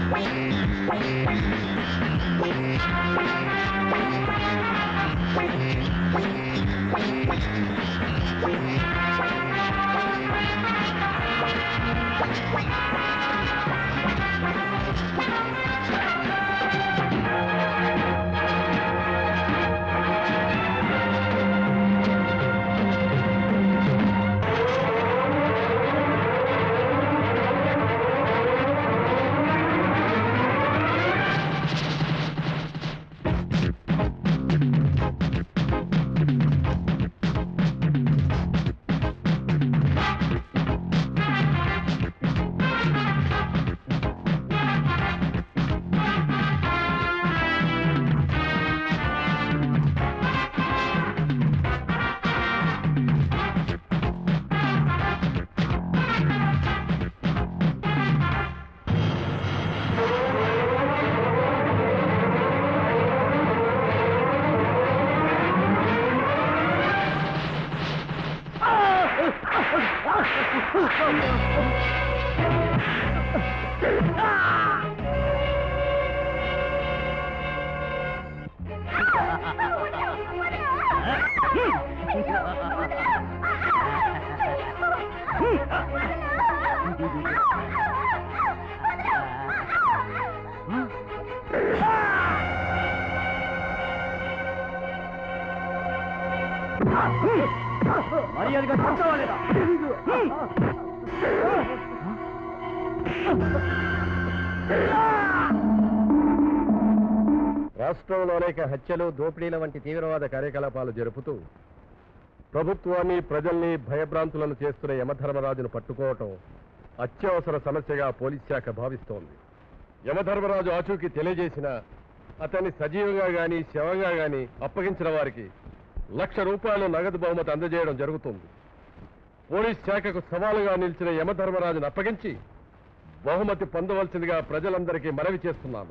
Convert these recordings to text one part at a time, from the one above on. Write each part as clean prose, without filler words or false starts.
మర్యాదగా చంపవాలేదా? రాష్ట్రంలో అనేక హత్యలు, దోపిడీల వంటి తీవ్రవాద కార్యకలాపాలు జరుపుతూ ప్రభుత్వాన్ని, ప్రజల్ని భయభ్రాంతులను చేస్తున్న యమధర్మరాజును పట్టుకోవటం అత్యవసర సమస్యగా పోలీస్ శాఖ భావిస్తోంది. యమధర్మరాజు ఆచూకీ తెలియజేసిన అతన్ని సజీవంగా గాని శవంగా గాని అప్పగించిన వారికి ₹1,00,000 నగదు బహుమతి అందజేయడం జరుగుతుంది. పోలీస్ శాఖకు సవాలుగా నిలిచిన యమధర్మరాజును అప్పగించి బహుమతి పొందవలసిందిగా ప్రజలందరికీ మనవి చేస్తున్నాను.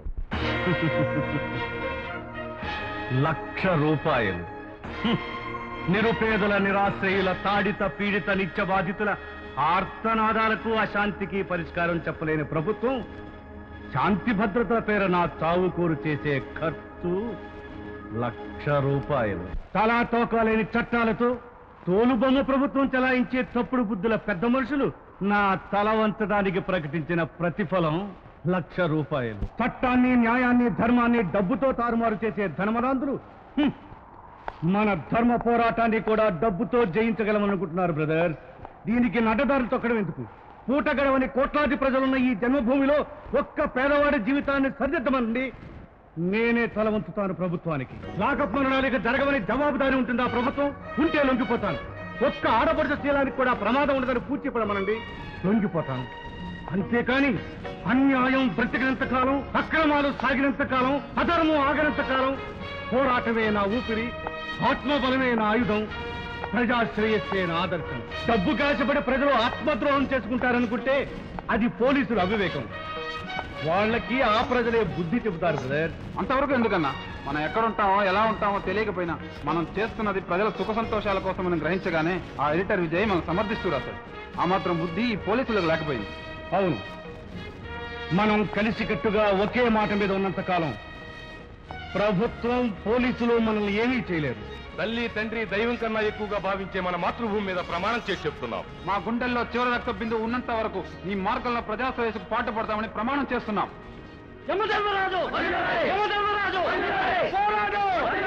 ₹1,00,000 నిరుపేదల, నిరాశ్రయుల, తాడిత పీడిత, నిత్య బాధితుల ఆర్తనాదాలకు, అశాంతికి పరిష్కారం చెప్పలేని ప్రభుత్వం శాంతి భద్రతల పేరు నా చావు కోరు చేసే ఖర్చు ₹1,00,000. తలా తోకాలేని చట్టాలతో తోలుబొమ్మ ప్రభుత్వం చెలాయించే తప్పుడు బుద్ధుల పెద్ద మనుషులు నా తల వంచడానికి ప్రకటించిన ప్రతిఫలం ₹1,00,000. చట్టాన్ని, న్యాయాన్ని, ధర్మాన్ని డబ్బుతో తారుమారు చేసే ధనమరాంతులు మన ధర్మ పోరాటాన్ని కూడా డబ్బుతో జయించగలమనుకుంటున్నారు బ్రదర్స్. దీనికి నడ్డదారులు తొక్కడం ఎందుకు? పూట గడవని కోట్లాది ప్రజలున్న ఈ జన్మభూమిలో ఒక్క పేదవాడి జీవితాన్ని సరిదిద్దమనండి. నేనే తల వంచుతాను ప్రభుత్వానికి. లాకప్ మరణాలకు జరగవని జవాబుదారీ ఉంటుందా ప్రభుత్వం? ఉంటే లొంగిపోతాను. ఒక్క ఆడపడుచ శీలానికి కూడా ప్రమాదం ఉండదని పూడ్చిపడమనండి, లొంగిపోతాను. అంతేకాని అన్యాయం బ్రతికినంత కాలం, అక్రమాలు సాగినంత కాలం, అధర్మం ఆగనంత కాలం పోరాటమే నా ఊపిరి, ఆత్మబలమే నా ఆయుధం, ప్రజాశ్రేయస్సే నా ఆదర్శం. డబ్బు కాశపడి ప్రజలు ఆత్మద్రోహం చేసుకుంటారనుకుంటే అది పోలీసుల అవివేకం. వాళ్ళకి ఆ ప్రజలే బుద్ధి చెబుతారు బ్రదర్. అంతవరకు ఎందుకన్నా? మనం ఎక్కడుంటామో, ఎలా ఉంటామో తెలియకపోయినా మనం చేస్తున్నది ప్రజల సుఖ సంతోషాల కోసం మనం గ్రహించగానే ఆ ఎడిటర్ విజయ్ మనం సమర్థిస్తూ రాశాడు. ఆ మాత్రం బుద్ధి ఈ పోలీసులకు లేకపోయింది. అవును, మనం కలిసికట్టుగా ఒకే మాట మీద ఉన్నంత కాలం ప్రభుత్వం, పోలీసులు మనల్ని ఏమీ చేయలేరు. తల్లి, తండ్రి, దైవం కన్నా ఎక్కువగా భావించే మన మాతృభూమి మీద ప్రమాణం చేసి చెప్తున్నాం. మా గుండెల్లో చివరి రక్త బిందువు ఉన్నంత వరకు ఈ మార్గంలో ప్రజాశ్రేయస్సుకు పాటు పడతామని ప్రమాణం చేస్తున్నాం. యమధర్మరాజు! యమధర్మరాజు! పోరాడు!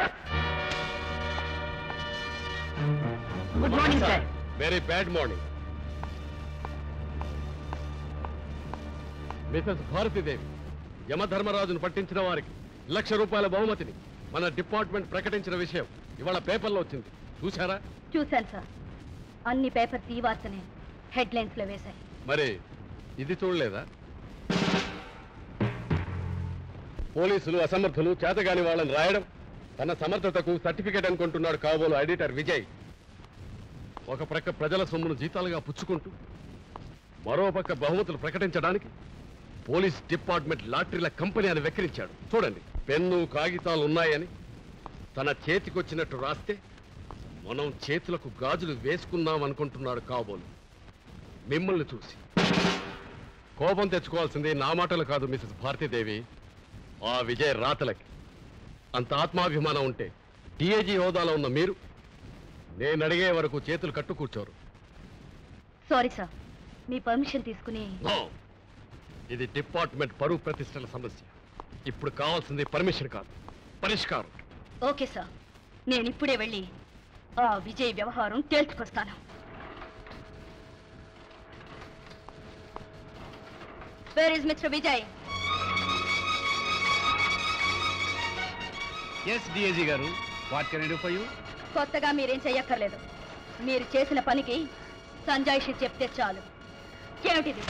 Good morning sir. Very bad morning. Mrs Bharathidevi, యమధర్మరాజును పట్టించిన వారికి ₹1,00,000 బహుమతిని మన డిపార్ట్మెంట్ ప్రకటించిన విషయం ఇవాళ పేపర్లో వచ్చింది. చూశారా? చూశాను సార్. అన్ని పేపర్స్ ఈ వార్తనే హెడ్లైన్స్ లో వేశాయి. మరి ఇది చూడలేదా? పోలీసులు అసమర్థులు, చేతగాని వాళ్ళని రాయడం తన సమర్థతకు సర్టిఫికేట్ అనుకుంటున్నాడు కాబోలు ఎడిటర్ విజయ్. ఒక ప్రక్క ప్రజల సొమ్మును జీతాలుగా పుచ్చుకుంటూ మరో పక్క బహుమతులు ప్రకటించడానికి పోలీస్ డిపార్ట్మెంట్ లాటరీల కంపెనీ అని వెక్కిరించాడు. చూడండి, పెన్ను, కాగితాలు ఉన్నాయని తన చేతికొచ్చినట్టు రాస్తే మనం చేతులకు గాజులు వేసుకున్నాం అనుకుంటున్నాడు కాబోలు. మిమ్మల్ని చూసి కోపం తెచ్చుకోవాల్సింది నా మాటలు కాదు మిసెస్ భారతీదేవి, ఆ విజయ్ రాతలకి. అంత ఆత్మాభిమానం ఉంటే డిఐజీ హోదాలో ఉన్న మీరు నేను అడిగే వరకు చేతులు కట్టు కూర్చోరు. సారీ సార్, మీ పర్మిషన్ తీసుకుని. నో, ఇది డిపార్ట్మెంట్ పరువు ప్రతిష్టల సమస్య. ఇప్పుడు కావాల్సింది పర్మిషన్ కాదు, పరిష్కారం. ఓకే సార్, నేను ఇప్పుడే వెళ్ళి ఆ విజయ్ వ్యవహారం తేల్చుకొస్తాను. Where is Mr. Vijay? Yes DIG గారు, what can I do for you? కొత్తగా మీరేం చెయ్యక్కర్లేదు. మీరు చేసిన పనికి సంజాయిషి చెప్తే చాలు. ఏమిటిది?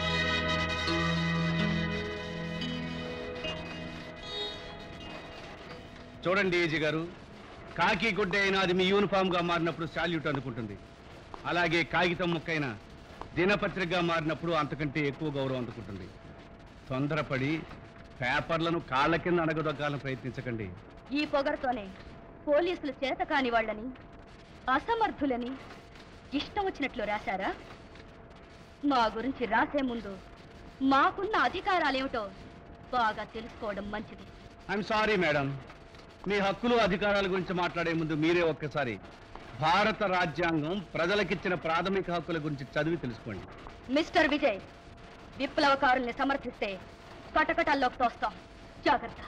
చూడండి డిఐజీ గారు, కాకి గుడ్డ అయినా అది మీ యూనిఫామ్ గా మారినప్పుడు శాల్యూట్ అందుకుంటుంది. అలాగే కాగితం ముక్కైనా దినపత్రికగా మారినప్పుడు అంతకంటే ఎక్కువ గౌరవం అందుకుంటుంది. తొందరపడి పేపర్లను కాళ్ళ కింద అణగదొక్కాలని ప్రయత్నించకండి. ఈ పొగరుతోనే పోలీసులు చేత కాని వాళ్ళని, అసమర్థులని ఇష్టం వచ్చినట్లు రాశారా? మా గురించి రాసే ముందు మాకున్న అధికారాలేమిటో బాగా తెలుసుకోవడం మంచిది. ఐఎమ్ సారీ మేడం, మీ హక్కులు అధికారాల గురించి మాట్లాడే ముందు మీరే ఒక్కసారి భారత రాజ్యాంగం ప్రజలకిచ్చిన ప్రాథమిక హక్కుల గురించి చదివి తెలుసుకోండి. మిస్టర్ విజయ్, విప్లవకారుల్ని సమర్థిస్తే కటకటాల్లోకి తోస్తాం. జాగ్రత్త.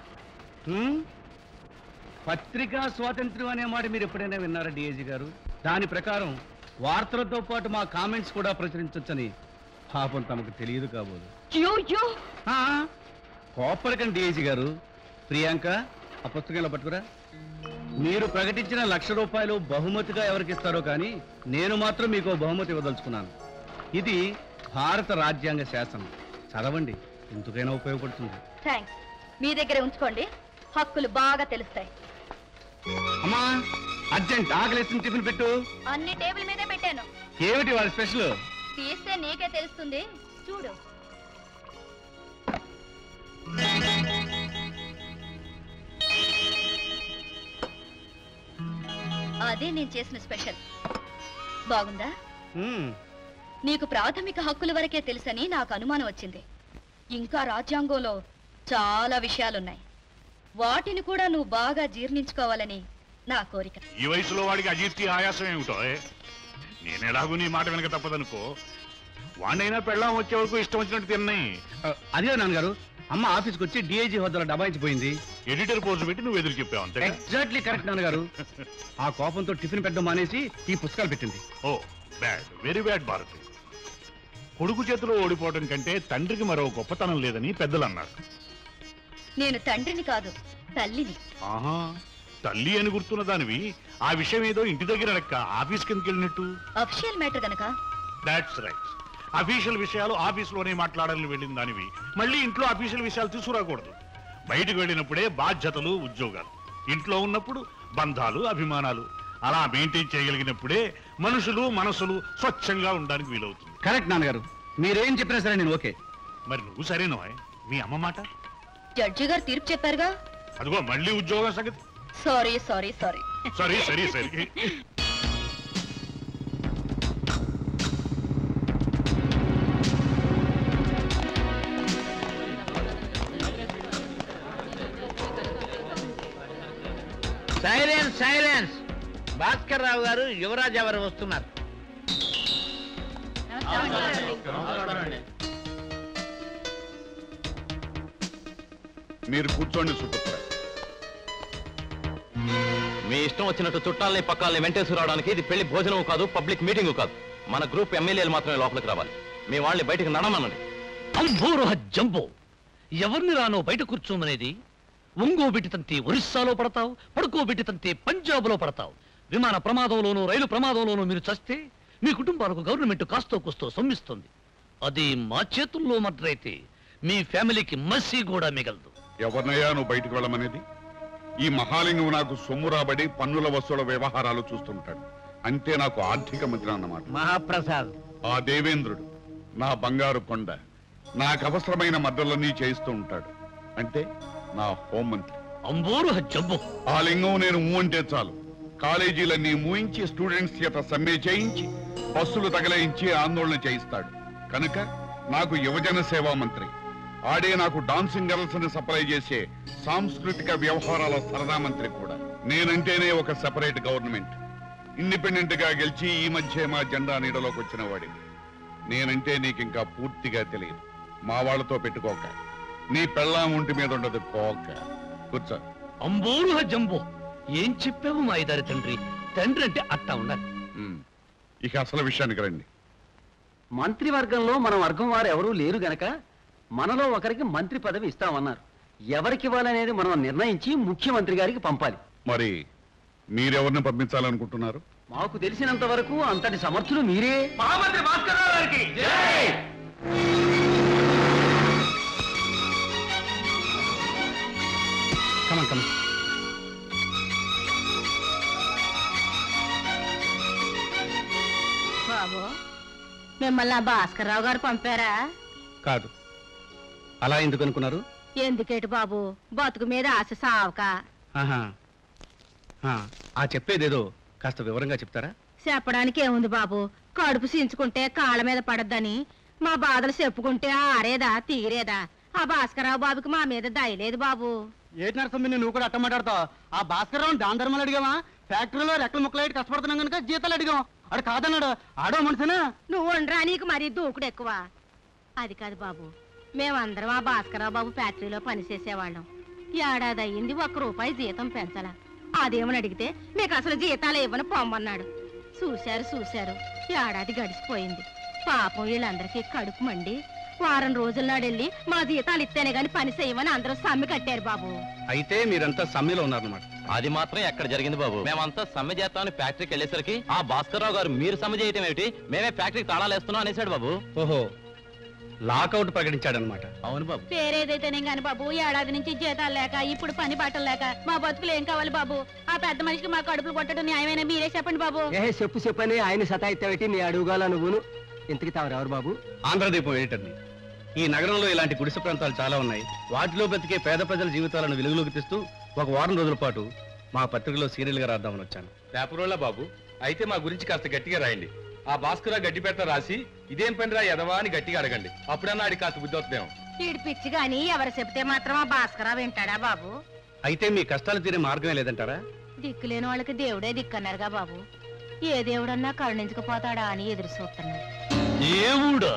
పత్రికా స్వాతంత్ర్యం అనే మాట మీరు ఎప్పుడైనా విన్నారా డిఐజీ గారు? దాని ప్రకారం వార్తలతో పాటు మా కామెంట్స్ కూడా ప్రచురించొచ్చని పాపం తమకు తెలియదు కాబోదు. కోపడకండి డిఐజీ గారు. ప్రియాంక, ఆ పుస్తకంలో పట్టుకురా. మీరు ప్రకటించిన ₹1,00,000 బహుమతిగా ఎవరికి ఇస్తారో కానీ నేను మాత్రం మీకు బహుమతి ఇవ్వదలుచుకున్నాను. ఇది భారత రాజ్యాంగ శాసనం. చదవండి, ఎందుకైనా ఉపయోగపడుతుంది. థ్యాంక్స్. మీ దగ్గరే ఉంచుకోండి, హక్కులు బాగా తెలుస్తాయి. అమ్మా, అర్జెంట్ ఆకలేసిన టిఫిన్ పెట్టు. అన్ని టేబుల్ మీదే పెట్టాను. ఏమిటి వాళ్ళ స్పెషల్? తీస్తే నీకే తెలుస్తుంది, చూడు. అదే నేను చేసిన స్పెషల్. బాగుందా? నీకు ప్రాథమిక హక్కుల వరకే తెలుసని నాకు అనుమానం వచ్చింది. ఇంకా రాజ్యాంగంలో చాలా విషయాలున్నాయి. వాటిని కూడా నువ్వు బాగా జీర్ణించుకోవాలని నా కోరిక. ఈ వయసులో వాడికి అజీర్తి ఆయాసం ఏమిటో? నేను ఎలాగూ నీ మాట వెనక తప్పదనుకో. వాడినైనా పెళ్ళాం వచ్చే వరకు ఇష్టం వచ్చినట్టు తిన్నాయి. అదే నాన్నగారు, అమ్మ ఆఫీస్కి వచ్చి డిఐజీ హోదాలో డబాయించిపోయింది. ఎడిటర్ పోస్ట్ పెట్టి నువ్వు ఎదురు చెప్పావు అంతే. ఎగ్జాక్ట్లీ కరెక్ట్ నాన్నగారు. ఆ కోపంతో టిఫిన్ పెట్టడం మానేసి ఈ పుస్తకాలు పెట్టింది. Oh bad, very bad Bharathi. కొడుకు చేతిలో ఓడిపోవడం కంటే తండ్రికి మరో గొప్పతనం లేదని పెద్దలు అన్నారు. నేను తండ్రిని కాదు, తల్లిని. ఆహా, తల్లి అని గుర్తున్న దానివి ఆ విషయం ఏదో ఇంటి దగ్గర లెక్క ఆఫీస్ కిందకి వెళ్ళినట్టు. అఫీషియల్ మ్యాటర్ గనక. That's right. అఫీషియల్ విషయాలు ఆఫీసులోనే మాట్లాడాలని వెళ్ళిన దానివి మళ్ళీ ఇంట్లో అఫీషియల్ విషయాలు తీసుకురాకూడదు. బయటకు వెళ్ళినప్పుడే బాధ్యతలు, ఉద్యోగాలు. ఇంట్లో ఉన్నప్పుడు బంధాలు, అభిమానాలు. అలా మెయింటైన్ చేయగలిగినప్పుడే మనుషులు మనసులు స్వచ్ఛంగా ఉండడానికి వీలవుతుంది. కరెక్ట్ నాన్నగారు, మీరేం చెప్పినా సరే నేను ఓకే. మరి నువ్వు సరేనో? మీ అమ్మ మాట? జడ్జి గారు తీర్పు చెప్పారుగా. అదిగో మళ్ళీ ఉద్యోగం సంగతి. Sorry sorry sorry. సరే సరే సరే. Silence silence. భాస్కర్ రావు గారు, యువరాజ్ ఎవరు వస్తున్నారు. మీరు కూర్చోండి సుపుత్ర. మీ ఇష్టం వచ్చినట్టు చుట్టాలని పక్కాలని వెంటేసి రావడానికి ఇది పెళ్లి భోజనం కాదు, పబ్లిక్ మీటింగ్ కాదు. మన గ్రూప్ ఎమ్మెల్యేలు మాత్రమే లోపలికి రావాలి. మీ వాళ్ళని బయటకు నడమనండి. అంబోరహ జంబో, ఎవరిని రానో బయట కూర్చోమనేది? ఒంగోబెట్టి తంతే ఒరిస్సాలో పడతావు, పడుకోబెట్టి తంతే పంజాబ్లో పడతావు. విమాన ప్రమాదంలోనూ రైలు ప్రమాదంలోనూ మీరు చస్తే మీ కుటుంబాలకు గవర్నమెంట్ కాస్తో కూస్తో సొమ్మిస్తుంది. అది మా చేతుల్లో మద్దరైతే మీ ఫ్యామిలీకి మసి కూడా మిగలదు. ఎవరినయ్యా నువ్వు బయటకు వెళ్ళమనేది? ఈ మహాలింగం నాకు సొమ్ము రాబడి పన్నుల వసూల వ్యవహారాలు చూస్తుంటాడు. అంటే నాకు ఆర్థిక మంత్రి అన్నమాట. మహాప్రసాద్. ఆ దేవేంద్రుడు నా బంగారు కొండ, నాకు అవసరమైన మద్దలన్నీ చేయిస్తూ ఉంటాడు. అంటే నా హోంమంత్రి. అంబోరహ జంబో. ఆ లింగం నేను అంటే చాలు, కాలేజీలన్నీ మూయించి, స్టూడెంట్స్ చేత సమ్మె చేయించి, బస్సులు తగలయించి ఆందోళన చేయిస్తాడు. కనుక నాకు యువజన సేవా మంత్రి. ఆడే నాకు డాన్సింగ్ గర్ల్స్ ని సప్లై చేసే సాంస్కృతిక వ్యవహారాల సరదా మంత్రి కూడా. నేనంటేనే ఒక సెపరేట్ గవర్నమెంట్. ఇండిపెండెంట్ గా గెలిచి ఈ మధ్య మా జెండా నీడలోకి వచ్చిన వాడిని. నేనంటే నీకింకా పూర్తిగా తెలియదు. మా వాళ్లతో పెట్టుకోక. నీ పెళ్ళాం ఒంటి మీద ఉండదు, పోక. కూర్చో. అంబోరు జంబో, ఏం చెప్పావు మా ఇదారి తండ్రి? తండ్రి అంటే అట్టా ఉండాలి. ఇక అసలు విషయానికి రండి. మంత్రివర్గంలో మన వర్గం వారు ఎవరూ లేరు గనక మనలో ఒకరికి మంత్రి పదవి ఇస్తామన్నారు. ఎవరికి ఇవ్వాలనేది మనం నిర్ణయించి ముఖ్యమంత్రి గారికి పంపాలి. మరి మీరెవరిని పంపించాలనుకుంటున్నారు? మాకు తెలిసినంత వరకు అంతటి సమర్థులు మీరే. మహామంత్రి భాస్కరరావు గారికి జై. బాబు, మిమ్మల్ని భాస్కర్రావు గారు పంపారా? కాదు. అలా ఎందుకు అనుకున్నారు? ఎందుకేటి బాబు, బతుకు మీద ఆశ సావక. ఆ చెప్పేదేదో కాస్త వివరంగా చెప్తారా? చెప్పడానికి ఏముంది బాబు, కడుపు సించుకుంటే కాళ్ళ మీద పడద్దని మా బాధలు చెప్పుకుంటే ఆరేదా తీరేదా? ఆ భాస్కర్రావు బాబుకి మా మీద దయలేదు బాబు. ఏటి నరసమ్మి, నువ్వు కూడా అట్ట మాట్లాడతావు? ఆ భాస్కర్రావు దాని ధర్మాలు అడిగావా? ఫ్యాక్టరీలో రెక్కల ముక్కలైట్ కష్టపడుతున్నాం కనుక జీతాలు అడిగాం. ఆడు కాదన్నాడు. ఆడో మనిషినా? నువ్వు ఉండరా, నీకు మరీ దూకుడు ఎక్కువ. అది కాదు బాబు, మేమందరం ఆ భాస్కర్రావు బాబు ఫ్యాక్టరీలో పనిచేసేవాళ్ళం. ఏడాది అయ్యింది, ₹1 జీతం పెంచాల. అదేమని అడిగితే మీకు అసలు జీతాలు ఇవ్వని పొమ్మన్నాడు. చూశారు ఏడాది గడిచిపోయింది. పాపం వీళ్ళందరికీ కడుపు మండి వారం రోజుల నాడెళ్ళి మా జీతాలు ఇస్తేనే గాని పని చేయమని అందరూ సమ్మె కట్టారు బాబు. అయితే మీరంతా సమ్మెలో ఉన్నారన్నమాట. అది మాత్రం ఎక్కడ జరిగింది బాబు? మేమంతా సమ్మె చేస్తామని ఫ్యాక్టరీకి వెళ్ళేసరికి ఆ భాస్కర్రావు గారు మీరు సమ్మె చేయటం ఏమిటి, మేమే ఫ్యాక్టరీకి తాళాలు వేస్తున్నాం అనేసాడు బాబు. ఓహో, లాకౌట్ ప్రకటించాడనమాట. అవును బాబు. పేరేదైతేనే గాని బాబు, ఏడాది నుంచి జీతాలు లేక ఇప్పుడు పని బాటలు లేక మా బతుకులు ఏం కావాలి బాబు? ఆ పెద్ద మనిషికి మా కడుపులు కొట్టడం న్యాయమైన మీరే చెప్పండి బాబు. చెప్పని ఆయన సతాయిత్తావేటి? నీ అడుగుగాల నువ్వును. ఇంతకి తావరెవరు బాబు? ఆంధ్రదీపం ఎడిటర్ని. ఈ నగరంలో ఇలాంటి గుడిసె ప్రాంతాలు చాలా ఉన్నాయి. వాటిలో బ్రతికే పేద ప్రజల జీవితాలను వెలుగులోకి తెస్తూ ఒక వారం రోజుల పాటు మా పత్రికలో సీరియల్ గా రాద్దామని వచ్చాను. పేపరోళ్ళ బాబు, అయితే మా గురించి కాస్త గట్టిగా రాయండి. ఆ భాస్కర గడ్డి పెట్ట రాసి ఇదేం పని రా ఎదవా అని గట్టిగా అడగండి. అప్పుడన్నా ఆడి కాస్త బుద్ధి వస్తుందేమో. ఈడు పిచ్చి గాని ఎవరు చెప్తే మాత్రం ఆ భాస్కర్రావు వింటాడా బాబు? అయితే మీ కష్టాలు తీరే మార్గమే లేదంటారా? దిక్కులేని వాళ్ళకి దేవుడే దిక్కన్నారుగా బాబు. ఏ దేవుడన్నా కరుణించకపోతాడా అని ఎదురు చూస్తున్నాడు. దేవుడా?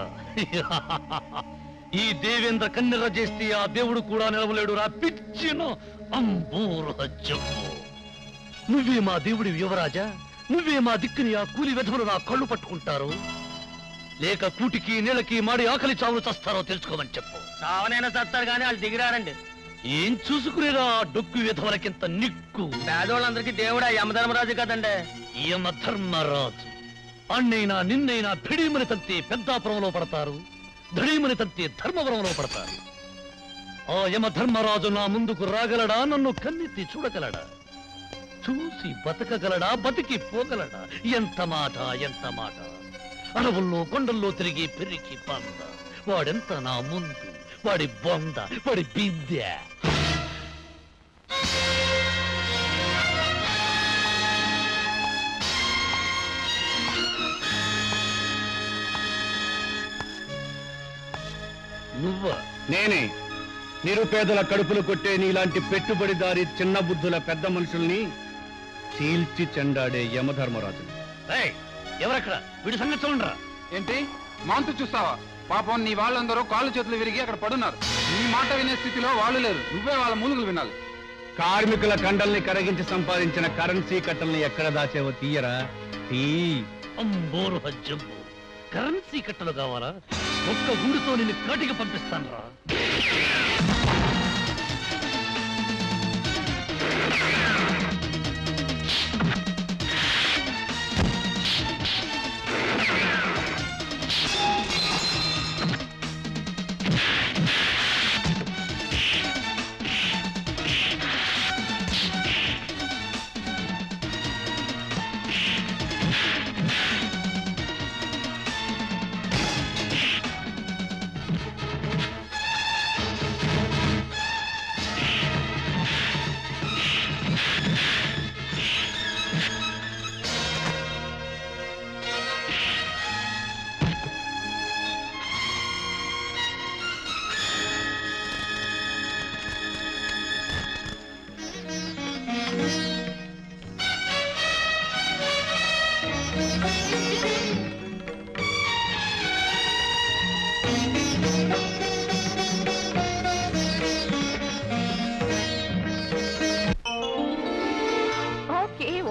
ఈ దేవేంద్ర కన్నెర చేస్తే ఆ దేవుడు కూడా నిలవలేడు రా పిచ్చిన అంబూరజమ్ము. నువ్వే మా దేవుడి యువరాజా? నువ్వే మా దిక్కుని ఆ కూలి వెధవులు నా కళ్ళు పట్టుకుంటారు, లేక కూటికి నీళ్ళకి మాడి ఆకలి చావులు చస్తారో తెలుసుకోమని చెప్పు. చావనైనా చస్తారు కానీ వాళ్ళు దిగిరారండి. ఏం చూసుకునేరా డొక్కు విధవలకింత నిక్కు? పేదోళ్ళందరికీ దేవుడా యమధర్మరాజు కదండి. యమధర్మరాజు అన్నైనా నిన్నైనా భిడీమని తంతే పెద్దాపురంలో పడతారు, ధడీమని తంతే ధర్మవరంలో పడతారు. ఆ యమధర్మరాజు నా ముందుకు రాగలడా? నన్ను కన్నెత్తి చూడగలడా? చూసి బతకగలడా? బతికి పోగలడా? ఎంత మాట, ఎంత మాట! అడవుల్లో కొండల్లో తిరిగి పెరిగి పంద వాడెంత నా ముందు, వాడి బొంద, వాడి బిద్య. నువ్వా? నేనే నిరుపేదల కడుపులు కొట్టే నీలాంటి పెట్టుబడిదారి చిన్న బుద్ధుల పెద్ద మనుషుల్ని చీల్చి చెండాడే యమధర్మరాజు. ఎవరక్కడ? వీడి సంగతి చూడరా. ఏంటి మాంతు చూస్తావా? పాపం నీ వాళ్ళందరూ కాళ్ళు చేతులు విరిగి అక్కడ పడున్నారు. నీ మాట వినే స్థితిలో వాళ్ళు లేరు. నువ్వే వాళ్ళ మూలుగులు వినాలి. కార్మికుల కండల్ని కరగించి సంపాదించిన కరెన్సీ కట్టల్ని ఎక్కడ దాచేవో తీయరా? అంబోరు హజ్జంబు, కరెన్సీ కట్టలు కావాలా? ఒక్క గుండుతో నిన్ను కాటికి పంపిస్తాను రా.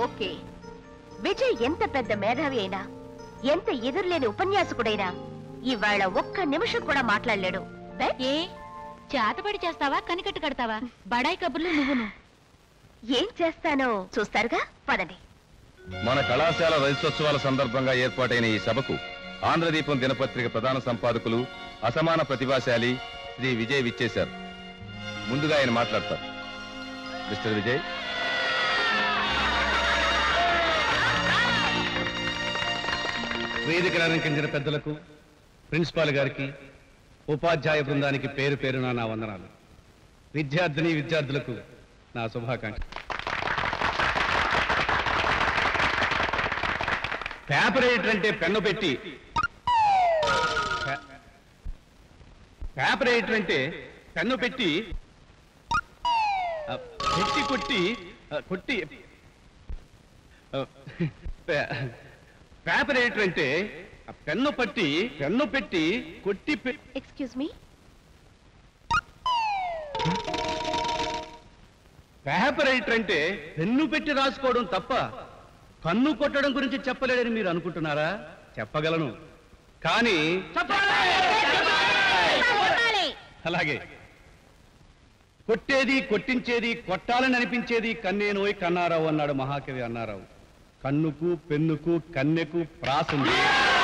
ఓకే. విజయ్ ఎంత పెద్ద మేధావి అయినా, ఎంత ఎదురులేని ఉపన్యాసకుడైనా ఇవాళ ఒక్క నిమిషం కూడా మాట్లాడలేడు. ఏ చేతపడి చేస్తావా, కనికట్టు కడతావా? బడాయి కబుర్లు నువ్వును. ఏం చేస్తానో చూస్తారుగా, పదండి. మన కళాశాల రజతోత్సవాల సందర్భంగా ఏర్పాటైన ఈ సభకు ఆంధ్రదీపం దినపత్రిక ప్రధాన సంపాదకులు, అసమాన ప్రతిభాశాలి శ్రీ విజయ్ విచ్చేశారు. ముందుగా ఆయన మాట్లాడతారు. మిస్టర్ విజయ్. వేదికను అలంకరించిన పెద్దలకు, ప్రిన్సిపాల్ గారికి, ఉపాధ్యాయ బృందానికి పేరు పేరున నా వందనాలు. విద్యార్థులకు నా శుభాకాంక్ష. పేపర్ ఎడిటర్ అంటే పెన్ను పెట్టి, పేపర్ ఎడిటర్ అంటే పెన్ను పెట్టి పెట్టి కొట్టి పేపర్ ఎడిటర్ అంటే పెన్ను పెట్టి కొట్టి. Excuse me. పేపర్ ఎడిటర్ అంటే పెన్ను పెట్టి రాసుకోవడం తప్ప కన్ను కొట్టడం గురించి చెప్పలేడని మీరు అనుకుంటున్నారా? చెప్పగలను, కానీ అలాగే కొట్టేది, కొట్టించేది, కొట్టాలని అనిపించేది కన్నేనోయ్ కన్నారావు అన్నాడు మహాకవి అన్నారావు. కన్నుకు, పెన్నుకు, కన్నెకు ప్రాసుంది.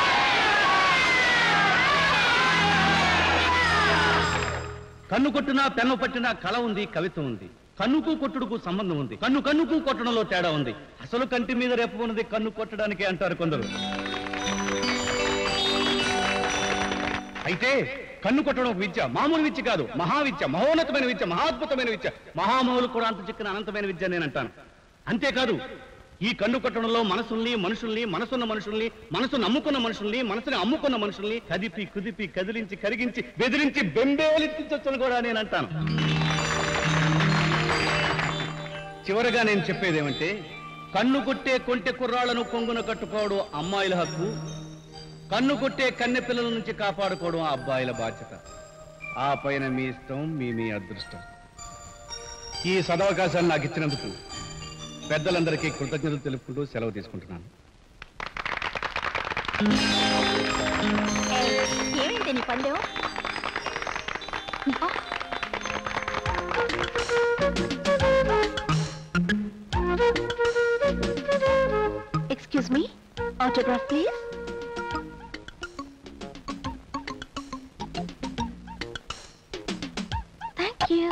కన్ను కొట్టినా, పెన్ను పట్టినా కళ ఉంది, కవిత్వం ఉంది. కన్నుకు కొట్టుడుకు సంబంధం ఉంది. కన్నుకు కొట్టడంలో తేడా ఉంది. అసలు కంటి మీద రేపుకున్నది కన్ను కొట్టడానికి అంటారు కొందరు. అయితే కన్ను కొట్టడం ఒక విద్య, మామూలు విద్య కాదు, మహావిద్య, మహోన్నతమైన విద్య, మహాద్భుతమైన విద్య. మహామహులు కూడా అంత చిక్కిన అనంతమైన విద్య నేను అంటాను. అంతేకాదు, ఈ కన్ను కొట్టడంలో మనుషుల్ని, మనసున్న మనుషుల్ని, మనసు నమ్ముకున్న మనుషుల్ని, మనసుని అమ్ముకున్న మనుషుల్ని కదిపి, కుదిపి, కదిలించి, కరిగించి, బెదిరించి, బెంబేలెత్తించొచ్చని కూడా నేను అంటాను. చివరగా నేను చెప్పేదేమంటే, కన్ను కొట్టే కొంటె కుర్రాళ్లను కొంగున కట్టుకోవడం అమ్మాయిల హక్కు, కన్ను కొట్టే కన్నె పిల్లల నుంచి కాపాడుకోవడం ఆ అబ్బాయిల బాధ్యత. ఆ పైన మీ ఇష్టం, మీ అదృష్టం. ఈ సదవకాశాన్ని నాకు ఇచ్చినందుకు పెద్దలందరికీ కృతజ్ఞతలు తెలుపుకుంటూ సెలవు తీసుకుంటున్నాను. ఏమిటి నీ పల్లె? Excuse me, autograph please. Thank you.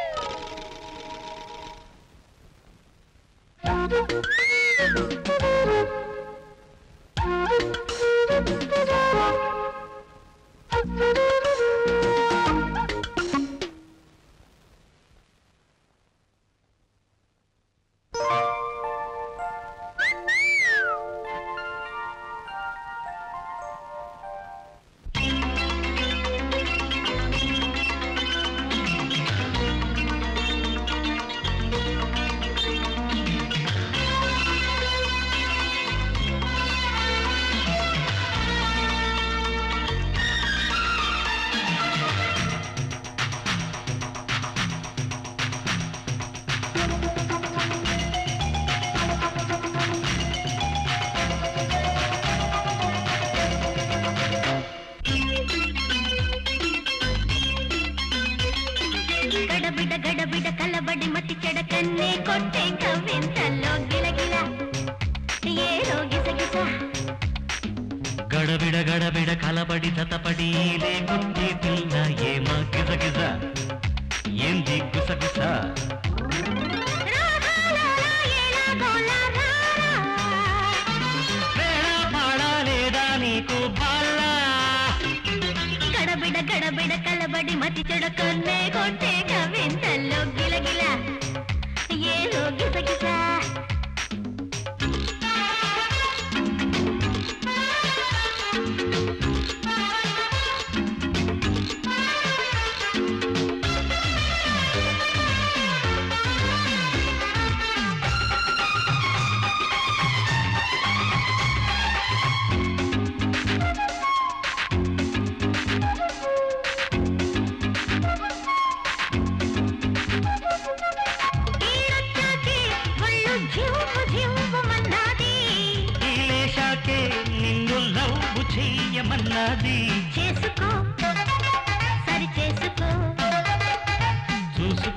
గడబిడ కలబడి మట్టి చెడ కన్నే కొట్టే కవ్వెంతల్లో గిలగిల ఏదో గిసగిస. గడబిడ కలబడి తతపడి లేకుంటే పిల్ల ఏమ గిజగిజ ఏంది గుసగుస. పాడాలేదా నీకు బాల్లా? గడబిడ కలబడి మట్టి చెడ కన్నే కొట్టే కవ్వెంతల్లో గిలగిల ఏదో గిసగిస.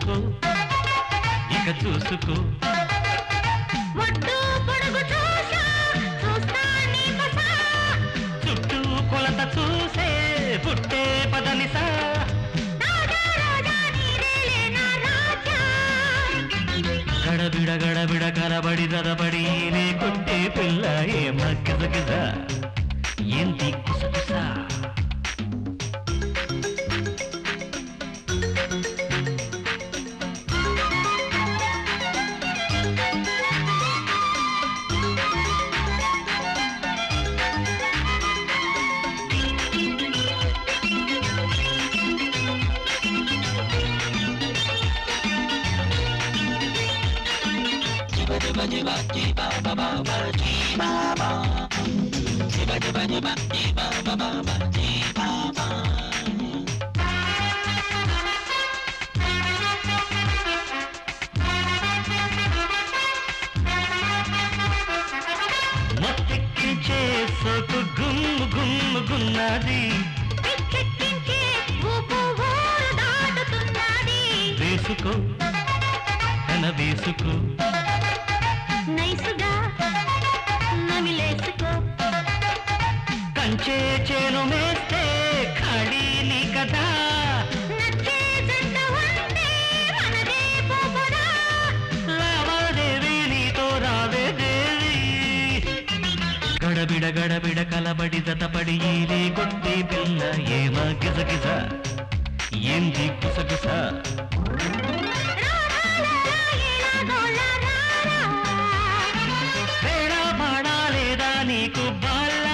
చూసుకో ఇక చూసుకో చుట్టూ కొలత చూసే పుట్టే పదనిసా గడబిడ కలబడి దరబడి నే కొట్టే పిల్ల ఏమ గిజగిజ ఏంటి కుసకుస మొత్తెక్కించే సోకు గుమ్ము గుమ్ము గున్నది వేసుకో కన వేసుకో నైసుగా నమిలేసుకో కంచే చేను మేస్తే ఖాళీ కదా లావాదేవి నీతో రావే దేవి గడబిడ కలబడి దతపడి ఏలే కొట్టే పిల్ల ఏమ గిజగిజ ఏంది గుసగుస నీకు బాలా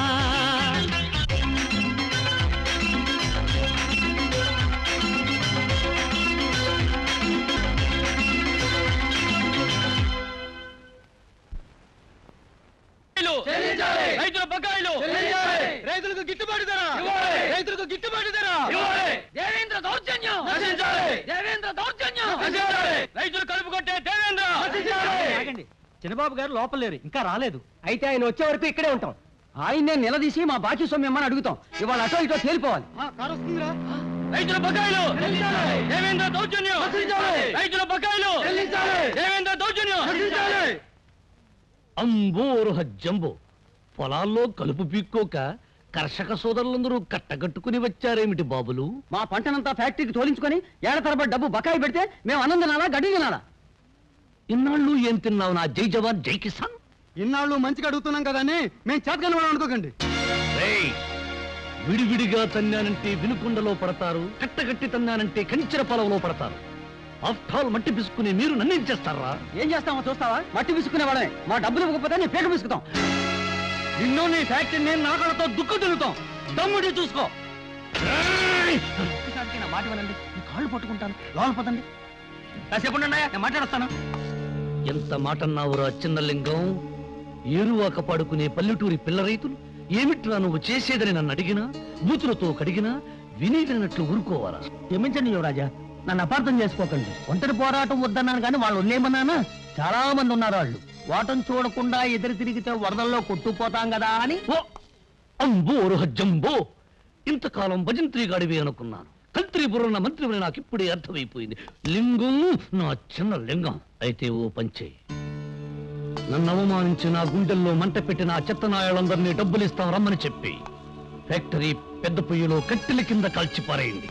రైతుల బకాయిలు రైతులకు గిట్టుబాటు ధర రైతులకు గిట్టుబాటు ధర దేవేంద్ర దౌర్జన్యం దేవేంద్ర దౌర్జన్యం రైతులు కలుపు కొట్టే దేవేంద్ర. చిన్నబాబు గారు లోపల లేరు, ఇంకా రాలేదు. అయితే ఆయన వచ్చే వరకు ఇక్కడే ఉంటాం. ఆయన్నే నిలదీసి మా బాకీ సొమ్ము ఇమ్మని అడుగుతాం. ఇవాళ అటో ఇటో తేలిపోవాలి. రైతుల బకాయిలు దేవేంద్ర దౌర్జన్యం రైతుల బకాయిలు దేవేంద్ర దౌర్జన్యం. అంబోరుహ జంబో, పొలాల్లో కలుపు పీక్కోక కర్షక సోదరులందరూ కట్టగట్టుకుని వచ్చారేమిటి బాబులు? మా పంటనంతా ఫ్యాక్టరీకి తోలించుకొని ఏళ్ల తరబడి డబ్బు బకాయి పెడితే మేము అన్నం తినాలా గడ్డి తినాలా? ఇన్నాళ్ళు ఏం తిన్నావు నా జై జవాన్ జై కిసాన్? ఇన్నాళ్ళు మంచిగా అడుగుతున్నాం కదని మేము చేతకని వాళ్ళు అనుకోకండి. విడివిడిగా తన్నానంటే వినుకొండలో పడతారు, కట్టగట్టి తన్నానంటే కంచెర పొలంలో పడతారు. ఆఫ్టర్ ఆల్ మట్టి పిసుకుని మీరు నన్నేం చేస్తారా? ఏం చేస్తామో చూస్తావా? మట్టి పిసుకునే వాళ్ళమే. మా డబ్బులు ఇవ్వకపోతే నీ పేక పిసుకుతాం. నిన్ను నీ ఫ్యాక్టరీని నాకలతో దుక్కు తిరుగుతాం. దమ్ముడి చూసుకో. నా మాట వినండి, నీ కాళ్ళు పట్టుకుంటాను. లోపల పదండి. కాసేపు ఉన్నాయా, నేను మాట్లాడొస్తాను. ఎంత మాటన్నావురా చిన్నలింగం? ఏరువాక పాడుకునే పల్లెటూరి పిల్ల రైతులు ఏమిట్రా నువ్వు చేసేదని నన్ను అడిగినా, బూతులతో కడిగినా వినేదన్నట్లు ఊరుకోవాలా? క్షమించండి యువరాజా, నన్ను అపార్థం చేసుకోకండి. ఒంటరి పోరాటం వద్దన్నాను కానీ వాళ్ళు ఉండేమన్నానా? చాలా మంది ఉన్నారు. వాళ్ళు వాటం చూడకుండా ఎదురు తిరిగితే వరదల్లో కొట్టుకుపోతాం కదా అని. ఓ అంబోరుహ జంబో, ఇంతకాలం భజంత్రి గాడివే అనుకున్నాను. కంత్రి బుర్రన్న మంత్రిని నాకు ఇప్పుడే అర్థమైపోయింది. లింగం నా చిన్న లింగం. అయితే ఓ పంచే, నన్ను అవమానించి నా గుండెల్లో మంట పెట్టిన ఆ చెత్తనాయాలందరినీ డబ్బులిస్తాం రమ్మని చెప్పి ఫ్యాక్టరీ పెద్ద పొయ్యిలో కట్టెల కింద కాల్చిపారేయండి.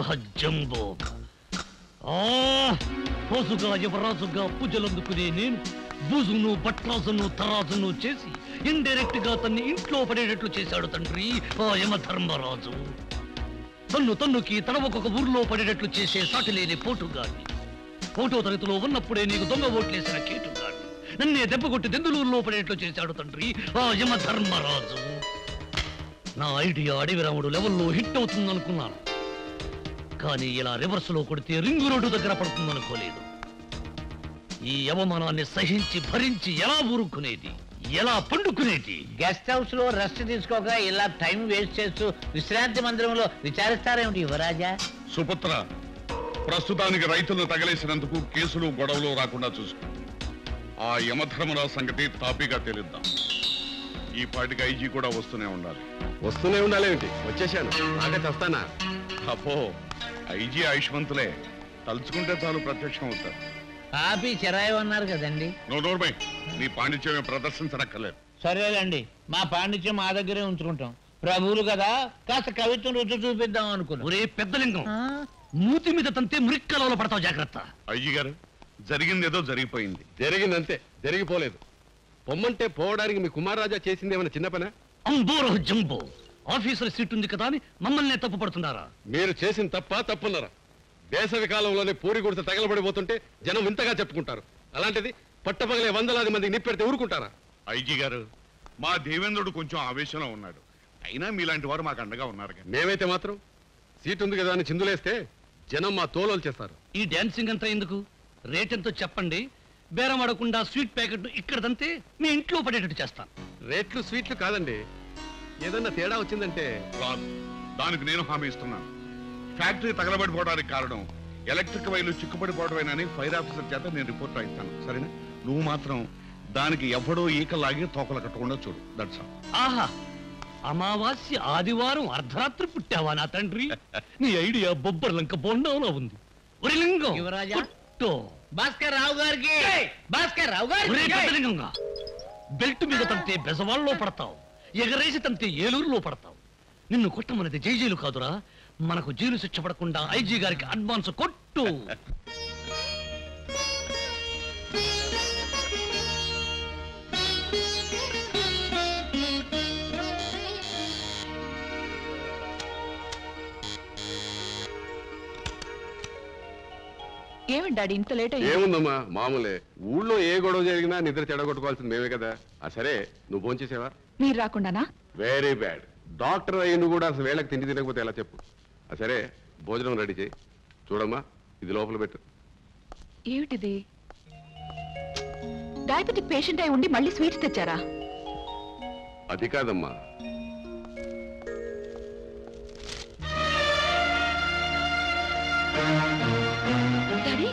అంబోరహ జంబో. పోసుగా యువరాజుగా పూజలందుకునే నేను బూజును బట్రాజును తరాజును చేసి ఇండైరెక్ట్ గా తన్ని ఇంట్లో పడేటట్లు చేశాడు తండ్రి ఆ యమధర్మరాజు. తన్నుకి తన ఒక్కొక్క ఊర్లో పడేటట్లు చేసే సాటిలేని పోటుగాడిని. ఫోటో తరగతిలో ఉన్నప్పుడే నీకు దొంగ ఓట్లేసిన కేటుగాడిని నన్నే దెబ్బ కొట్టి దెందులూరులో పడేటట్లు చేశాడు తండ్రి ఆ యమధర్మరాజు. నా ఐడియా అడవి రాముడు లెవెల్లో హిట్ అవుతుందనుకున్నాను, కానీ ఇలా రివర్స్ లో కొడితే రింగు రోడ్డు దగ్గర పడుతుందనుకోలేదు. ఈ అవమానాన్ని సహించి భరించి ఎలా ఊరుకునేది, ఎలా పండుకునేది? గెస్ట్ హౌస్ లో రెస్ట్ తీసుకోక ఇలా టైం వేస్ట్ చేస్తూ విశ్రాంతి మందిరంలో విచారిస్తారేమిటి యువరాజా? సుపుత్ర, ప్రస్తుతానికి రైతులను తగలేసినందుకు కేసులు గొడవలు రాకుండా చూసుకో. ఆ యమధర్మరావు సంగతి తాపీగా తెలిద్దాం. ఈ పాటికి ఐజీ కూడా వస్తూనే ఉండాలి. వస్తూనే ఉండాలేమిటి? వచ్చేశాను. బాగా చస్తానా? అపో, ఐజీ ఆయుష్మంతులే, తలుచుకుంటే చాలు ప్రత్యక్షం అవుతారు. కాపీ చెరాయి అన్నారు కదండి. నోర్మై, నీ పాండిత్యం ప్రదర్శించనక్కర్లేదు. సరేలేండి, మా పాండిత్యం మా దగ్గరే ఉంచుకుంటాం. ప్రభువులు కదా, కాస్త కవిత్వం రుచి చూపిద్దాం అనుకున్నాం. ఒరే పెద్దలింగం, మూతి మీద తంతే మురిక్కలలో పడతావు, జాగ్రత్త. ఐజీ గారు, జరిగింది ఏదో జరిగిపోయింది. జరిగిందంతే, జరిగిపోలేదు. పొమ్మంటే పోవడానికి మీ కుమారరాజా చేసిందేమైనా చిన్న పనా? అంబోరో జంబో, ఆఫీసర్ సీట్ ఉంది కదా అని మమ్మల్ని తప్పు పడుతున్నారా? మీరు చేసిన తప్పున్నారా? వేసవి కాలంలోనే పూరి గుడిసె తగలబడిపోతుంటే జనం ఇంతగా చెప్పుకుంటారు. అలాంటిది పట్టపగలే వందలాది మందికి నిప్పెడితే ఊరుకుంటారా? ఐజీ గారు, మా దేవేంద్రుడు కొంచెం ఆవేశంలో ఉన్నాడు. అయినా మీలాంటి వారు మాకు అండగా ఉన్నారు. మేమైతే మాత్రం సీట్ ఉంది కదా అని చిందులేస్తే జనం మా తోలు చేస్తారు. ఈ డాన్సింగ్ అంతా ఎందుకు? రేట్ ఎంతో చెప్పండి, బేరం ఆడకుండా స్వీట్ ప్యాకెట్ ఇక్కడ తంతే మీ ఇంట్లో పడేటట్టు చేస్తాను. రేట్లు స్వీట్లు కాదండి, ఏదన్నా తేడా వచ్చిందంటే రాదు. దానికి నేను హామీ ఇస్తున్నాను. ఫ్యాక్టరీ తగలబడిపోవడానికి కారణం ఎలక్ట్రిక్ వైర్లు చిక్కుపడిపోవడమేనని ఫైర్ ఆఫీసర్ చేత నేను రిపోర్ట్ రాయిస్తాను. సరేనా? నువ్వు మాత్రం దానికి ఎవడో ఈకలాగి తోకలు కట్టకుండా చూడు. That's all. ఆహా, అమావాస్య ఆదివారం అర్ధరాత్రి పుట్టావా నా తండ్రి? నీ ఐడియా బొబ్బర్లంక బొండంలో ఉంది. ఒరి లింగం, యువరాజా, పుట్టో. భాస్కర్ రావు గారికి, భాస్కర్ రావు ఒరే గారికి. పెద్దలింగంగా, బెల్ట్ మీద తంతే బెజవాళ్ళలో పడతావు, ఎగరేసి తంతే ఏలూరులో పడతావు. నిన్ను కొట్టమనేది జైలు కాదురా, మనకు జైలు శిక్ష పడకుండా ఐజీ గారికి అడ్వాన్స్ కొట్టు. ఏమండి డాడీ ఇంత లేట్ అయ్యింది? ఏముందమ్మా, మామూలే. ఊళ్ళో ఏ గొడవ జరిగినా నిద్ర చెడగొట్టుకోవాల్సింది మేమే కదా. సరే, నువ్వు భోంచేసేవా? మీరు రాకుండానా? Very bad. డాక్టర్ అయ్యిండు కూడా అసలు వేళకి తిండి తినకపోతే ఎలా చెప్పు? సరే, భోజనం రెడీ చేయి. చూడమ్మా, ఇది లోపల పెట్టు. ఏమిటిది? డయాబెటిక్ పేషెంట్ అయి ఉండి మళ్ళీ స్వీట్స్ తెచ్చారా? అది కాదమ్మా, డాడీ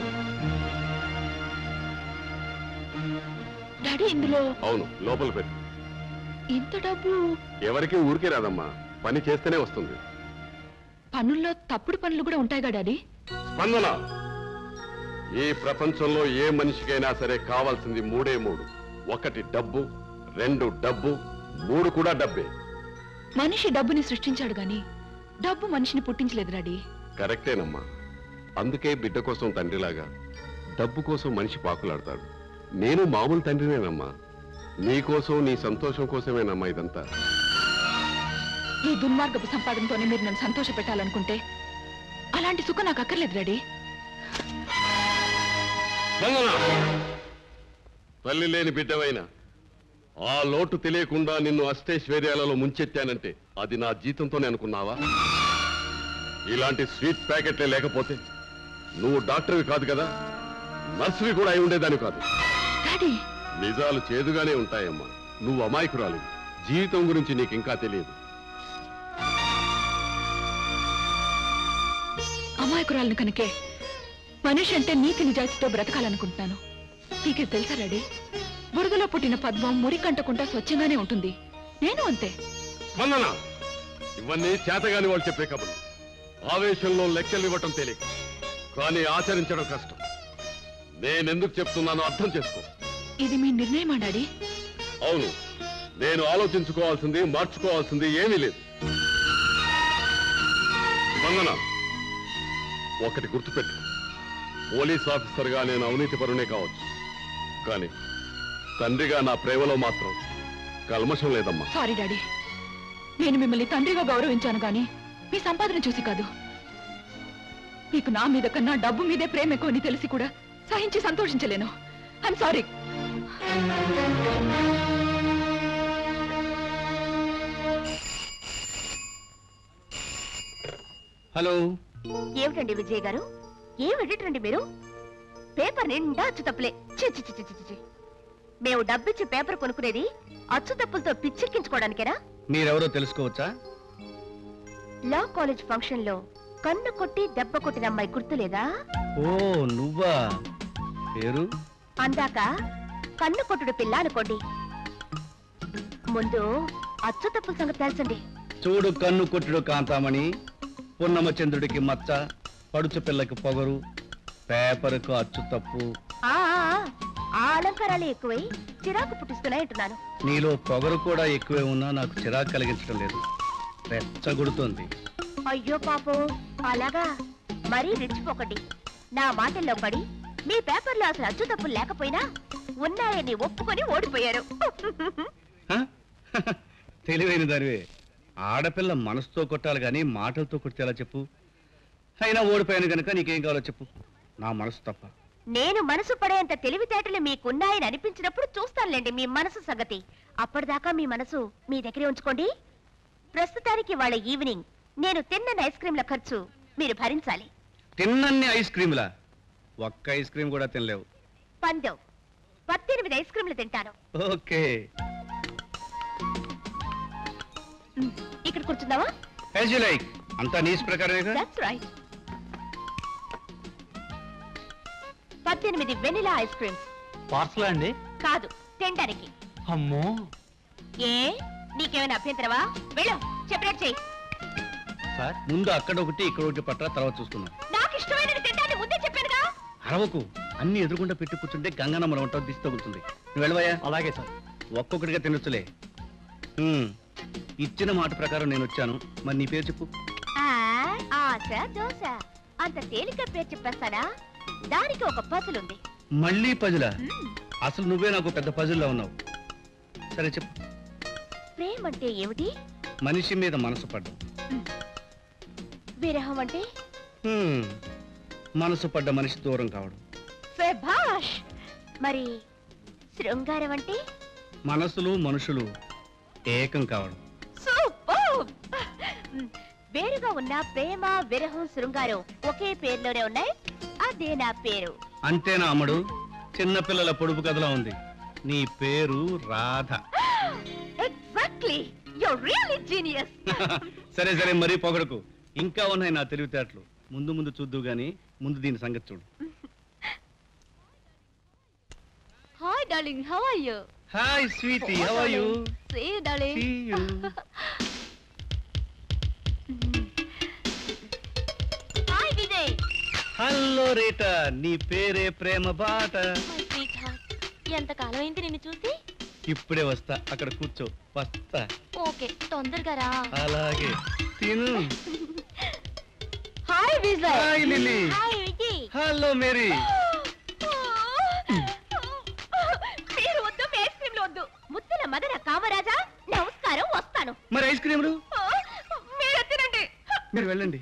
డాడీ ఇందులో అవును, లోపల పెట్టు. ఇంత డబ్బు ఎవరికి ఊరికే రాదమ్మా, పని చేస్తేనే వస్తుంది. పనుల్లో తప్పుడు పనులు కూడా ఉంటాయిగా డాడీ? స్పందన, ఈ ప్రపంచంలో ఏ మనిషికైనా సరే కావాల్సింది మూడే మూడు. ఒకటి డబ్బు, రెండు డబ్బు, మూడు కూడా డబ్బే. మనిషి డబ్బుని సృష్టించాడు గాని డబ్బు మనిషిని పుట్టించలేదు డాడీ. కరెక్టేనమ్మా. అందుకే బిడ్డ కోసం తండ్రిలాగా డబ్బు కోసం మనిషి పాకులాడతాడు. నేను మామూలు తండ్రినేనమ్మా. నీ కోసం, నీ సంతోషం కోసమేనమ్మా ఇదంతా. ఈ దుర్మార్గపు సంపాదనతోనే మీరు నన్ను సంతోష పెట్టాలనుకుంటే అలాంటి సుఖం నాకు అక్కర్లేదు డాడీ. తల్లి లేని బిడ్డవైనా ఆ లోటు తెలియకుండా నిన్ను అష్టైశ్వర్యాలలో ముంచెత్తానంటే అది నా జీతంతోనే అనుకున్నావా? ఇలాంటి స్వీట్ ప్యాకెట్లే లేకపోతే నువ్వు డాక్టర్వి కాదు కదా, నర్సువి కూడా అయి ఉండేదాని కాదు. నిజాలు చేదుగానే ఉంటాయమ్మా. నువ్వు అమాయకురాలు. జీవితం గురించి నీకు ఇంకా తెలియదు. అమాయకురాలను కనుకే మనిషి అంటే నీతి నిజాయితీతో బ్రతకాలనుకుంటున్నాను. నీకే తెలుసా డాడీ, బురదలో పుట్టిన పద్మం మురికంటకుండా స్వచ్ఛంగానే ఉంటుంది. నేను అంతే. స్పందన, ఇవన్నీ చేతగాని వాళ్ళు చెప్పే కబుర్లు. ఆవేశంలో లెక్కలు ఇవ్వటం తెలియక, కానీ ఆచరించడం కష్టం. నేనెందుకు చెప్తున్నానో అర్థం చేసుకో. ఇది మీ నిర్ణయమా డాడీ? అవును, నేను ఆలోచించుకోవాల్సింది, మార్చుకోవాల్సింది ఏమీ లేదు. స్పందన, ఒకటి గుర్తుపెట్టు, పోలీస్ ఆఫీసర్గా నేను అవినీతి పరునే కావచ్చు, కానీ తండ్రిగా నా ప్రేమలో మాత్రం కల్మషం లేదమ్మా. సారీ డాడీ, నేను మిమ్మల్ని తండ్రిగా గౌరవించాను గాని మీ సంపాదన చూసి కాదు. మీకు నా మీద కన్నా డబ్బు మీదే ప్రేమ ఎక్కువని తెలిసి కూడా సహించి సంతోషించలేను. I'm sorry. హలో. ఏమిటండి విజయ్ గారు, ఏం ఎడిటర్ అండి మీరు? పేపర్ నిండా అచ్చు తప్పులే. మేము డబ్బిచ్చి పేపర్ కొనుక్కునేది అచ్చు తప్పులతో పిచ్చెక్కించుకోవడానికేనా? మీరెవరో తెలుసుకోవచ్చా? లా కాలేజ్ ఫంక్షన్ లో కన్ను కొట్టి దెబ్బ కొట్టిన అమ్మాయి గుర్తులేదా? ఓ నువ్వా? పేరు? అందాక కన్ను కొట్టుడు పిల్ల అనుకోండి, ముందు అచ్చు తప్పుల సంగతి తెలుసండి. చూడు కన్ను కొట్టుడు కాంతామణి, పున్నమచంద్రుడికి మచ్చ, పడుచు పిల్లకి పొగరు, పేపర్కు అచ్చు తప్పు. ఆ అలంకారాలే ఎక్కువై చిరాకు పుట్టిస్తున్నాయంటున్నాను. నీలో పొగరు కూడా ఎక్కువే ఉన్నా నాకు చిరాకు కలిగించడం లేదు, రెచ్చగొడుతోంది. అయ్యో పాపం, అలాగా? మరీ రెచ్చిపోకండి. నా మాటల్లో పడి మీ పేపర్లో అసలు అచ్చు తప్పులు లేకపోయినా ఉన్నాయని ఒప్పుకొని ఓడిపోయారు. తెలివైన దానివే. ఆడపిల్ల మనసుతో కొట్టాలి గాని మాటలతో కొట్టేలా చెప్పు. అయినా ఓడిపోయాను గనక నీకేం కావాలో చెప్పు, నా మనసు తప్ప. నేను మనసు పడేంత తెలివితేటలు మీకున్నాయని అనిపించినప్పుడు చూస్తానులేండి మీ మనసు సంగతి. అప్పటిదాకా మీ మనసు మీ దగ్గరే ఉంచుకోండి. ప్రస్తుతానికి వాళ్ళ ఈవినింగ్ నేను తిన్న ఐస్ క్రీంల ఖర్చు మీరు భరించాలి. తిన్నన్ని ఐస్ క్రీములా? ఒక్క ఐస్ క్రీమ్ కూడా తినలేవు. 18 ఐస్ క్రీంలు తింటాను. ఓకే, ఇక్కడ కూర్చుందావా? As you like. అంతా నీస్ ప్రకారమేగా? That's right. 18 vanilla ice creams. Parcel అండి? కాదు, తినడానికి. అమ్మో, ఏ నీకేమైనా అభ్యంతరవా? వెళ్ళు, చెప్పినట్టు చెయ్యి. సార్ ముందు అక్కడ ఒకటి ఇక్కడ ఒకటి పట్ల తర్వాత చూసుకున్నాం. నాకు ఇష్టమైన తింటాన్ని ముందే చెప్పానుగా. అరవకు, అన్ని ఎదురుకుండా పెట్టి కూర్చుంటే గంగనమ్మల వంట దిష్టి తగులుతుంది. నువ్వు వెళ్ళవయ్యా. అలాగే సార్. ఒక్కొక్కటిగా తినొచ్చులే. ఇచ్చిన మాట ప్రకారం నేను వచ్చాను. మరి నీ పేరు చెప్పు. ఆశ దోశ. అంత తేలిక పేరు చెప్పేస్తానా? దానికి ఒక పజిల్ ఉంది. మళ్ళీ పజిలా? అసలు నువ్వే నాకు పెద్ద పజిల్లా ఉన్నావు. సరే చెప్పు. ప్రేమ అంటే ఏమిటి? మనిషి మీద మనసు పడ్డం. విరహం అంటే? మనసు పడ్డ మనిషి దూరం కావడం. శభాష్. మరి శృంగారం అంటే? మనసులు మనుషులు ఏకం కావడం. సూపర్. వేరుగా ఉన్న ప్రేమ, విరహం, శృంగారం ఒకే పేరులోనే ఉన్నాయి. అదే నా పేరు. అంతేనా అమ్మడు? చిన్నపిల్లల పొడుపు కథలా ఉంది. నీ పేరు Radha. Exactly. You really genius. సరే సరే, మరీ పొగడకు. ఇంకా ఉన్నాయి నా తెలివితేటలు. ముందు ముందు చూద్దు గాని ముందు దీని సంగతి చూడు. Hi darling, how are you? Hi sweetie, how are you? See you darling. See you. Hi Vijay. Hello రేటా, నీ పేరే ప్రేమ బాట. మై స్వీట్ హార్ట్, ఎంత కాలం అయింది నిన్ను చూసి? ఇప్పుడే వస్తా, అక్కడ కూర్చో. వస్తా. ఓకే, తొందరగా రా. అలాగే. తిను. Hi Vijay. Hi Lilly. Hi Vijay. Hello Mary. మీరు వద్దు, ఐస్ క్రీమ్ వద్దు. ముద్దల మదన కామరాజా, నమస్కారం, వస్తాను. మరి ఐస్ క్రీములు? మీరు తినండి. మీరు వెళ్ళండి.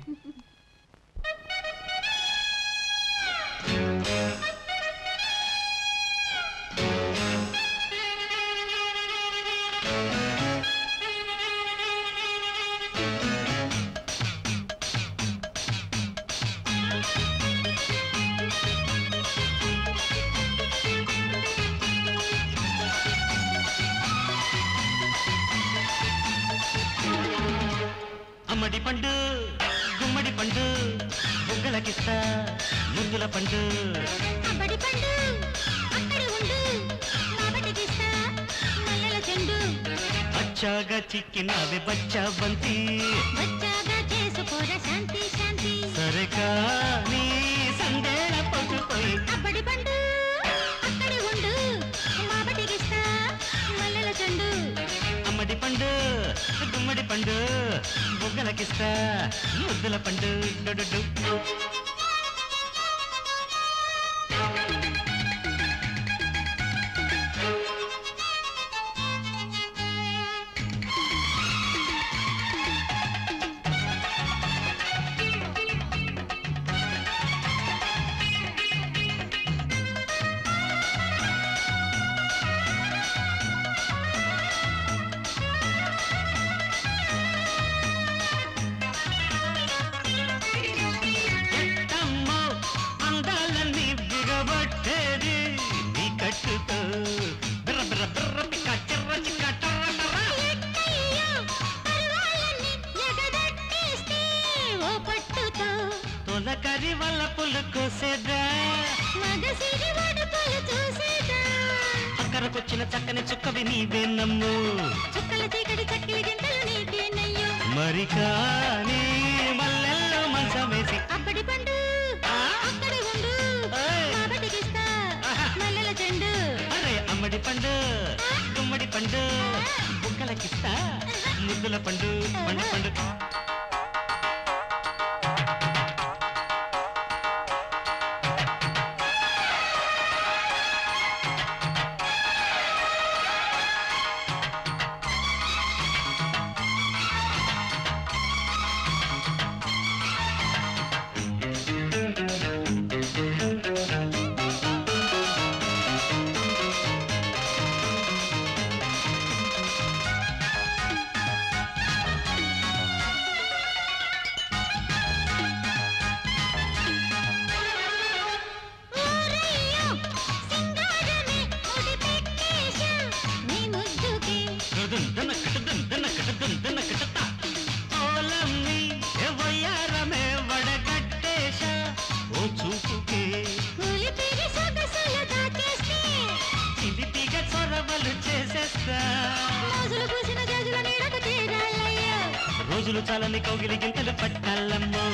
అమ్మడి పండు, గుమ్మడి పండు, బుగ్గలకిస్తా ముద్దుల పండు. అబ్బడి పండు, అక్కడి ఉండు, మాబడికిస్తా మల్లెల చెండు. అచ్చాగా చిక్కినవి బచ్చా బంతి, బచ్చాగా చేసుకోరా శాంతి శాంతి. సరే కానీ సందేళ పట్టుపోయి. అబ్బడి పండు, అక్కడి ఉండు, మాబడికిస్తా మల్లెల చెండు. అమ్మడి పండు, గుమ్మడి పండు, బుగ్గలకిస్తా ముద్దుల పండు. డు. కరి వల్ల పులు కోసేదా మగసిరి వడుపులు చూసేదా అక్కరకొచ్చిన చక్కని చుక్కవి నీవేనమ్ము చుక్కల చీకటి చక్కిలి గింతలు నీకేనయ్యో మరి కానీ మల్లెల్లో మంచమేసి అప్పటి పండు అక్కడే ఉండు మాబటికిస్తా మల్లెల చెండు అరే అమ్మడి పండు గుమ్మడి పండు బుక్కలకిస్తా ముద్దుల పండు పండు పండు రోజులు చాలని కౌగిలి గింతలు పట్టాలమ్మో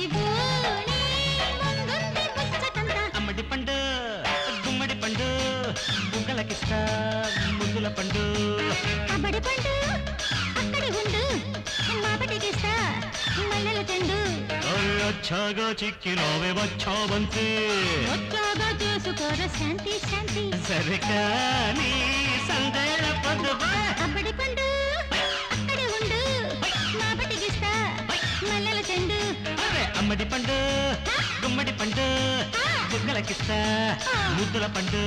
అమ్మడి పండు గుమ్మడి పండు బుగ్గలకిస్తా ముద్దుల పండు అబ్బడి పండు అక్కడే ఉండు మాబటికిస్తా మల్లెల చెండు అచ్చాగా చిక్కినోవే వచ్చావంతే వచ్చాగా చేసుకోర శాంతి శాంతి సరే కానీ సందేళ పొద్దువా అబ్బడి పండు అక్కడే ఉండు మాబటికిస్తా మల్లెల చెండు అరే అమ్మడి పండు గుమ్మడి పండు బుగ్గలకిస్తా ముద్దుల పండు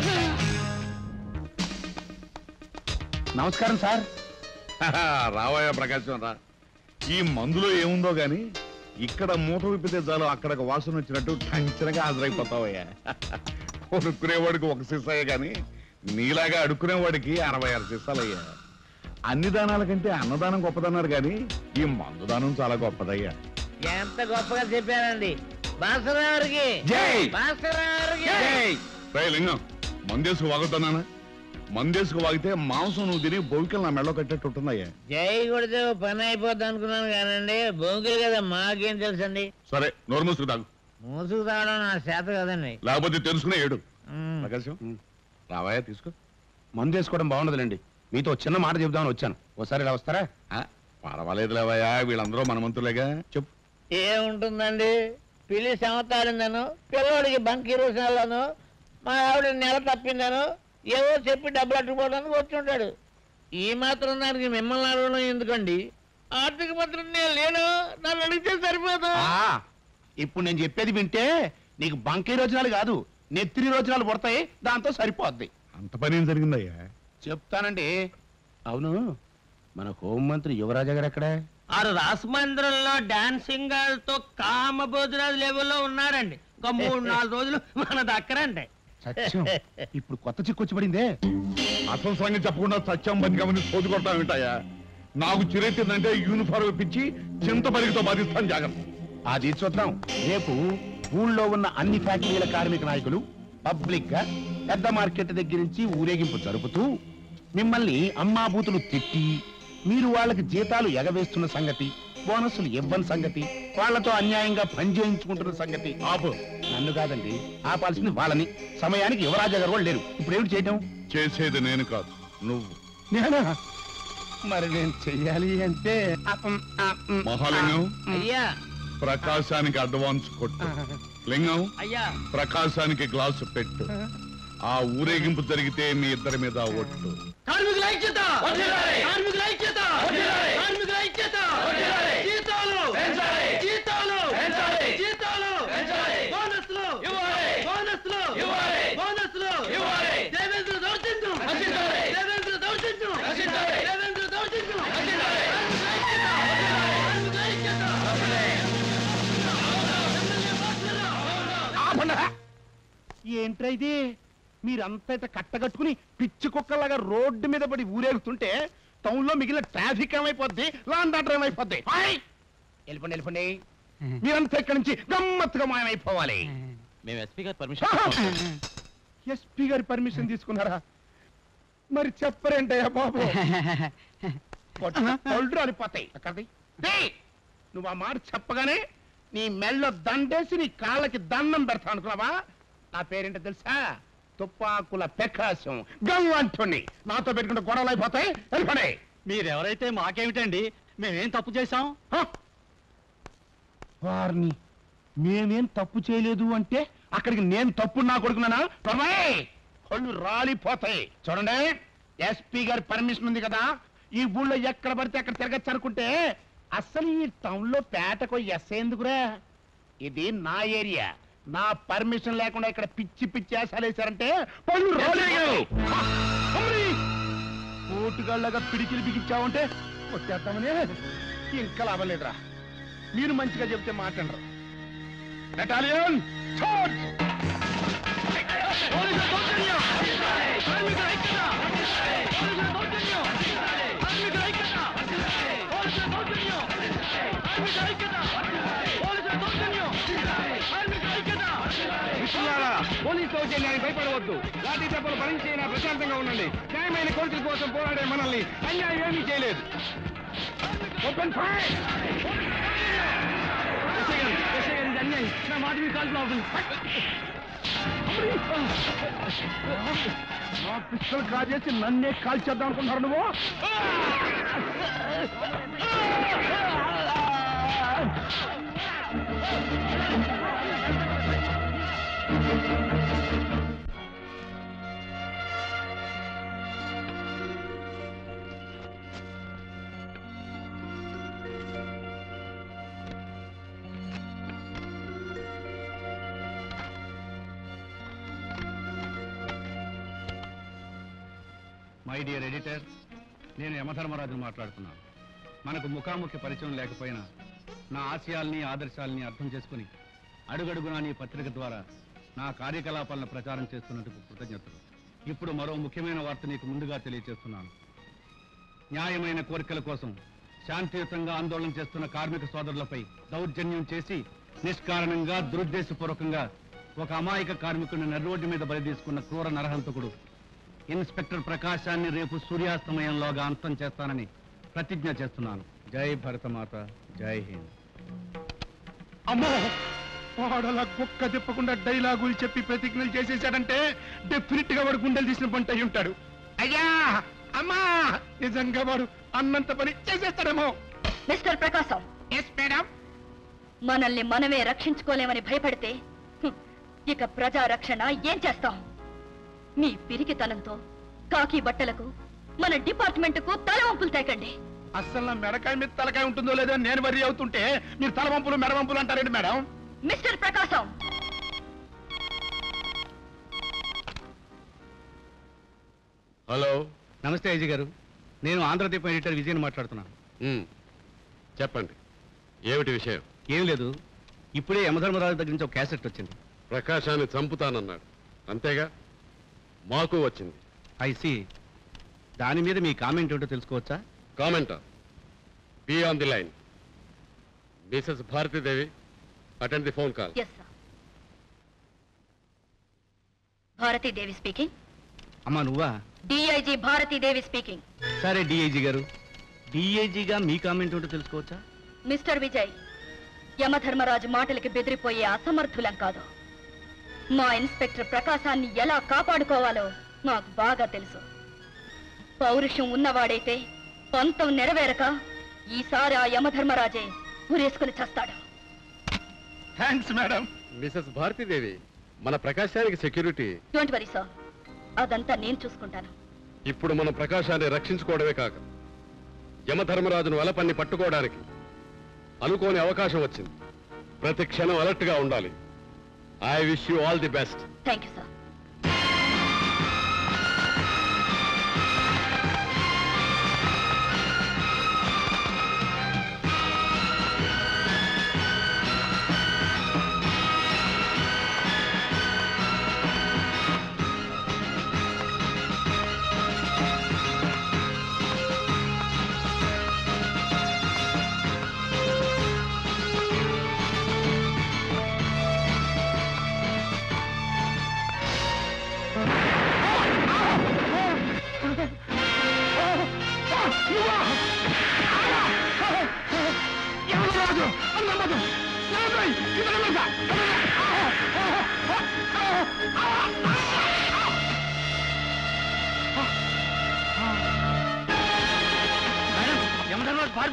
నమస్కారం సార్. రావయ్య ప్రకాశం రా. ఈ మందులో ఏముందో గాని ఇక్కడ మూత విప్పితే చాలు అక్కడికి వాసన వచ్చినట్టు టంచనగా హాజరైపోతావయ్యా. కొనుక్కునేవాడికి ఒక సీసాయే గాని నీలాగా అడుక్కునేవాడికి 66 సీసాలయ్యా. అన్ని దానాల కంటే అన్నదానం గొప్పదన్నారు గాని ఈ మందు దానం చాలా గొప్పదయ్యా. ఎంత గొప్పగా చెప్పారండి. భాస్కరరావుకి జై! భాస్కరరావుకి రేయ్ లింగం, మందేసుకు వాగుతున్నానా? మందేసుకు వాగితే మాంసం నువ్వు తిని బొవికలు నా మెళ్ళో కట్టేట్టు ఉంటుందయ్యా. జై కొడితే పని అయిపోద్ది అనుకున్నాను కానండి, బొంగులు కదా మాకేం తెలుసండి. సరే నోరు మూసుకు తాగు. మూసుకు తాగడం నా చేత కదండి. లేకపోతే తెలుసుకునే ఏడు. ప్రకాశం రావయ్యా తీసుకో. మందు వేసుకోవడం బాగుండదులేండి. మీతో చిన్న మాట చెబుదామని వచ్చాను. ఓసారి ఇలా వస్తారా? పర్వాలేదు లేవయ్యా, వీళ్ళందరూ మనమంతులేగా. చెప్పు. ఏముంటుందండి, పిల్లి సంవత్సరాలిందను, పిల్లవాడికి బంకి రోజులను, మా ఆవిడ నెల తప్పిందను ఏవో చెప్పి డబ్బులు అట్టుకోవడానికి వచ్చి ఉంటాడు. ఈ మాత్రం దానికి మిమ్మల్ని అడగడం ఎందుకండి? ఆర్థిక మంత్రి నేను లేను, నన్ను అడిగితే సరిపోదు. ఇప్పుడు నేను చెప్పేది వింటే నీకు బంకీ రోజునాలు కాదు, నెత్తిరి రోజునాలు పడతాయి. దాంతో సరిపోద్ది. అంత పని ఏం జరిగిందయ్యా? చెప్తానండి. అవును, మన హోంమంత్రి యువరాజా గారు ఎక్కడ? ఆరు రాసమందిరంలో డాన్సింగ్ తో కామ భోజనాలు లెవెల్లో ఉన్నారండి. ఒక 3-4 రోజులు మన దక్కరండి. సత్యం, ఇప్పుడు కొత్త చిక్కొచ్చి పడిందే. అసలు సంగతి చెప్పకుండా సత్యం బతికమని సోది కొడతా ఉంటాయా? నాకు చిరెత్తిందంటే యూనిఫారం ఇప్పించి చింత పరిగితో బాధిస్తాను, జాగ్రత్త. అది చూద్దాం. రేపు ఊళ్ళో ఉన్న అన్ని ఫ్యాక్టరీల కార్మిక నాయకులు పబ్లిక్ గా పెద్ద మార్కెట్ దగ్గర నుంచి ఊరేగింపు జరుపుతూ మిమ్మల్ని అమ్మాబూతులు తిట్టి, మీరు వాళ్ళకి జీతాలు ఎగవేస్తున్న సంగతి, బోనస్సులు ఇవ్వని సంగతి, వాళ్లతో అన్యాయంగా పనిచేయించుకుంటున్న సంగతి ఆపు. నన్ను కాదండి ఆపాల్సింది వాళ్ళని. సమయానికి యువరాజా గారు వాళ్ళు లేరు. ఇప్పుడు ఏమిటి చేయటం? చేసేది నేను కాదు, నువ్వు. నేనా? మరి నేను చెయ్యాలి అంటే మహాలింగం, అయ్యా ప్రకాశానికి అడ్వాన్స్ కొట్టు. లింగం, అయ్యా ప్రకాశానికి గ్లాసు పెట్టు. ఆ ఊరేగింపు జరిగితే మీ ఇద్దరి మీద ఒట్టు. కార్మికుల ఐక్యత, కార్మికుల ఐక్యత, కార్మికుల ఐక్యత, జీతాలు జీతాలు జీతాలు, బోనస్లు బోనస్లు బోనస్లు, దేవేంద్ర దౌర్జన్యం, దేవేంద్ర దౌర్జన్యం, దేవేంద్ర దౌర్జన్యం. ఏంట్రా ఇది? మీరంతా కట్టగట్టుకుని పిచ్చి కుక్కలాగా రోడ్డు మీద పడి ఊరేగుతుంటే టౌన్ లో మిగిలిన ట్రాఫిక్ ఏమైపోద్ది, లాండ్ ఆర్డర్ ఏమైపోద్ది. వెళ్ళిపోండి వెళ్ళిపోండి. మీరంతా ఇక్కడి నుంచి గమ్మత్తుగా మాయమైపోవాలి. మేము ఎస్పీ గారి పర్మిషన్ ఎస్పీ గారి పర్మిషన్ తీసుకున్నారా? మరి చెప్పరేంటయ్యా బాబు? పళ్ళు అనిపోతాయి. అక్కడి నువ్వు ఆ మాట చెప్పగానే నీ మెళ్ళ దండేసి నీ కాళ్ళకి దండం పెడతా అనుకున్నావా? నా పేరేంటో తెలుసా? తుపాకుల ప్రకాశం గంవంటుని. నాతో పెట్టుకుంటే గొడవలు అయిపోతాయి. వెళ్ళిపోండి. మీరెవరైతే మాకేమిటండి, మేమేం తప్పు చేశాం? వారిని మేమేం తప్పు చేయలేదు అంటే అక్కడికి నేను తప్పు నా కొడుకున్నానా? కళ్ళు రాలిపోతాయి. చూడండి, ఎస్పీ గారి పర్మిషన్ ఉంది కదా, ఈ ఊళ్ళో ఎక్కడ పడితే అక్కడ తిరగచ్చు అనుకుంటే అసలు ఈ టౌన్ లో పేటకు ఎస్ ఎందుకురా? ఇది నా ఏరియా. నా పర్మిషన్ లేకుండా ఇక్కడ పిచ్చి పిచ్చి వేసాలు వేశారంటే పళ్ళు కోటుగాళ్ళగా పిడికిలు బిగించావంటే వచ్చేద్దామని. ఇంకా లాభం లేదురా. మీరు మంచిగా చెప్తే మాట్లాడరు. బెటాలియన్ పోలీసు దౌర్జన్యానికి భయపడవద్దు. లాఠీ దెబ్బలు భరించైనా ప్రశాంతంగా ఉండండి. న్యాయమైన కోరికల కోసం పోరాడే మనల్ని అన్యాయం ఏమీ చేయలేదు. Open fire. అన్యాయం నా మాట మీ కాల్పులు అవుతుంది. నా పిస్టల్ కాజేసి నన్నే కాల్ చేద్దాం అనుకుంటున్నారు నువ్వు? మై డియర్ ఎడిటర్, నేను యమధర్మరాజును మాట్లాడుతున్నాను. మనకు ముఖాముఖి పరిచయం లేకపోయినా నా ఆశయాల్ని ఆదర్శాలని అర్థం చేసుకుని అడుగడుగునా నీ పత్రిక ద్వారా నా కార్యకలాపాలను ప్రచారం చేస్తున్నందుకు కృతజ్ఞతలు. ఇప్పుడు మరో ముఖ్యమైన వార్త నీకు ముందుగా తెలియజేస్తున్నాను. న్యాయమైన కోరికల కోసం శాంతియుతంగా ఆందోళన చేస్తున్న కార్మిక సోదరులపై దౌర్జన్యం చేసి నిష్కారణంగా దురుద్దేశపూర్వకంగా ఒక అమాయక కార్మికుడిని నర్రోడ్డు మీద బలి తీసుకున్న క్రూర నరహంతకుడు ఇన్స్పెక్టర్ ప్రకాశాన్ని రేపు సూర్యాస్తమయంలోగా అంతం చేస్తానని ప్రతిజ్ఞ చేస్తున్నాను. జై భరతమాత, జై హింద్. అమ్మో, వాడలా కుక్క తిప్పకుండా డైలాగులు చెప్పి ప్రతిజ్ఞలు చేసేసాడంటే డెఫినెట్ గా వాడు గుండెలు తీసిన పంట అయి ఉంటాడు. అయ్యా అమ్మా, నిజంగా వాడు అన్నంత పని చేసేస్తాడేమో. మిస్టర్ ప్రకాశం. Yes madam. మనల్ని మనమే రక్షించుకోలేమని భయపడితే ఇక ప్రజా రక్షణ ఏం చేస్తాం? మీ పిరికితనంతో కాకి బట్టలకు మన డిపార్ట్మెంట్కు తలవంపులు తేకండి. అస్సలు నా మెడకాయ మీద తలకాయ ఉంటుందో లేదో నేను వర్రీ అవుతుంటే మీరు తలవంపులు మెడవంపులు అంటారేంటి మేడం? మిస్టర్ ప్రకాశం. హలో, నమస్తే ఐజీ గారు. నేను ఆంధ్రదీపం ఎడిటర్ విజయన్ మాట్లాడుతున్నాను. చెప్పండి, ఏమిటి విషయం? ఏం లేదు, ఇప్పుడే యమధర్మరాజు దగ్గర నుంచి ఒక క్యాసెట్ వచ్చింది. ప్రకాశాన్ని చంపుతానన్నాడు, అంతేగా? మాకు వచ్చింది. ఐసి, దాని మీద మీ కామెంట్ ఏంటో తెలుసుకోవచ్చా? కామెంటా? Be on the line. Mrs Bharathidevi, attend the phone call. Yes sir. Bharathidevi speaking. అమ్మా నువ్వా? DIG Bharathidevi speaking. సరే డిఐజీ గారు, డిఐజీగా మీ కామెంట్ ఏంటో తెలుసుకోవచ్చా? మిస్టర్ విజయ్, యమధర్మరాజు మాటలకి బెదిరిపోయే అసమర్థులం కాదు. మా ఇన్స్పెక్టర్ ప్రకాశాన్ని ఎలా కాపాడుకోవాలో మాకు బాగా తెలుసు. పౌరుషం ఉన్నవాడైతే పంతం నెరవేరక ఈసారి ఆ యమధర్మరాజే ఉరేసుకుని చస్తాడు. Thanks madam. మిసెస్ భారతీదేవి, మన ప్రకాశానికి సెక్యూరిటీ. డోంట్ వరీ సార్, అదంతా నేను చూసుకుంటాను. ఇప్పుడు మన ప్రకాశాన్ని రక్షించుకోవడమే కాక యమధర్మరాజును వలపన్ని పట్టుకోవడానికి అనుకోని అవకాశం వచ్చింది. ప్రతి క్షణం అలర్ట్ గా ఉండాలి. I wish you all the best. Thank you sir.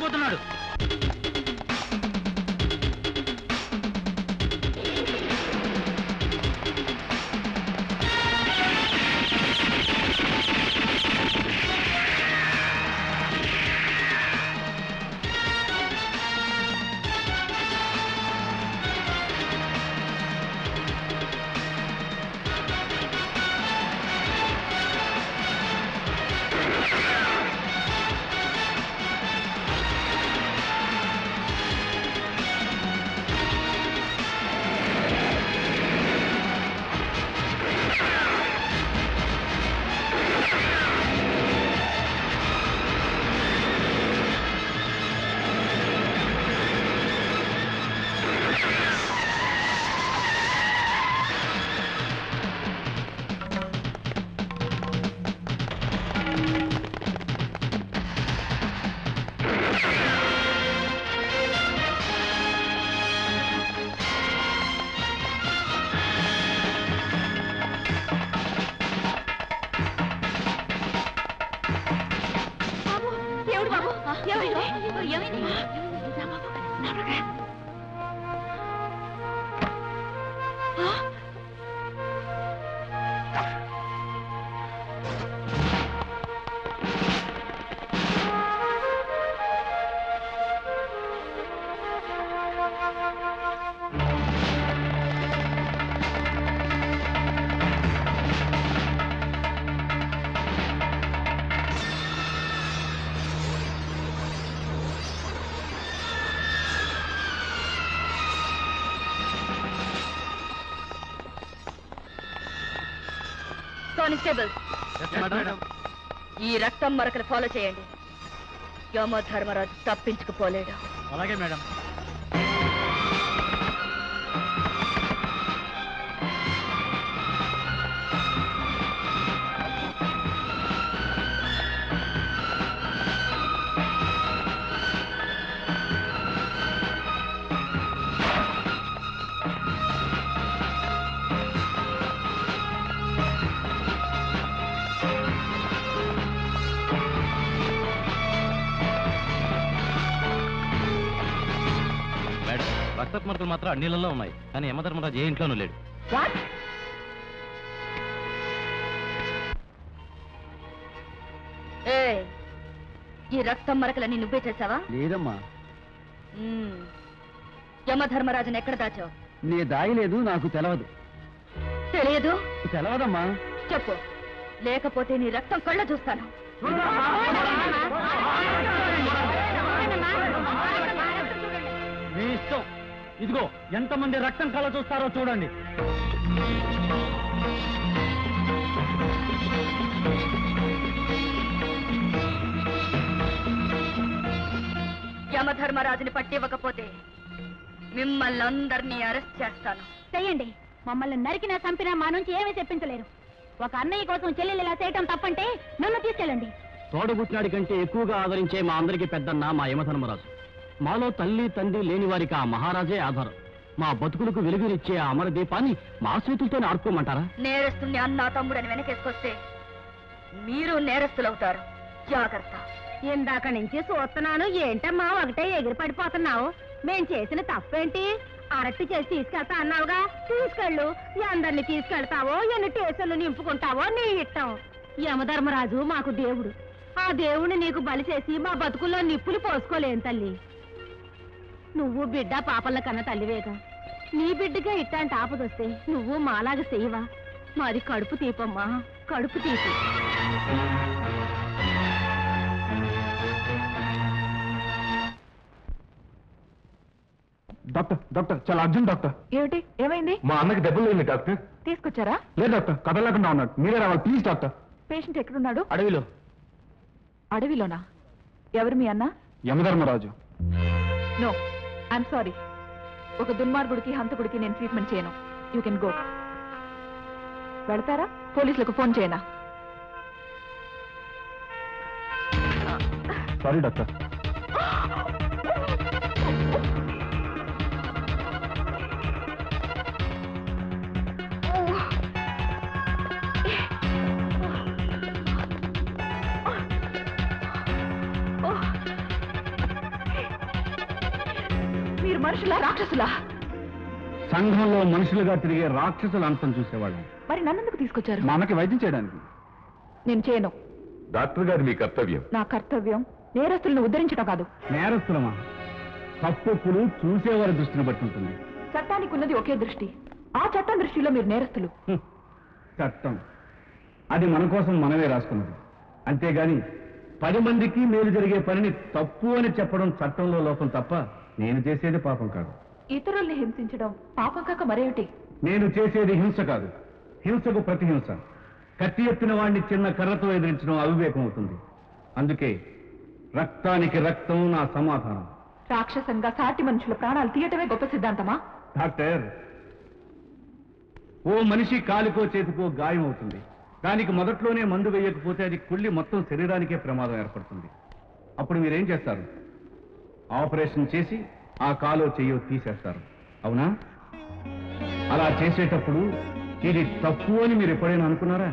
పారిపోతున్నాడు. కానిస్టేబుల్, ఈ రక్తం మరకలు ఫాలో చేయండి. యమధర్మరాజు తప్పించుకుపోలేడు. అలాగే మేడం. రక్తపు మరకలు మాత్రం అన్నిళ్ళలో ఉన్నాయి, కానీ యమధర్మరాజు ఏ ఇంట్లోనూ లేడు. ఈ రక్తం మరకలని నువ్వే చేసావా? లేదమ్మా. యమధర్మరాజుని ఎక్కడ దాచావు? నీ దాయలేదు, నాకు తెలవదు. తెలియదు? తెలవదమ్మా. చెప్పు, లేకపోతే నీ రక్తం కళ్ళ చూస్తాను. మీ ఇష్టం. ఇదిగో ఎంతమంది రక్తం కళ్ళ చూస్తారో చూడండి. యమధర్మరాజుని పట్టివ్వకపోతే మిమ్మల్ని అందరినీ అరెస్ట్ చేస్తాను. చెయ్యండి. మమ్మల్ని నరికినా చంపినా మా నుంచి ఏమీ చెప్పించలేరు. ఒక అన్నయ్య కోసం చెల్లెలు ఇలా చేయటం తప్పంటే నన్ను తీసుకెళ్ళండి. తోడబుట్టినాడి కంటే ఎక్కువగా ఆదరించే మా అందరికీ పెద్దన్న మా యమధర్మరాజు. మాలో తల్లి తండ్రి లేని వారికి ఆ మహారాజే ఆధారం. మా బతుకులకు వెలుగునిచ్చే ఆ అమర దీపాన్ని మా చేతులతోనే ఆడుకోమంటారా? నేరస్తుని అన్న తమ్ముడని వెనకేసుకొస్తే మీరు నేరస్తులవుతారు. జాగ్రత్త. ఇందాక నుంచి చూస్తున్నాను. ఏంటమ్మా ఒకటే ఎగిరి పడిపోతున్నావు? మేం చేసిన తప్పేంటి? అరట్టి చేసి తీసుకెళ్తా అన్నావుగా, తీసుకెళ్ళు. అందరిని తీసుకెళ్తావో ఎన్ని టేషన్లు నింపుకుంటావో నీ ఇష్టం. యమధర్మరాజు మాకు దేవుడు. ఆ దేవుణ్ణి నీకు బలి చేసి మా బతుకుల్లో నిప్పులు పోసుకోలేను తల్లి. నువ్వు బిడ్డ పాపల కన్న తల్లివేగా. నీ బిడ్డగా ఇట్లాంటి ఆపదొస్తే నువ్వు మాలాగా చెయ్యవా? మాది కడుపు తీపమ్మా, కడుపు తీపి. డాక్టర్ డాక్టర్ చాలా అర్జెంట్ డాక్టర్. ఏమిటి? ఏమైంది? మా అన్నకి దెబ్బలు లేని డాక్టర్. తీసుకొచ్చారా? లేదు డాక్టర్, కదలకుండా ఉన్నాడు. మీరే రావాలి ప్లీజ్ డాక్టర్. పేషెంట్ ఎక్కడున్నాడు? అడవిలో. అడవిలోనా? ఎవరు మీ అన్న? యమధర్మరాజు. No, I'm sorry. ఒక దుర్మార్గుడికి హంతకుడికి నేను ట్రీట్మెంట్ చేయను. You can go. వెళ్తారా? పోలీసులకు ఫోన్ చేయనా? Sorry doctor. మనుషులా రాక్షసులా? సంఘంలో మనుషులుగా తిరిగే రాక్షసుల అంతం చూసేవాళ్ళం. మరి నన్నెందుకు తీసుకొచ్చారు? మా అమ్మకి వైద్యం చేయడానికి. నేను చేయను. డాక్టర్ గారు మీ కర్తవ్యం. నా కర్తవ్యం నేరస్తులను ఉద్ధరించడం కాదు. నేరస్తులమా? తప్పులు చూసేవారి దృష్టిని బట్టి ఉంటుంది. చట్టానికి ఉన్నది ఒకే దృష్టి. ఆ చట్టం దృష్టిలో మీరు నేరస్తులు. చట్టం అది మన కోసం మనమే రాసుకున్నది. అంతేగాని 10 మందికి మేలు జరిగే పనిని తప్పు అని చెప్పడం చట్టంలో లోపం తప్ప నేను చేసేది పాపం కాదు. ఇతరుల్ని హింసించడం పాపం కాక మరేమిటి? నేను చేసేది హింస కాదు, హింసకు ప్రతిహింస. కత్తి ఎత్తిన వాడిని చిన్న కర్రతో ఎదిరించడం అవివేకం అవుతుంది. అందుకే రక్తానికి రక్తం నా సమాధానం. రాక్షసంగా సాటి మనుషుల ప్రాణాలు తీయటమే గొప్ప సిద్ధాంతమా? డాక్టర్, ఓ మనిషి కాలికో చేతికో గాయం అవుతుంది. దానికి మొదట్లోనే మందు వేయకపోతే అది కుళ్ళి మొత్తం శరీరానికే ప్రమాదం ఏర్పడుతుంది. అప్పుడు మీరేం చేస్తారు? ఆపరేషన్ చేసి ఆ కాలో చెయ్యో తీసేస్తారు, అవునా? అలా చేసేటప్పుడు ఇది తప్పు అని మీరు ఎప్పుడైనా అనుకున్నారా?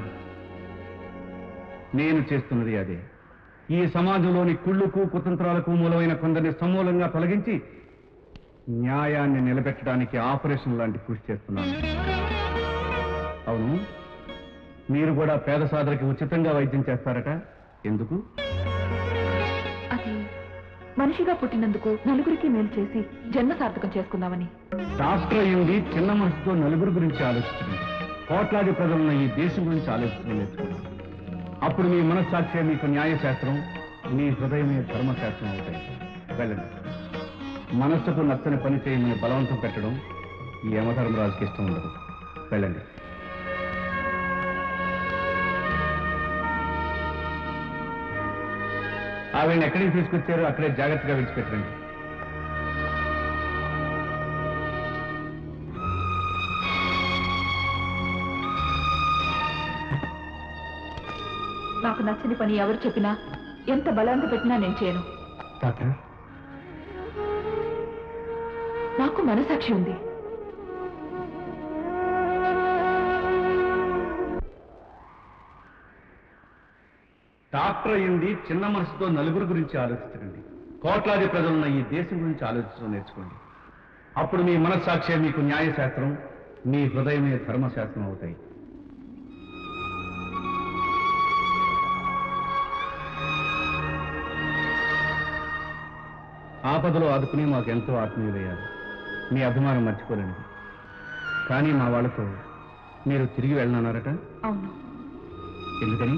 నేను చేస్తున్నది అదే. ఈ సమాజంలోని కుళ్ళుకు కుతంత్రాలకు మూలమైన కొందరిని సమూలంగా తొలగించి న్యాయాన్ని నిలబెట్టడానికి ఆపరేషన్ లాంటి కృషి చేస్తున్నాను. అవును, మీరు కూడా పేద సాధనకి ఉచితంగా వైద్యం చేస్తారట. ఎందుకు? అది మనిషిగా పుట్టినందుకు నలుగురికి మేలు చేసి జన్మ సార్థకం చేసుకుందామని. డాక్టర్ అయ్యింది చిన్న మనసుతో నలుగురు గురించి ఆలోచించండి. కోట్లాది ప్రజలున్న ఈ దేశం గురించి ఆలోచించడం నేర్చుకున్నాను. అప్పుడు మీ మనస్సాక్షి మీకు న్యాయశాస్త్రం, మీ హృదయమే ధర్మశాస్త్రం అవుతాయి. వెళ్ళండి. మనస్సుకు నచ్చని పని చేయమని బలవంతం పెట్టడం ఈ యమధర్మరాజుకి ఇష్టం ఉండదు. వెళ్ళండి. ఆవిడని ఎక్కడికి తీసుకొచ్చారో అక్కడే జాగ్రత్తగా విడిచిపెట్టండి. నాకు నచ్చని పని ఎవరు చెప్పినా ఎంత బలవంత పెట్టినా నేను చేయను. డాక్టర్, నాకు మనసాక్షి ఉంది. డాక్టర్ అయ్యింది చిన్న మనసుతో నలుగురు గురించి ఆలోచించండి. కోట్లాది ప్రజలున్న ఈ దేశం గురించి ఆలోచించడం నేర్చుకోండి. అప్పుడు మీ మనస్సాక్షి మీకు న్యాయశాస్త్రం, మీ హృదయమే ధర్మశాస్త్రం అవుతాయి. ఆపదలో ఆదుకుని మాకెంతో ఆత్మీయులయ్యారు. మీ అభిమానం మర్చిపోలేండి. కానీ మా వాళ్ళతో మీరు తిరిగి వెళ్ళనన్నారట. అవును. ఎందుకని?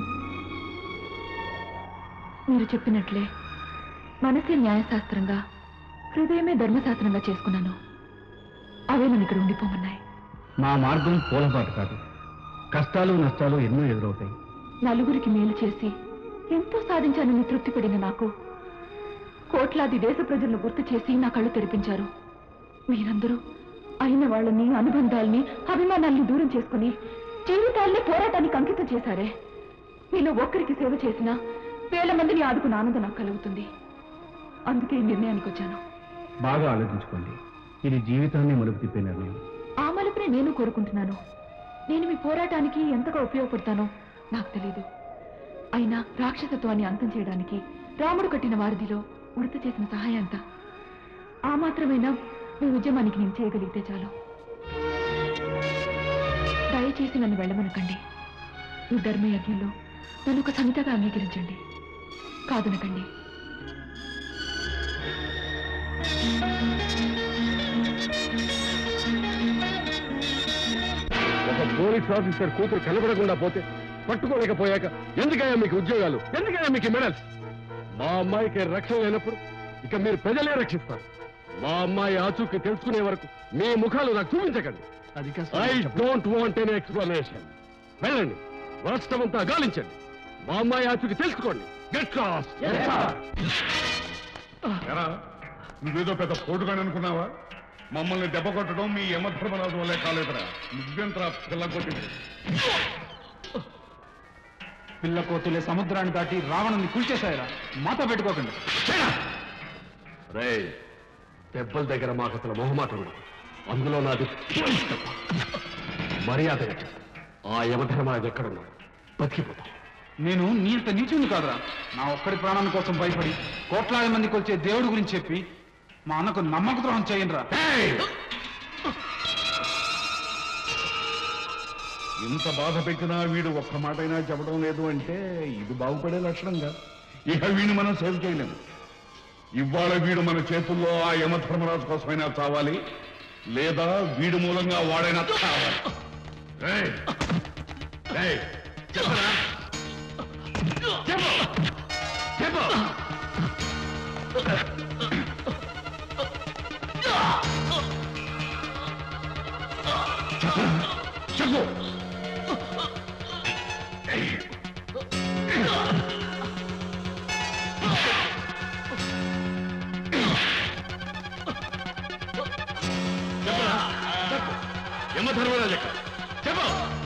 మీరు చెప్పినట్లే మనసే న్యాయశాస్త్రంగా, హృదయమే ధర్మశాస్త్రంగా చేసుకున్నాను. అవే నన్ను ఇక్కడ ఉండిపోమన్నాయి. మా మార్గం పూలబాటు కాదు. కష్టాలు నష్టాలు ఎన్నో ఎదురవుతాయి. నలుగురికి మేలు చేసి ఎంతో సాధించానని తృప్తి పడిన నాకు కోట్లాది దేశ ప్రజలను గుర్తు చేసి నా కళ్ళు తెరిపించారు. మీరందరూ అయిన వాళ్ళని, అనుబంధాల్ని, అభిమానాల్ని దూరం చేసుకుని జీవితాల్ని పోరాటానికి అంకితం చేశారే. మీలో ఒక్కరికి సేవ చేసినా వేల మందిని ఆదుకున్న ఆనందం నాకు కలుగుతుంది. అందుకే ఈ నిర్ణయానికి వచ్చాను. బాగా ఆలోచించుకోండి. ఇది జీవితాన్ని మలుపు తిప్పే నిర్ణయం. ఆ మలుపునే నేను కోరుకుంటున్నాను. నేను మీ పోరాటానికి ఎంతగా ఉపయోగపడతానో నాకు తెలీదు. అయినా రాక్షసత్వాన్ని అంతం చేయడానికి రాముడు కట్టిన వారధిలో ఉడత చేసిన సహాయంత ఆ మాత్రమైనా మీ ఉద్యమానికి నేను చేయగలిగితే చాలు. దయచేసి నన్ను వెళ్ళమనకండి. ఈ ధర్మయజ్ఞంలో నన్ను ఒక సమితగా అంగీకరించండి. కాదనకండి. ఒక పోలీస్ ఆఫీసర్ కూతురు కనబడకుండా పోతే పట్టుకోలేకపోయాక ఎందుకయ్యా మీకు ఉద్యోగాలు? ఎందుకయ్యా మీకు మెడల్స్? మా అమ్మాయికి రక్షణ లేనప్పుడు ఇక మీరు ప్రజలే రక్షిస్తారు. మా అమ్మాయి ఆచూకీ తెలుసుకునే వరకు మీ ముఖాలు నాకు చూపించకండి. I don't want any explanation. వెళ్ళండి, రాష్ట్రమంతా గాలించండి. మా అమ్మాయి ఆచూకీ తెలుసుకోండి. Get lost. నువ్వేదో పెద్ద పోటుగాని అనుకున్నావా? మమ్మల్ని దెబ్బ కొట్టడం మీ యమధర్మరాజు వల్లే కాలేదురా. నువ్వెంతరా పిల్ల కొట్టింది? పిల్ల కోతులే సముద్రాన్ని దాటి రావణుని కూల్చేశాయరా. మాతో పెట్టుకోకండి. రే, దెబ్బల దగ్గర మాకు అసలు మొహమాటం ఉండదు. అందులో నాది మర్యాదగా చెప్పు. ఆ యమధర్మరాజు ఎక్కడున్నాడు? బతికిపోతాం. నేను నీ అంత నీచుని కాదురా. నా ఒక్కడి ప్రాణం కోసం భయపడి కోట్లాది మంది కొలిచే దేవుడి గురించి చెప్పి మా అన్నకు నమ్మక ద్రోహం చేయండిరా. ఇంత బాధ పెట్టినా వీడు ఒక్క మాటైనా చెప్పడం లేదు అంటే ఇది బాగుపడే లక్షణంగా. ఇక వీడిని మనం సేవ్ చేయలేము. ఇవాళ వీడు మన చేతుల్లో ఆ యమధర్మరాజు కోసమైనా చావాలి, లేదా వీడి మూలంగా వాడైనా చావాలి. ఏయ్! ఏయ్! చెప్పరా? చెప్పు! చెప్పు! చెప్పు! యమధర్మరాజు ఎక్కడ? చెప్పు!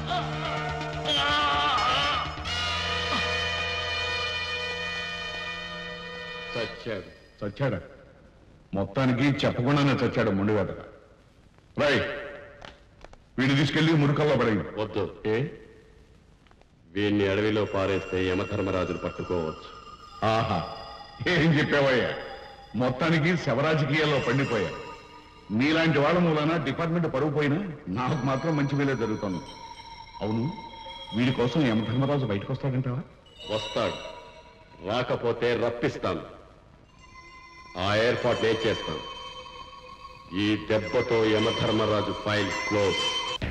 చచ్చాడు. చచ్చాడా? మొత్తానికి చెప్పకుండానే చచ్చాడు మొండివేట. రై, వీడిని తీసుకెళ్లి మురుకల్లో పడేయండి. వద్దు. వీడిని అడవిలో పారేస్తే యమధర్మరాజును పట్టుకోవచ్చు. ఆహా, ఏం చెప్పావయ్యా? మొత్తానికి శవరాజకీయాల్లో పండిపోయా. నీలాంటి వాళ్ళ మూలాన డిపార్ట్మెంట్ పరువు పోయినా నాకు మాత్రం మంచి వేలే జరుగుతుంది. అవును, వీడి కోసం యమధర్మరాజు బయటకు వస్తాడంటావా? వస్తాడు. రాకపోతే రప్పిస్తాను. ఆ ఏర్పాటు నేను చేస్తాను. ఈ దెబ్బతో యమధర్మరాజు ఫైల్ క్లోజ్.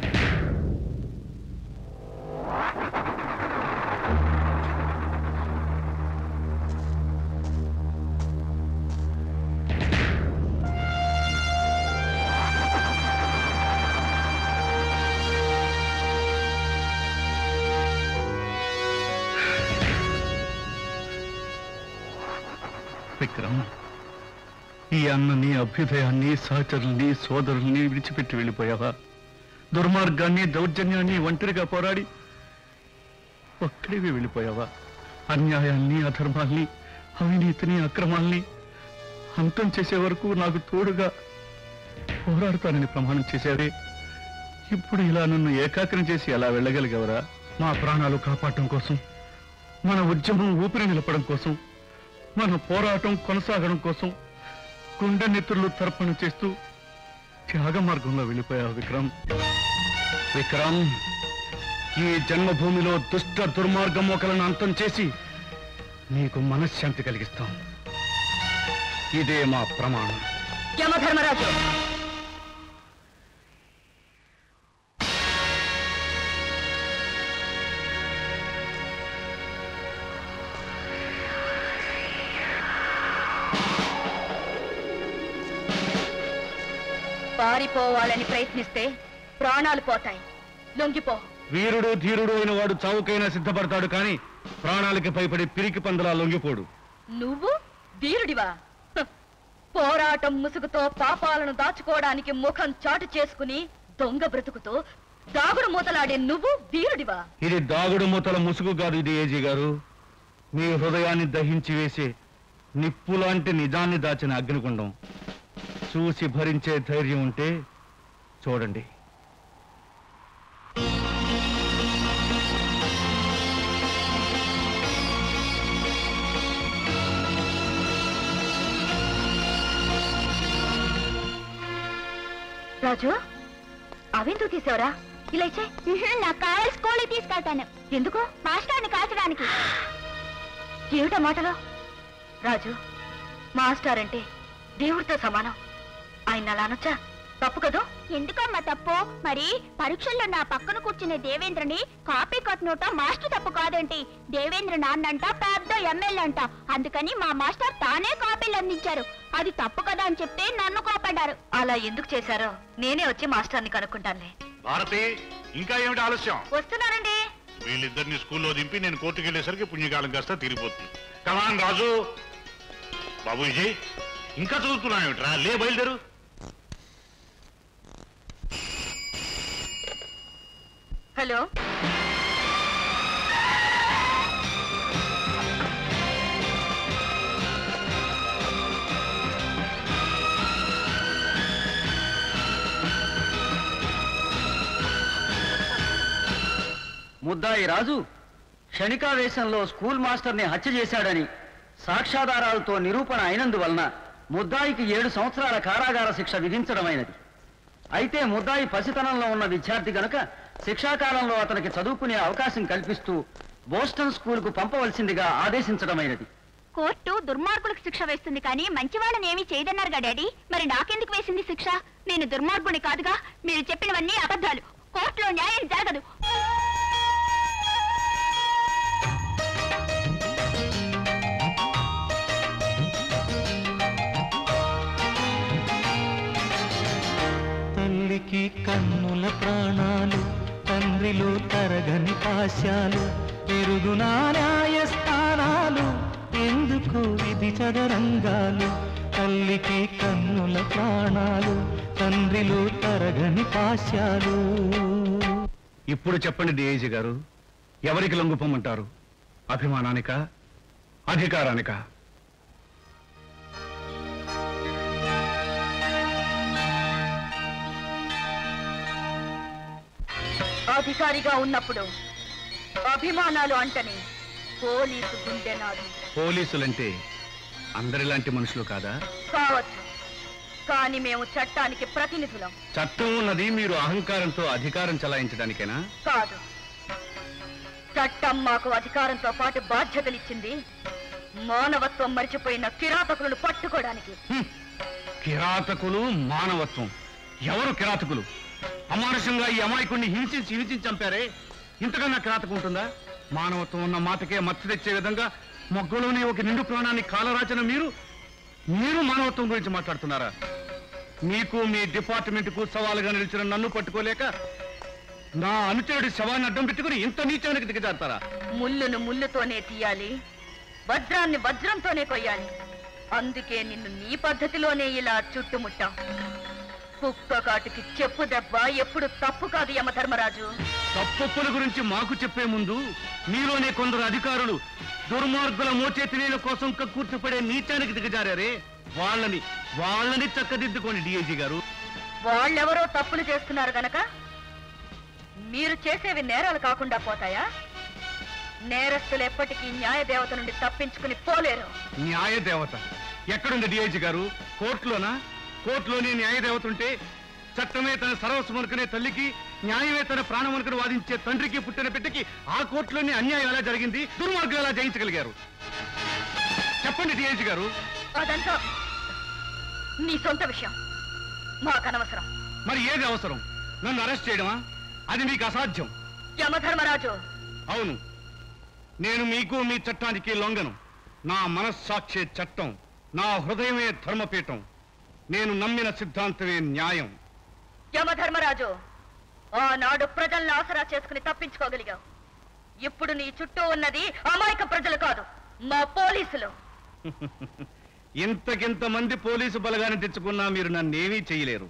విక్రమ్, ఈ అన్నని, అభ్యుదయాన్ని, సహచరుల్ని, సోదరుల్ని విడిచిపెట్టి వెళ్ళిపోయావా? దుర్మార్గాన్ని, దౌర్జన్యాన్ని ఒంటరిగా పోరాడి ఒక్కడివి వెళ్ళిపోయావా? అన్యాయాన్ని, అధర్మాల్ని, అవినీతిని, అక్రమాల్ని అంతం చేసే వరకు నాకు తోడుగా పోరాడుతానని ప్రమాణం చేశావే. ఇప్పుడు ఇలా నన్ను ఏకాగ్రం చేసి ఎలా వెళ్ళగలిగావరా? మా ప్రాణాలు కాపాడటం కోసం, మన ఉద్యమం ఊపిరి నిలపడం కోసం, మన పోరాటం కొనసాగడం కోసం గుండె నెత్తుర్లు తర్పణ చేస్తూ త్యాగ మార్గంలో వెళ్ళిపోయావు విక్రమ్. విక్రమ్, ఈ జన్మభూమిలో దుష్ట దుర్మార్గ మోకలను అంతం చేసి నీకు మనశ్శాంతి కలిగిస్తాం. ఇదే మా ప్రమాణం. యమధర్మరాజు, పారిపోవాలని ప్రయత్నిస్తే ప్రాణాలు పోతాయి. లొంగిపో. వీరుడు ధీరుడు అయిన వాడు చావుకైనా సిద్ధపడతాడు, కానీ ప్రాణాలకి భయపడి పిరికి పందులా లొంగిపోడు. నువ్వు ధీరుడివా? హ్! పోరాటం ముసుగుతో పాపాలను దాచుకోవడానికి ముఖం చాటు చేసుకుని దొంగ బ్రతుకుతో దాగుడు మూతలాడే నువ్వు ధీరుడివా? ఇది దాగుడు మూతల ముసుగు కాదు. ఇది ఏజీ గారు, మీ హృదయాన్ని దహించి వేసే నిప్పు లాంటి నిజాన్ని దాచిన అగ్నిగుండం. చూసి భరించే ధైర్యం ఉంటే చూడండి. రాజు, అవెందుకు తీసావురా? ఇలా ఇచ్చే. నాకు కావాలి, స్కూల్కి తీసుకెళ్తాను. ఎందుకు? మాస్టర్ని కాల్చడానికి. ఏమిటా మాటలో? రాజు, మాస్టర్ అంటే దేవుడితో సమానం. ఆయన అలా అనొచ్చా? తప్పు కదా? ఎందుకమ్మా తప్పు? మరి పరీక్షల్లో నా పక్కన కూర్చునే దేవేంద్రని కాపీ కొట్టినోట మాస్టర్ తప్పు కాదేంటి? దేవేంద్ర నాన్నంట పెద్ద ఎమ్మెల్యే అంట, అందుకని మా మాస్టర్ తానే కాపీలు అందించారు. అది తప్పు కదా అని చెప్తే నన్ను కాపాడారు. అలా ఎందుకు చేశారో నేనే వచ్చి మాస్టర్ని కనుక్కుంటానులే. భారతి, ఇంకా ఏమిటి ఆలస్యం? వస్తున్నానండి. వీళ్ళిద్దరిని స్కూల్లో దింపి నేను కోర్టుకు వెళ్ళేసరికి పుణ్యకాలం కాస్త తీరిపోతుంది. కమాన్ రాజు. బాబు విజయ్, ఇంకా చదువుతున్నావేమిట్రా? లే, బయలుదేరు. హలో, ముద్దాయి రాజు క్షణికావేశంలో స్కూల్ మాస్టర్ని హత్య చేశాడని సాక్ష్యాధారాలతో నిరూపణ అయినందువలన ముద్దాయికి 7 సంవత్సరాల కారాగార శిక్ష విధించడమైనది. అయితే ముద్దాయి పసితనంలో ఉన్న విద్యార్థి గనుక శిక్షాకాలంలో అతనికి చదువుకునే అవకాశం కల్పిస్తూ బోస్టన్ స్కూలుకు పంపవలసిందిగా ఆదేశించడమైనది. కోర్టు దుర్మార్గులకు శిక్ష వేస్తుంది కానీ మంచి వాళ్ళని ఏమీ చేయదన్నారుగా డాడీ. మరి నాకెందుకు వేసింది శిక్ష? నేను దుర్మార్గుని కాదుగా. మీరు చెప్పినవన్నీ అబద్ధాలు. కోర్టులో న్యాయం జరగదు. తల్లికి కన్నుల ప్రాణాలు, తండ్రిలో తరగని పాశాలు, పెరుగునా న్యాయస్థానాలు, ఎందుకు విధి చదరంగాలు. తల్లికి కన్నుల ప్రాణాలు, తండ్రిలో తరగని పాశాలు. ఇప్పుడు చెప్పండి డిఐజీ గారు, ఎవరికి లొంగిపోమంటారు? అభిమానానికా, అధికారానికా? అధికారిగా ఉన్నప్పుడు అభిమానాలు అంటని పోలీసు గుండె నాడు. పోలీసులంటే అందరిలాంటి మనుషులు కాదా? కావచ్చు, కానీ మేము చట్టానికి ప్రతినిధులం. చట్టం ఉన్నది మీరు అహంకారంతో అధికారం చలాయించడానికేనా? కాదు, చట్టం మాకు అధికారంతో పాటు బాధ్యతనిచ్చింది మానవత్వం మరిచిపోయిన కిరాతకులను పట్టుకోవడానికి. కిరాతకులు, మానవత్వం. ఎవరు కిరాతకులు? అమానుషంగా ఈ అమాయకుడిని హింసించి చంపారే, ఇంతకన్నా కిరాతకం ఉంటుందా? మానవత్వం ఉన్న మాటకే మచ్చ తెచ్చే విధంగా మొగ్గలోనే ఒక నిండు ప్రాణాన్ని కాలరాచిన మీరు మానవత్వం గురించి మాట్లాడుతున్నారా? మీకు మీ డిపార్ట్మెంట్కు సవాలుగా నిలిచిన నన్ను పట్టుకోలేక నా అనుచరుడి శవాన్ని అడ్డం పెట్టుకుని ఇంత నీచానికి దిగజారుతారా? ముళ్ళును ముళ్ళుతోనే తీయాలి, వజ్రాన్ని వజ్రంతోనే కొయ్యాలి. అందుకే నిన్ను నీ పద్ధతిలోనే ఇలా చుట్టుముట్టాం. కుక్క కాటుకి చెప్పు దెబ్బ ఎప్పుడు తప్పు కాదు యమధర్మరాజు. తప్పుల గురించి మాకు చెప్పే ముందు మీలోనే కొందరు అధికారులు దుర్మార్గుల మోచేతినేల కోసం కక్కుర్తిపడే నీచానికి దిగజారే, వాళ్ళని చక్కదిద్దుకోండి డిఐజీ గారు. వాళ్ళెవరో తప్పులు చేస్తున్నారు గనక మీరు చేసేవి నేరాలు కాకుండా పోతాయా? నేరస్తులు ఎప్పటికీ న్యాయదేవత నుండి తప్పించుకుని పోలేరు. న్యాయదేవత ఎక్కడుంది డిఐజీ గారు? కోర్టులోనా? కోర్టులోని న్యాయదేవత ఉంటే చట్టమే తన సర్వస్వం అనుకునే తల్లికి, న్యాయమే తన ప్రాణం అనుకుని వాదించే తండ్రికి, పుట్టిన బిడ్డకి ఆ కోర్టులోని అన్యాయం ఎలా జరిగింది? దుర్మార్గం ఎలా జయించగలిగారు? చెప్పండి డిఐజీ గారు. అదంతా నీ సొంత విషయం, మాకనవసరం. మరి ఏది అవసరం? నన్ను అరెస్ట్ చేయడమా? అది మీకు అసాధ్యం. యమధర్మరాజు, అవును, నేను మీకు మీ చట్టానికి లొంగను. నా మనస్సాక్షి చట్టం, నా హృదయమే ధర్మపీఠం, నేను నమ్మిన సిద్ధాంతమే న్యాయం. యమధర్మరాజు, ఆనాడు ప్రజల్ని ఆసరా చేసుకుని తప్పించుకోగలిగావు. ఇప్పుడు నీ చుట్టూ ఉన్నది అమాయక ప్రజలు కాదు, మా పోలీసులు. ఇంతకింత మంది పోలీసు బలగాన్ని తెచ్చుకున్నా మీరు నన్నేమీ చేయలేరు.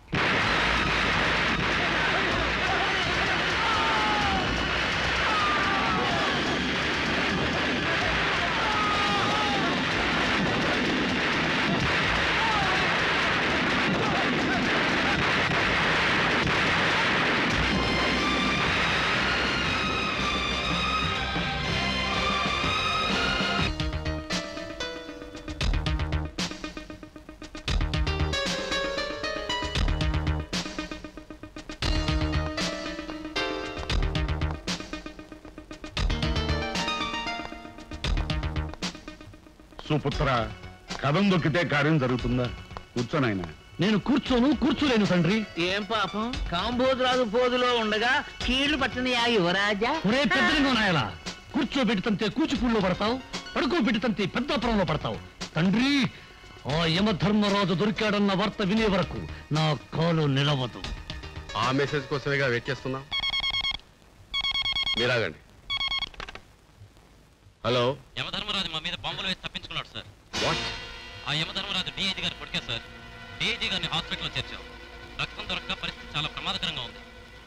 సుపుత్ర, కథం దొక్కితే కార్యం జరుగుతుందా? కూర్చోనైనా. నేను కూర్చోలేను తండ్రి. ఏం పాపం, కాంబోజరాజు పోదులో ఉండగా కీళ్లు పట్టినయా యువరాజా? ఒరే పెద్దలింగం నాయలా, కూర్చోబెట్టి తంతే కూచిపూల్లో పడతావు, పడుకోబెట్టి తంతే పెద్దాపురంలో పడతావు. తండ్రి, ఆ యమధర్మరాజు దొరికాడన్న వార్త వినే వరకు నా కాలు నిలవదు. ఆ మెసేజ్ కోసమేగా వెయిట్ చేస్తున్నాం. మీరాగండి. హలో, యమధర్మరాజు మా మీద బాంబులు వేసి తప్పించుకున్నాడు సార్. వాట్? ఆ యమధర్మరాజు డిఐజీ గారు కొడుకే సార్. డిఐజీ గారిని హాస్పిటల్లో చేర్చాం. రక్తం దొరక్క పరిస్థితి చాలా ప్రమాదకరంగా ఉంది.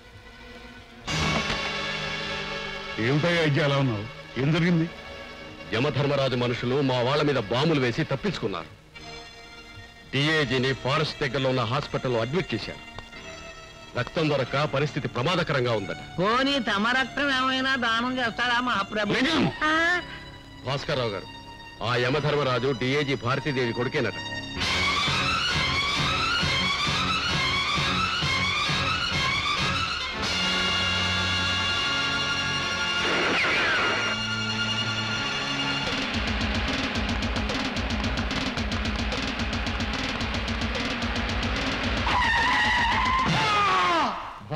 ఏమిటయ్యా అయ్యా అలా ఉన్నావు? ఏం జరిగింది? యమధర్మరాజు మనుషులు మా వాళ్ళ మీద బాంబులు వేసి తప్పించుకున్నారు. డిఐజీని ఫారెస్ట్ దగ్గరలో ఉన్న హాస్పిటల్లో అడ్మిట్ చేశారు. రక్తం దొరక్క పరిస్థితి ప్రమాదకరంగా ఉందట. పోనీ తమ రక్తం ఏమైనా దానం చేస్తాడా మహాప్రభు? భాస్కర్రావు గారు, ఆ యమధర్మరాజు డిఐజీ భారతీదేవి కొడుకేనట.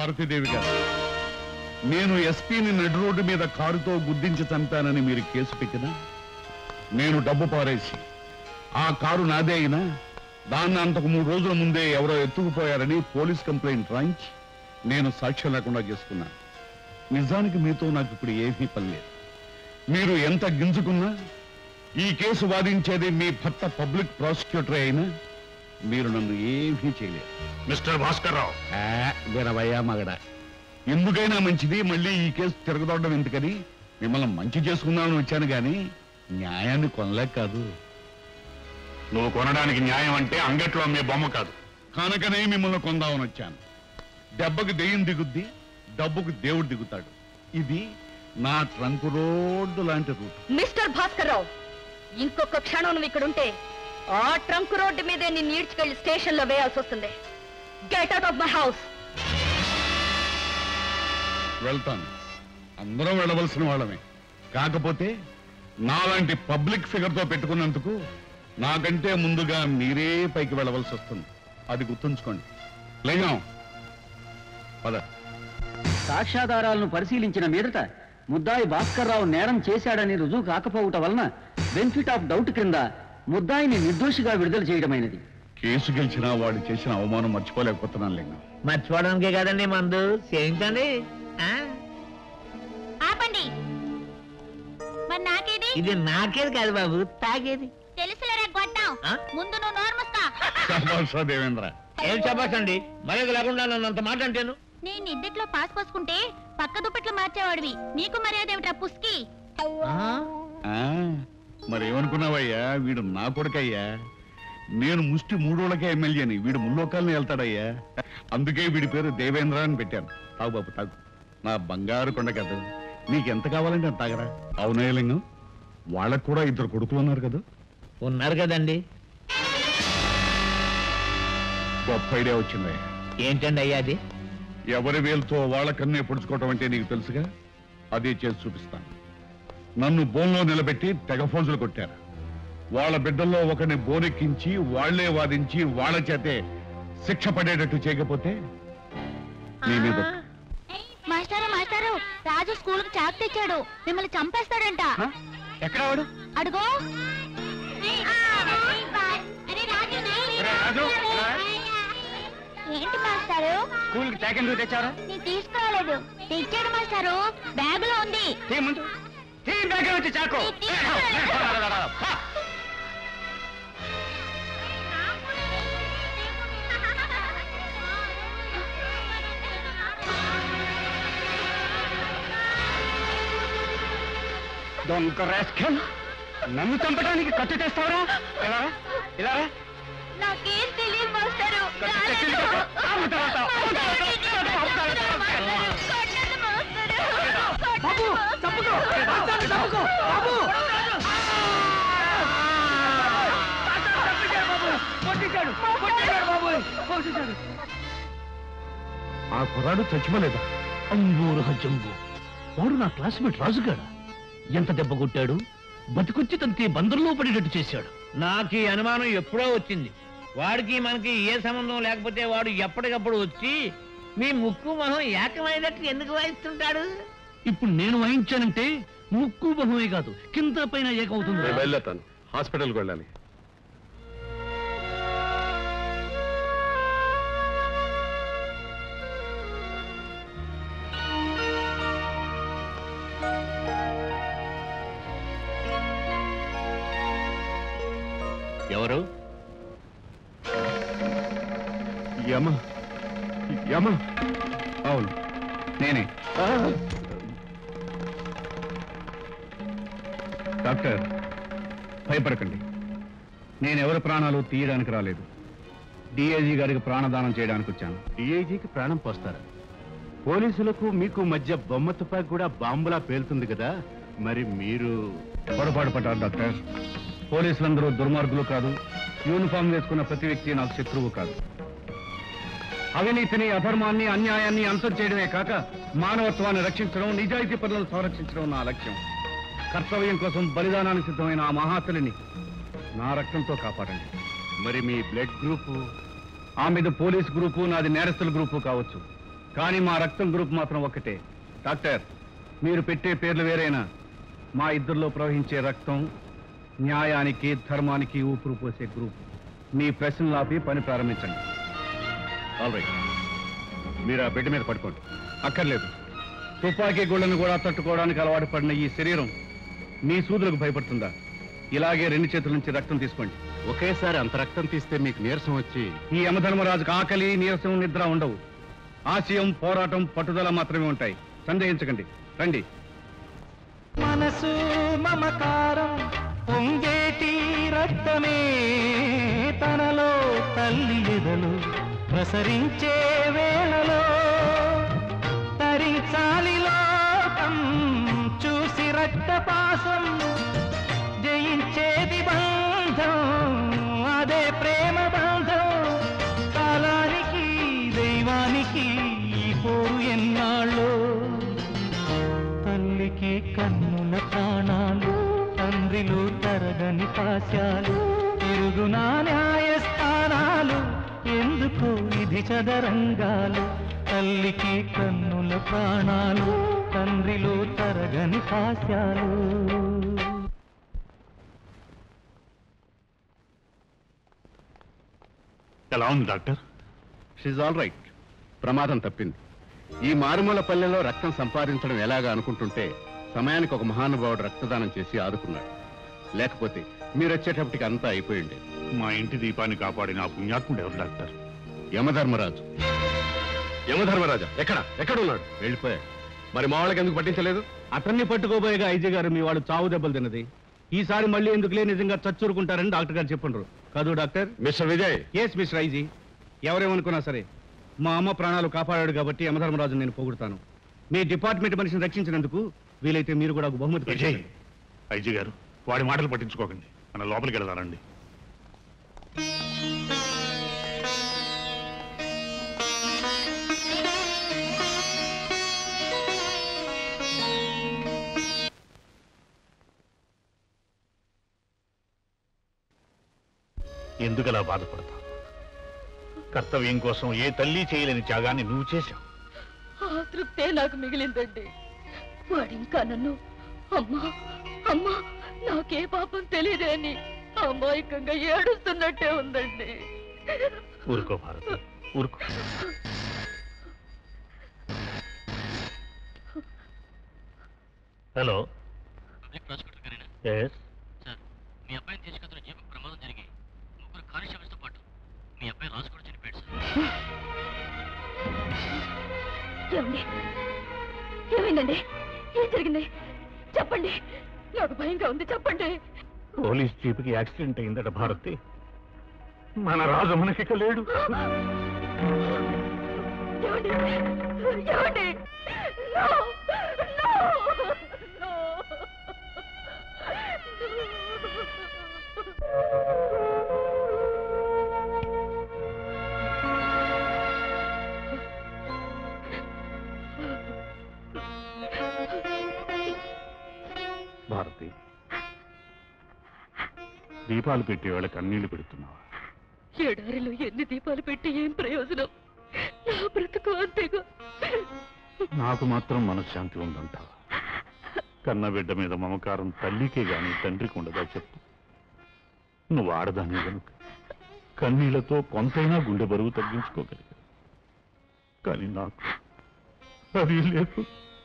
భారతీదేవి గారు, నేను ఎస్పీని నడి రోడ్డు మీద కారుతో గుద్దించి చంపానని మీరు కేసు పెట్టినా, నేను డబ్బు పారేసి ఆ కారు నాదే అయినా దాన్ని అంతకు 3 రోజుల ముందే ఎవరో ఎత్తుకుపోయారని పోలీస్ కంప్లైంట్ రాయించి నేను సాక్ష్యం లేకుండా చేసుకున్నాను. నిజానికి మీతో నాకు ఇప్పుడు ఏమీ పని లేదు. మీరు ఎంత గింజుకున్నా ఈ కేసు వాదించేది మీ భర్త పబ్లిక్ ప్రాసిక్యూటర్ అయినా మీరు నన్ను ఏమీ చేయలేరు. మిస్టర్ భాస్కర్ రావు, వినవయ్యా మగడ, ఎందుకైనా మంచిది మళ్ళీ ఈ కేసు తిరగదొడ్డం ఎందుకని మిమ్మల్ని మంచి చేసుకుందామని వచ్చాను గాని న్యాయాన్ని కొనలేక కాదు. నువ్వు కొనడానికి న్యాయం అంటే అంగట్లో అమ్మే బొమ్మ కాదు. కనుకనే మిమ్మల్ని కొందామని వచ్చాను. దెబ్బకు దెయ్యం దిగుద్ది, డబ్బుకు దేవుడు దిగుతాడు. ఇది నా ట్రంక్ రోడ్డు లాంటి రూట్. మిస్టర్ భాస్కర్ రావు, ఇంకొక క్షణం నువ్వు ఇక్కడ ఉంటే ఆ ట్రంక్ రోడ్డు మీదే నిన్ను ఈడ్చుకెళ్లి స్టేషన్ లో వేయాల్సి వస్తుంది. Get out of my house. వెళ్తాను, అందరం వెళ్ళవలసిన వాళ్ళమే. కాకపోతే నాలాంటి పబ్లిక్ ఫిగర్ తో పెట్టుకున్నందుకు నాకంటే ముందుగా మీరే పైకి వెళ్ళవలసి వస్తుంది. అది గుర్తుంచుకోండి. లేగాం పద. సాక్ష్యాధారాలను పరిశీలించిన మీదట ముద్దాయి భాస్కర్రావు నేరం చేశాడని రుజువు కాకపోవటం వలన బెనిఫిట్ ఆఫ్ డౌట్ క్రింద ముద్దాయిని నిర్దోషిగా విడుదల చేయడమైనది. కేసు గెలిచినా వాడు చేసిన అవమానం మర్చిపోలేకపోతున్నాను లింగం. మర్చిపోవడానికే కదండి మందు చేయించండి. ఆపండి. మరి నాకేది? ఇది నాకేది కాదు బాబు, తాగేది. తెలుసులేరా గొడ్డాం, ముందు నువ్వు నోర్మస్తా. శభాష్ దేవేంద్ర. ఏం శభాష్ అండి, మర్యాద లేకుండా నన్ను అంత మాట అంటేను. నేను నిద్దట్లో పాస్ పోసుకుంటే పక్క దుప్పట్లు మార్చేవాడివి, నీకు మర్యాద ఏమిట్రా పుస్కి? మరేమనుకున్నావయ్యా, వీడు నా కొడుకయ్యా. నేను ముష్టి 3 రోజులకే ఎమ్మెల్యేని, వీడు ముల్లోకాలని వెళ్తాడయ్యా. అందుకే వీడి పేరు దేవేంద్ర అని పెట్టాను. తాగు బాబు తాగు, నా బంగారు కొండ కదా. నీకెంత కావాలంటే అంత తాగరా. అవునయ్య లింగం, వాళ్ళకు కూడా 2 కొడుకులు ఉన్నారు కదా. ఉన్నారు కదండి. గొప్ప ఐడియా వచ్చిందయ్యా. ఏంటండి అయ్యా అది? ఎవరి వేలుతో వాళ్ళ కన్నే పొడుచుకోవటం అంటే నీకు తెలుసుగా, అదే చేసి చూపిస్తాను. నన్ను బోన్లో నిలబెట్టి తెగ ఫోజులు కొట్టారు. వాళ్ళ బిడ్డల్లో ఒకరిని బోనెక్కించి వాళ్లే వాదించి వాళ్ళ చేతే శిక్ష పడేటట్టు చేయకపోతే నీ మీద. మాస్టారు మాస్టారు, రాజు స్కూల్ కు చాక్ తెచ్చాడు, మిమ్మల్ని చంపేస్తాడంట. ఎక్కడ వాడు? అడుగో. ఏంటి మాస్టారు? స్కూల్ కి చాక్ ఎందుకు తెచ్చారు? నేను తీసుకోలేదు. తెచ్చాడు మాస్టారు, బ్యాగ్ లో ఉంది. ముందు బ్యాగ్ వచ్చి చాకు. దొంగ రాస్కల్, నన్ను చంపడానికి కట్టు తెస్తావరా? ఇలా ఇలా నాకేం తెలియదు మాస్టారు. ఆ కుర్రాడు చచ్చిపోలేదా? అంబూరు హజంబు, వాడు నా క్లాస్మేట్ రాజుగాడ. ఎంత దెబ్బ కొట్టాడు, బతికొచ్చి తంతే బందర్లో పడేటట్టు చేశాడు. నాకు ఈ అనుమానం ఎప్పుడో వచ్చింది. వాడికి మనకి ఏ సంబంధం లేకపోతే వాడు ఎప్పటికప్పుడు వచ్చి మీ ముక్కు మొహం ఏకమైనట్టు ఎందుకు వాయిస్తుంటాడు? ఇప్పుడు నేను వాయించానంటే ముక్కు మొహమే కాదు, కింద పైన ఏకవుతుంది. బయలుదేతాను, హాస్పిటల్కి వెళ్ళాలి. ఎవరు? యమ. యమ? అవును నేనే. డాక్టర్, భయపడకండి. నేనెవరి ప్రాణాలు తీయడానికి రాలేదు. డిఐజీ గారికి ప్రాణదానం చేయడానికి వచ్చాను. డిఐజీకి ప్రాణం పోస్తారా? పోలీసులకు మీకు మధ్య బొమ్మ తుపాకి కూడా బాంబులా పేలుతుంది కదా, మరి మీరు? పొరపాటు పడ్డారు డాక్టర్. పోలీసులందరూ దుర్మార్గులు కాదు. యూనిఫామ్ వేసుకున్న ప్రతి వ్యక్తి నాకు శత్రువు కాదు. అవినీతిని, అధర్మాన్ని, అన్యాయాన్ని అంతం చేయడమే కాక మానవత్వాన్ని రక్షించడం, నిజాయితీ పనులను సంరక్షించడం నా లక్ష్యం. కర్తవ్యం కోసం బలిదానానికి సిద్ధమైన ఆ మహాతలిని నా రక్తంతో కాపాడండి. మరి మీ బ్లడ్ గ్రూపు? ఆమెది పోలీస్ గ్రూపు, నాది నేరస్తుల గ్రూపు కావచ్చు. కానీ మా రక్తం గ్రూప్ మాత్రం ఒక్కటే. డాక్టర్, మీరు పెట్టే పేర్లు వేరైనా మా ఇద్దరిలో ప్రవహించే రక్తం న్యాయానికి ధర్మానికి ఊపిరి పోసే గ్రూప్. మీ ప్రశ్నలు ఆపి పని ప్రారంభించండి. ఆల్రైట్, మీరు ఆ బెడ్ మీద పడుకోండి. అక్కర్లేదు, తుపాకీ గుళ్ళను కూడా తట్టుకోవడానికి అలవాటు పడిన ఈ శరీరం మీ సూదులకు భయపడుతుందా? ఇలాగే 2 చేతుల నుంచి రక్తం తీసుకోండి. ఒకేసారి అంత రక్తం తీస్తే మీకు నీరసం వచ్చి ఈ యమధర్మరాజుకు ఆకలి, నీరసం, నిద్ర ఉండవు. ఆశయం, పోరాటం, పట్టుదల మాత్రమే ఉంటాయి. సందేహించకండి. రండి. మనసు మమకారం పొంగేటి రక్తమే తనలో తల్లి ఎదలు ప్రసరించే వేళలో తరించాలి లోకం చూసి రక్తపాసం జయించేది బంధం అదే ప్రేమ బంధం. కాలానికి దైవానికి ఈ పోరు ఎన్నాళ్ళు. తల్లికి కన్నుల ప్రాణాలు, తండ్రిలో తరగని పాశాలు, తిరుగునా న్యాయస్థానాలు, ఎందుకో ఇది చదరంగాలు. తల్లికి కన్నుల ప్రాణాలు, తండ్రిలో తరగని పాశాలు. ఎలా ఉంది డాక్టర్? She's all right. ప్రమాదం తప్పింది. ఈ మారుమూల పల్లెలో రక్తం సంపాదించడం ఎలాగా అనుకుంటుంటే సమయానికి ఒక మహానుభావుడు రక్తదానం చేసి ఆదుకున్నాడు. లేకపోతే మీరు వచ్చేటప్పటికి అంతా అయిపోయింది. మా ఇంటి దీపాన్ని కాపాడిన ఆ పుణ్యాత్ముడు ఎవరు డాక్టర్? యమధర్మరాజు. యమధర్మరాజా ఎక్కడున్నాడు? వెళ్ళిపోయా. మరి మా వాళ్ళకి ఎందుకు పట్టించలేదు? అతన్ని పట్టుకోబోయేగా ఐజీ గారు మీ వాడు చావు దెబ్బలు తిన్నది. ఈసారి మళ్ళీ ఎందుకులే, నిజంగా చచ్చూరుకుంటారని డాక్టర్ గారు చెప్పుండ్రు కాదు doctor? Mister Vijay. Yes mister IG. ఎవరేమనుకున్నా సరే మా అమ్మ ప్రాణాలు కాపాడాడు కాబట్టి యమధర్మరాజును నేను పొగుడుతాను. మీ డిపార్ట్మెంట్ మనిషిని రక్షించినందుకు వీలైతే మీరు కూడా ఒక బహుమతి విజయ్, ఐజీ గారు వాడి మాటలు పట్టించుకోకండి. మన లోపలికి వెళదానండి. ఎందుకలా బాధపడతావు? కర్తవ్యం కోసం ఏ తల్లి చేయలేని త్యాగాన్ని నువ్వు చేశావు. ఆ తృప్తే నాకు మిగిలిందండి. వాడింకా నన్ను అమ్మా అమ్మా నాకే పాపం తెలియదే అని అమాయకంగా ఏడుస్తున్నట్టే ఉందండి. ఊరుకో భారతి, ఊరుకో. హలో, పబ్లిక్ ప్రాసిక్యూటర్ గారేనా? ఎస్ సార్, మీ అబ్బాయిని తీసుకెళ్తున్న జీప్ ప్రమాదం జరిగి 3 కానిస్టేబుల్స్తో పాటు మీ అబ్బాయి రాజు కూడా చనిపోయాడు సార్. ఏమండి? ఏమైందండి? ఏం జరిగింది చెప్పండి. నాకు భయంగా ఉంది, చెప్పండి. పోలీస్ జీప్కి యాక్సిడెంట్ అయిందట భారతి. మన రాజు మనకిక లేడు. ఏమండి? ఏమండి? No! No! No! భారతి, దీపాలు పెట్టే వాళ్ళకి కన్నీళ్లు పెడుతున్నావా? ఎడారిలో ఎన్ని దీపాలు పెట్టి ఏం ప్రయోజనం? నా బ్రతుకు అంతేగా. నాకు మాత్రం మనశ్శాంతి ఉందంటావా? కన్నబిడ్డ మీద మమకారం తల్లికే గాని తండ్రికి ఉండదా చెప్పు? నువ్వు ఆడదాన్ని కనుక కన్నీళ్లతో కొంతైనా గుండె బరువు తగ్గించుకోగలిగా. కానీ నాకు అది లేదు.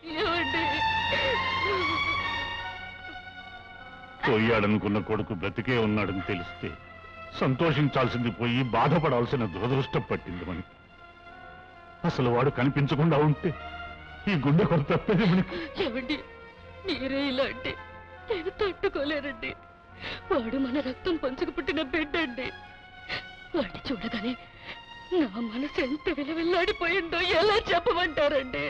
పోయాడనుకున్న కొడుకు బ్రతికే ఉన్నాడని తెలిస్తే సంతోషించాల్సింది పోయి బాధపడాల్సిన దురదృష్టం పట్టింది మనకి. అసలు వాడు కనిపించకుండా ఉంటే ఈ గుండె కొర తప్పేది మనకి. ఏమండి, మీరే ఇలా అంటే నేను తట్టుకోలేనండి. వాడు మన రక్తం పంచుకు పుట్టిన బిడ్డ అండి. వాడిని చూడగానే నా మనసు ఎంత విలవిల్లాడిపోయిందో ఎలా చెప్పమంటారండి?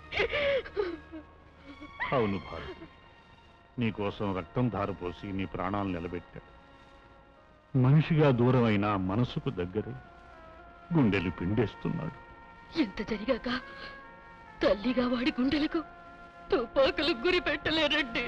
అవును భారతి, నీకోసం రక్తం ధారపోసి నీ ప్రాణాలు నిలబెట్టాడు. మనిషిగా దూరం అయినా మనసుకు దగ్గరే గుండెలు పిండేస్తున్నాడు. ఎంత జరిగాక తల్లిగా వాడి గుండెలకు తుపాకులు గురి పెట్టలేరండి.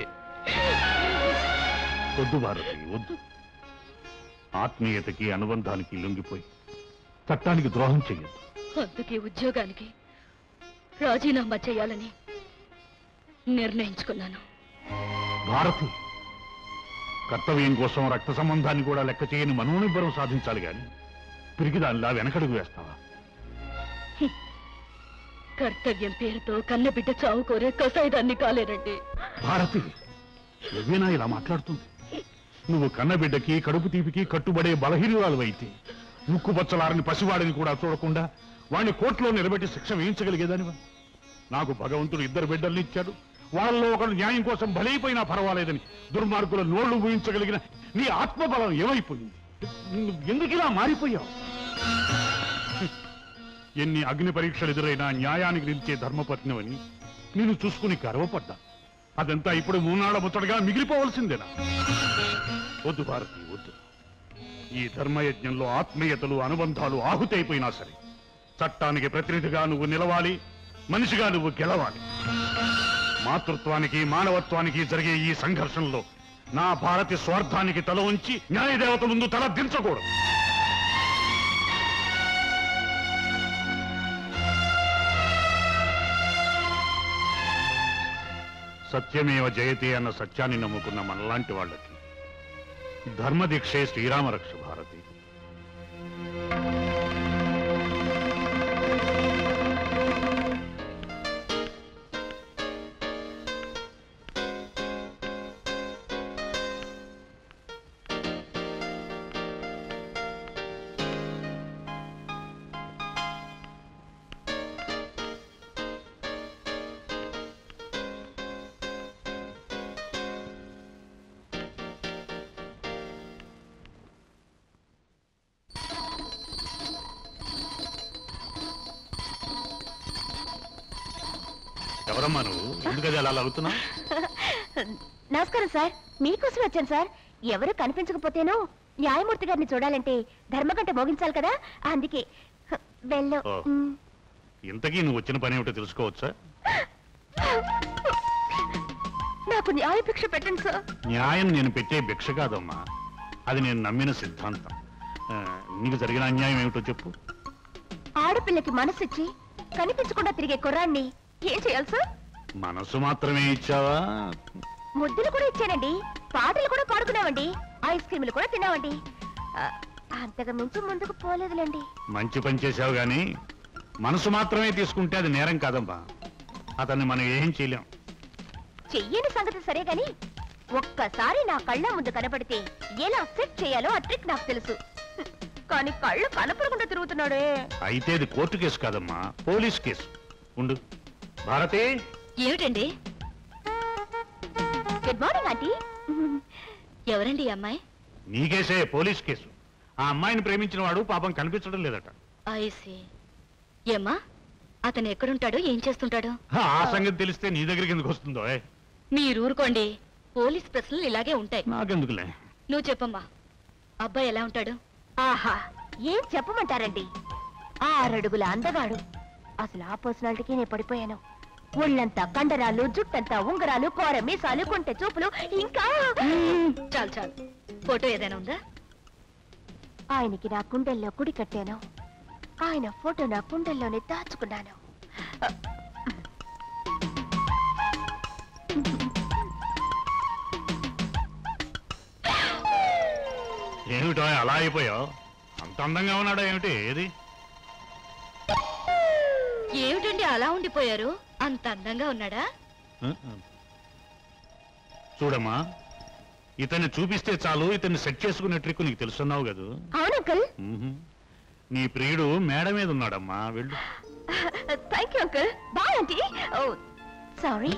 వద్దు భారతి, వద్దు. ఆత్మీయతకి అనుబంధానికి లొంగిపోయి చట్టానికి ద్రోహం చెయ్యొద్దు. అందుకే ఉద్యోగానికి రాజీనామా చేయాలని నిర్ణయించుకున్నాను. భారతి, కర్తవ్యం కోసం రక్త సంబంధాన్ని కూడా లెక్క చేయని మనోనిబ్బరం సాధించాలి గాని పిరికిదానిలా వెనకడుగు వేస్తావా? కర్తవ్యం పేరుతో కన్నబిడ్డ చావు కోరే కసాయిదాన్ని కాలేరండి. భారతి, నువ్వేనా ఇలా మాట్లాడుతుంది? నువ్వు కన్నబిడ్డకి కడుపు తీపికి కట్టుబడే బలహీనురాలు అయితే ముక్కుబచ్చలారని పసివాడిని కూడా చూడకుండా వాడిని కోర్టులో నిలబెట్టి శిక్ష వేయించగలిగేదానివా? నాకు భగవంతుడు 2 బిడ్డల్ని ఇచ్చాడు. వాళ్ళలో ఒకరు న్యాయం కోసం బలైపోయినా పర్వాలేదని దుర్మార్గుల నోళ్లు ఊహించగలిగిన నీ ఆత్మబలం ఏమైపోయింది? ఎందుకు ఇలా మారిపోయావు? ఎన్ని అగ్ని పరీక్షలు ఎదురైనా న్యాయానికి నిలిచే ధర్మపత్నివని నేను చూసుకుని గర్వపడ్డా. అదంతా ఇప్పుడు మూనాళ్ల ముచ్చటగా మిగిలిపోవలసిందేనా? వద్దు భారతి, వద్దు. ఈ ధర్మయజ్ఞంలో ఆత్మీయతలు అనుబంధాలు ఆహుతైపోయినా సరే చట్టానికి ప్రతినిధిగా నువ్వు నిలవాలి, మనిషిగా నువ్వు గెలవాలి. మాతృత్వానికి మానవత్వానికి జరిగే ఈ సంఘర్షణలో నా భారతి స్వార్థానికి తల ఉంచి న్యాయదేవత ముందు తల దించకూడదు. సత్యమేవ జయతే అన్న సత్యాన్ని నమ్ముకున్న మనలాంటి వాళ్ళకి ధర్మదీక్షే శ్రీరామరక్ష భారతి. ఎవరమ్మా నువ్వు? ఎందుకది అలా అవుతున్నావు? నమస్కారం సార్, మీకోసం వచ్చాను సార్. ఎవరు కనిపించకపోతేనో న్యాయమూర్తి గారిని చూడాలంటే ధర్మగంట మోగించాలి కదా, అందుకే వెళ్ళో. ఇంతకీ నువ్వు వచ్చిన పని ఏమిటో తెలుసుకోవచ్చా? నాకు న్యాయ భిక్ష పెట్టండి సార్. న్యాయం నేను పెట్టే భిక్ష కాదమ్మా, అది నేను నమ్మిన సిద్ధాంతం. నీకు జరిగిన అన్యాయం ఏమిటో చెప్పు. ఆడపిల్లకి మనసిచ్చి కనిపించకుండా తిరిగే కుర్రాన్ని ఏం చేయాలి సార్? మనసు మాత్రమే ఇచ్చావా? ముద్దులు కూడా ఇచ్చానండి, పాటలు కూడా పాడుకున్నామండి, ఐస్ క్రీములు కూడా తిన్నామండి. అంతగా మించి ముందుకు పోలేదులేండి. మంచి పని చేశావు గాని మనసు మాత్రమే తీసుకుంటే అది నేరం కాదమ్మా. అతన్ని మనం ఏం చేయలేం. చెయ్యని సంగతి సరే గాని ఒక్కసారి నా కళ్ళ ముందు కనపడితే ఎలా సెట్ చేయాలో ఆ ట్రిక్ నాకు తెలుసు. కానీ కళ్ళు కనపడకుండా తిరుగుతున్నాడే. అయితే ఇది కోర్టు కేసు కాదమ్మా, పోలీస్ కేసు. ఉండు భారతి. ఏమిటండి? Good morning aunty. ఎవరండి ఈ అమ్మాయి? నీ కేసే, పోలీస్ కేసు. ఆ అమ్మాయిని ప్రేమించిన వాడు పాపం కనిపించడం లేదట. ఐసి. ఏమ్మా, అతను ఎక్కడుంటాడో ఏం చేస్తుంటాడో? ఆ సంగతి తెలిస్తే నీ దగ్గరికి ఎందుకు వస్తుందో? మీరు ఊరుకోండి, పోలీస్ ప్రశ్నలు ఇలాగే ఉంటాయి. నాకెందుకులే, నువ్వు చెప్పమ్మా, అబ్బాయి ఎలా ఉంటాడు? ఆహా, ఏం చెప్పమంటారండి, 6 అడుగుల అందగాడు. అసలు ఆ పర్సనాలిటీకి నేను పడిపోయాను. ఒళ్ళంతా కండరాలు, జుట్టంతా ఉంగరాలు, కోర మీసాలు, కొంటె చూపులు, ఇంకా చాలు చాలు. ఫోటో ఏదైనా ఉందా? ఆయనకి నా కుండెల్లో కుడి కట్టాను, ఆయన ఫోటో నా కుండెల్లోనే దాచుకున్నాను. ఏమిటో అలా అయిపోయావు? అంత అందంగా ఉన్నాడా ఏమిటి? ఏది ఏమిటండి అలా ఉండిపోయారు? అంత అందంగా ఉన్నాడా? చూడమ్మా, ఇతన్ని చూపిస్తే చాలు ఇతన్ని సెట్ చేసుకునే ట్రిక్ నీకు తెలుసున్నావు కదా. అవునంకల్. నీ ప్రియుడు మేడ మీద ఉన్నాడమ్మా, వెళ్ళు. Thank you uncle. Bye aunty. Oh sorry.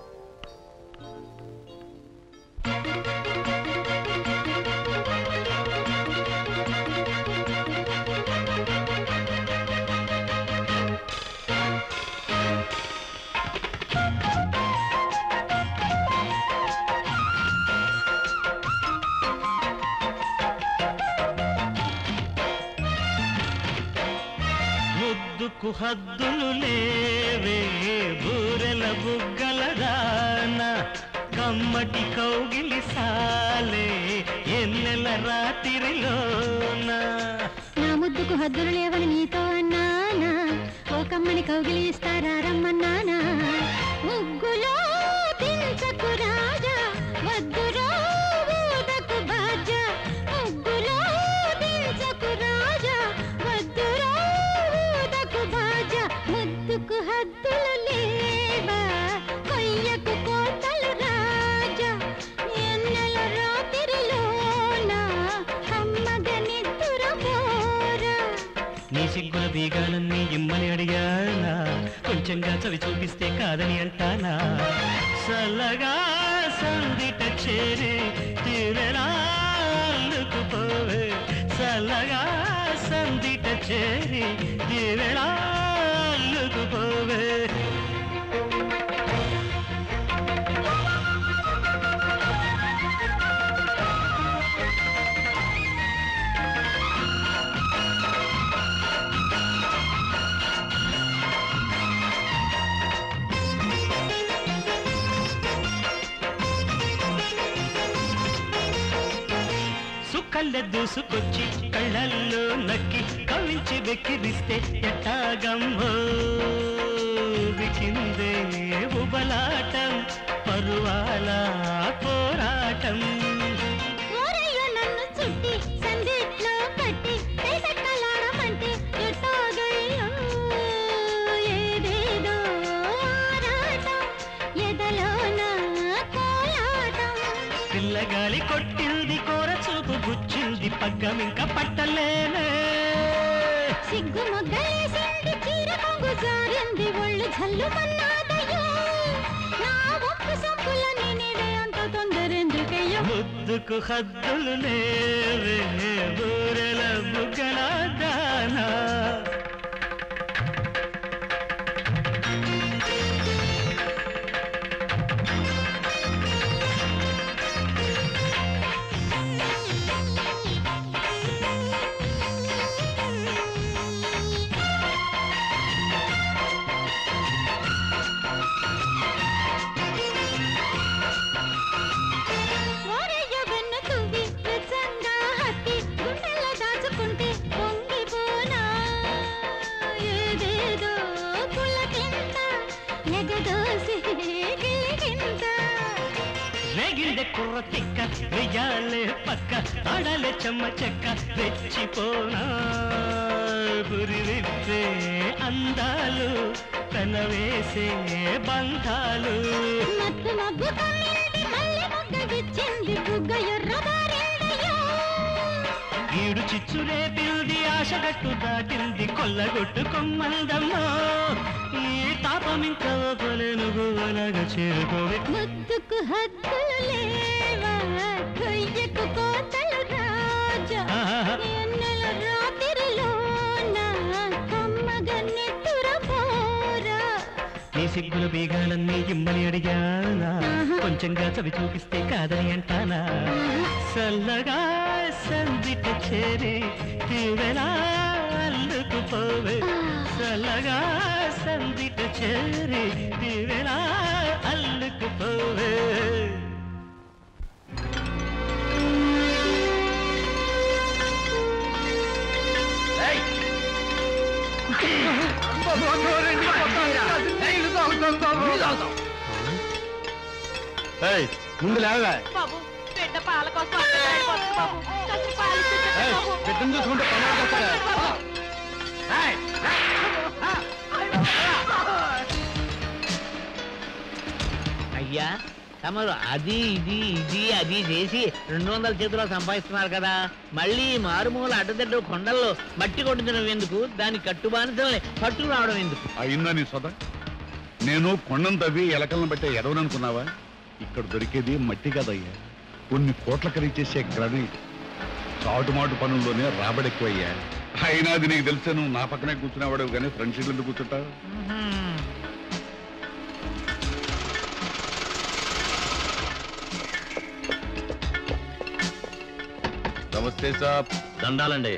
ముద్దుకు హద్దులు లేవే బూరెల బుగ్గల దాన, కమ్మటి కౌగిలి సాలే ఎన్నెల రాత్రిలోన. నా ముద్దుకు హద్దులు లేవని నీతో అన్నానా, ఒక కమ్మని కౌగిలి ఇస్తారా రమ్మన్నానా ముగ్గులో దించకు రాజా వద్దురో ఊదకు బాజా ముగ్గులో దించకు రాజా వద్దురో ఊదకు బాజా ముద్దుకు హద్దులు లేవా కొయ్యకు కోతలు రాజా ఎన్నెల రాత్రిలోన కమ్మగ నిద్దురపోరా నీ సిగ్గుల బీగాలన్నీ ఇమ్మని అడిగానా కొంచెంగా చవి చూపిస్తే కాదని అంటానా సల్లగా సందిట చేరి తీరెలాళ్ళకు పోవే సల్లగా సందిట చేరి తీరెలాళ్ళకు పోవే కళ్ళ దూసుకొచ్చి కళ్ళల్లో నక్కి కవించి వెక్కిరిస్తే ఎట్టాగమ్మో వికిందే ఉబలాటం పరువాల పోరాటం ఓరయ్య నన్ను చుట్టి సందిట్లో కట్టి పేదక్కలాడమంటే ఎట్టాగయ్యో ఏదేదో ఆరాటం ఎదలోన కోలాటం పిల్లగాలి కొట్టింది కోర చూపు గుచ్చింది పగ్గం ఇంకా పట్టలేనే సిగ్గు మొగ్గలేసింది చీర కొంగు జారింది ఒళ్ళు జల్లుమన్నాదయ్యో నా ఒప్పు సంపుల నేనేవే అంత తొందరెందుకయ్యో ముద్దుకు హద్దులు లేవే ఊరల బుగ్గల దానా ఓరయ్య వెన్ను తువ్వి వెచ్చంగా హత్తి గుండెల్లో దాచుకుంటే పొంగిపోనా ఏదేదో పులకింత ఎగదోసి గిలిగింత రేగిళ్ళె కుర్ర తిక్క వెయ్యాలే పక్క ఆడాలే చెమ్మ చెక్క రెచ్చిపోనా గురి విప్పే అందాలు కనవేసే బంధాలు మత్తు మబ్బు కమ్మింది మల్లె మొగ్గ విచ్చింది బుగ్గ ఎర్రబారిందయ్యో ఈడు చిచ్చు రేపిల్ది ఆశగట్టు దాటింది కొల్లగొట్టు కొమ్మందమ్మో ఈ తాపం ఇంకా పోలేను గువ్వలాగా చేరుకోవే ముద్దుకు హద్దులు లేవా కొయ్యకు కోతలు రాజా ఎన్నెల రాత్రిలోన కమ్మగ నిద్దురపోరా నీ సిగ్గుల బీగాలన్నీ ఇమ్మని అడిగానా కొంచెంగా చవి చూపిస్తే కాదని అంటానా సల్లగా సందిట చేరి తీవెలా అల్లుకు పోవే సల్లగా సందిట చేరి తీవెలా అల్లుకు పోవే ముందు లేవా బాబు బిడ్డ పాల కోసం అక్కడికి బాబు కాస్త పాలు ఇప్పించండి బాబు. బిడ్డను చూసుకుంటే పనులు చేస్తారా? అయ్యా తమరు అది అది చేసి 200 చేతుల్లో సంపాదిస్తున్నారు కదా మళ్ళీ మారుమూల అడ్డదడ్డు కొండల్లో మట్టి కొట్టుతున్నవి ఎందుకు దాని కట్టుబానిసల్ని పట్టు రావడం ఎందుకు అయిందా నీ సొద నేను కొండను తవ్వి ఎలకలను బట్టే ఎదవననుకున్నావా ఇక్కడ దొరికేది మట్టి కదయ్యా కొన్ని కోట్ల ఖరీచేసే గ్రనైట్ చాటుమాటు పనుల్లోనే రాబడెక్కువయ్యా అయినా అది నీకు తెలిసే నువ్వు నా పక్కనే కూర్చునేవాడు కానీ ఫ్రంట్ సీట్ ఎందుకు కూర్చుంటావు నమస్తే సాబ్ దండాలండి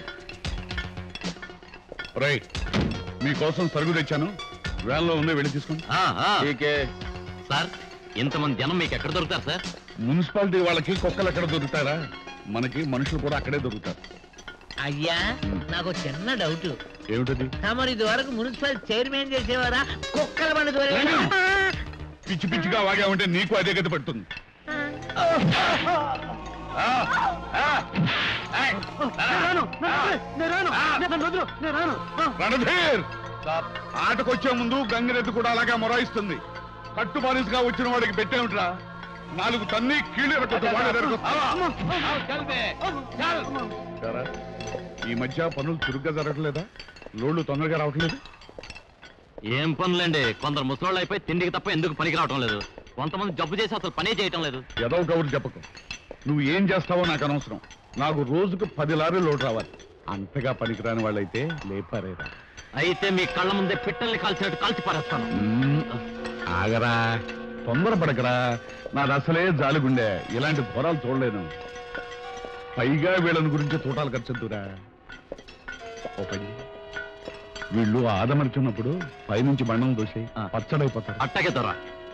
రైట్ మీకోసం సరుకు తెచ్చాను వ్యాన్లో ఉందే వెళ్ళి తీసుకోండి సార్ ఇంతమంది జనం మీకు ఎక్కడ దొరుకుతారు సార్ మున్సిపాలిటీ వాళ్ళకి కుక్కలు ఎక్కడ దొరుకుతారా మనకి మనుషులు కూడా అక్కడే దొరుకుతారు అయ్యా నాకు చిన్న డౌట్ ఏమిటది? తమరు ఇది వరకు మున్సిపల్ చైర్మన్ చేసేవారా కుక్కల బండి దొరికి పిచ్చి పిచ్చిగా వాగామంటే నీకు అదే గతి పడుతుంది. రణధీర్, ఆటకొచ్చే ముందు గంగిరెద్దు కూడా అలాగే మొరాయిస్తుంది. కట్టు బానిసగా వచ్చిన వాడికి పెట్టేమిట్రా? 4 తన్ని కీళ్ళు ఈ మధ్య పనులు చురుగ్గా జరగట్లేదా? లోళ్ళు తొందరగా రావట్లేదు. ఏం పనులండి, కొందరు ముసలోళ్ళు అయిపోయి తిండికి తప్ప ఎందుకు పనికి రావటం లేదు. కొంతమంది జబ్బు చేసి అసలు పనే చేయటం లేదు. ఏదో కబురు చెప్పకు. నువ్వు ఏం చేస్తావో నాకు అనవసరం. నాకు రోజుకు 10 లారీలు లోటు రావాలి. అంతగా పనికిరాని వాళ్ళైతే లేపారేరా. అయితే మీ కళ్ళ ముందే పిట్టల్ని కాల్చినట్టు కాల్చి పారేస్తాను. ఆగరా, తొందరపడకరా. నాది అసలే జాలిగుండే. ఇలాంటి ఘోరాలు చూడలేను. పైగా వీళ్ళని గురించి తోటాలు ఖర్చుద్దురా. ఓ పని, వీళ్ళు ఆదమర్చున్నప్పుడు పైనుంచి బండం దోసి పచ్చడైపోతారు. అట్టగే దొరా.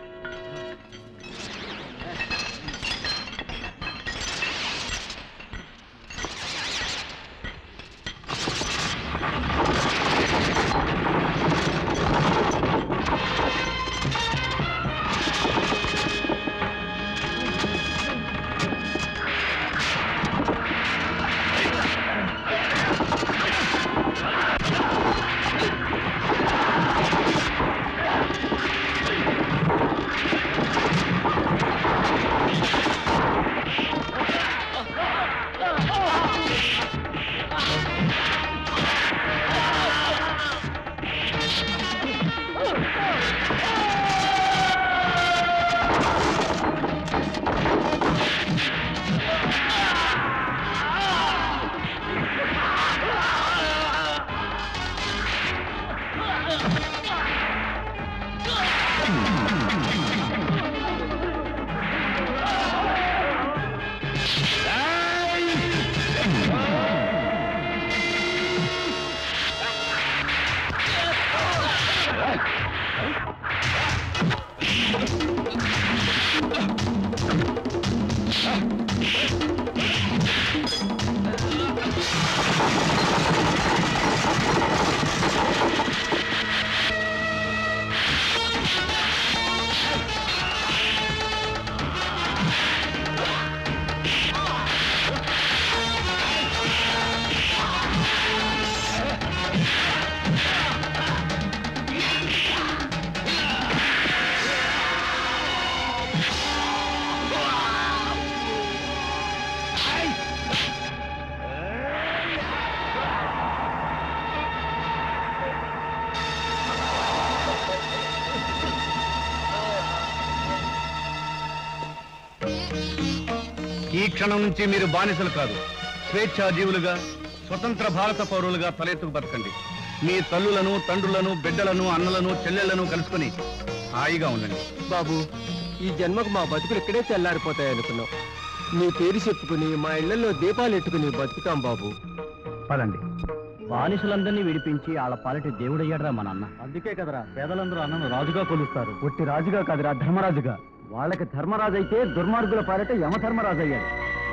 ఈ క్షణం నుంచి మీరు బానిసలు కాదు, స్వేచ్ఛా జీవులుగా, స్వతంత్ర భారత పౌరులుగా తలెత్తుకు బతకండి. మీ తల్లులను, తండ్రులను, బిడ్డలను, అన్నలను, చెల్లెళ్లను కలుసుకుని హాయిగా ఉండండి. బాబు, ఈ జన్మకు మా బతుకులు ఇక్కడే తెల్లారిపోతాయనుకున్నాం. నీ పేరు చెప్పుకుని మా ఇళ్లలో దీపాలు ఎట్టుకుని బతుకుతాం బాబు. పదండి. బానిసలందరినీ విడిపించి వాళ్ళ పాలిటి దేవుడయ్యాడరా మా నాన్న. అందుకే కదరా పేదలందరూ అన్నను రాజుగా కొలుస్తారు. ఒట్టి రాజుగా కాదురా, ధర్మరాజుగా. వాళ్ళకి ధర్మరాజు అయితే దుర్మార్గుల పాలిట యమధర్మరాజు అయ్యాడు.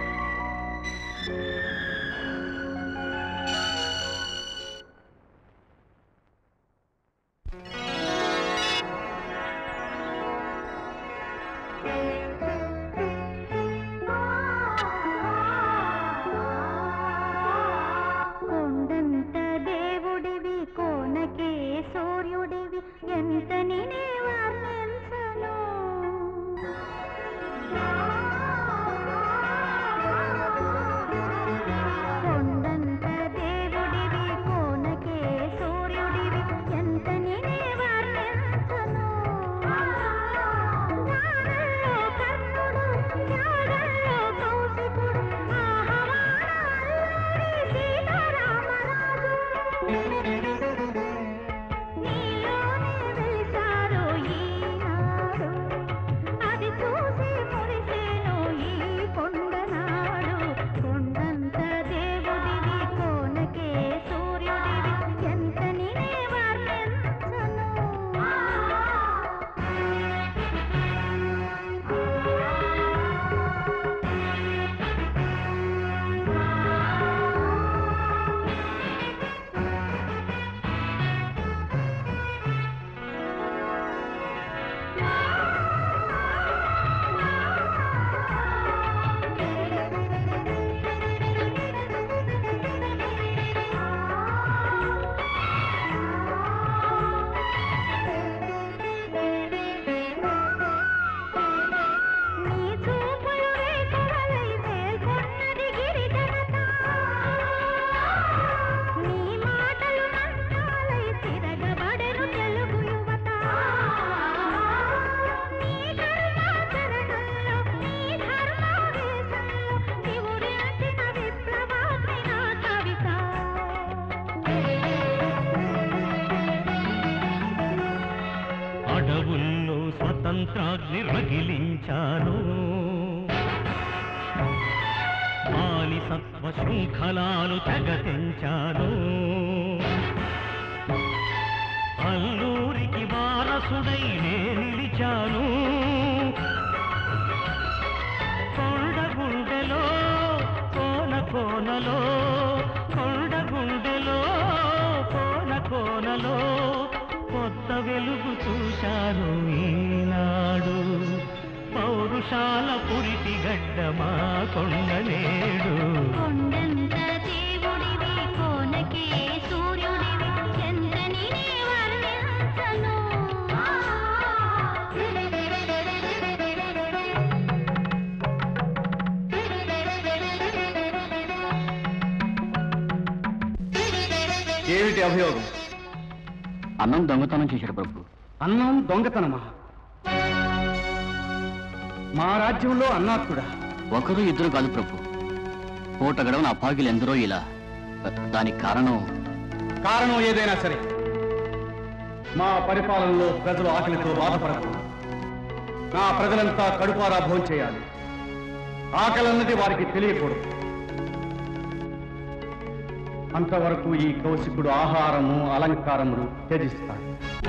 కొండంత దేవుడివి, కోనకే సూర్యుడివి, ఎంత నినే వర్ణించను. కుతంత్రాగ్ని రగిలించాను ఆని సత్వ శృంఖలాలు తెగతించాను అల్లూరికి వారసుడై నే నిలిచాను కొండగుండెలో కోన కోనలో కొండగుండెలో కోన కోనలో కొత్త వెలుగు చూశాను ఈనాడు పౌరుషాల పురిటి గడ్డ మా కొండనేడు కొండంత దేవుడివి కోనకే సూర్యుడివి ఎంతని నే వర్ణించను ఏమిటి అభియోగం? అన్నం దొంగతనం చేశాడు ప్రభు. అన్నం దొంగతనమా? మా రాజ్యంలో అన్నాత్తుడా? ఒకరు ఇద్దరు కాదు ప్రభు, పూట గడవన అపాగిలు ఎందరో ఇలా. దానికి కారణం ఏదైనా సరే మా పరిపాలనలో ప్రజలు ఆకలితో బాధపడకూడదు. నా ప్రజలంతా కడుపారా భోంచేయాలి. ఆకలన్నది వారికి తెలియకూడదు. అంతవరకు ఈ కౌశికుడు ఆహారము అలంకారములు త్యజిస్తాడు.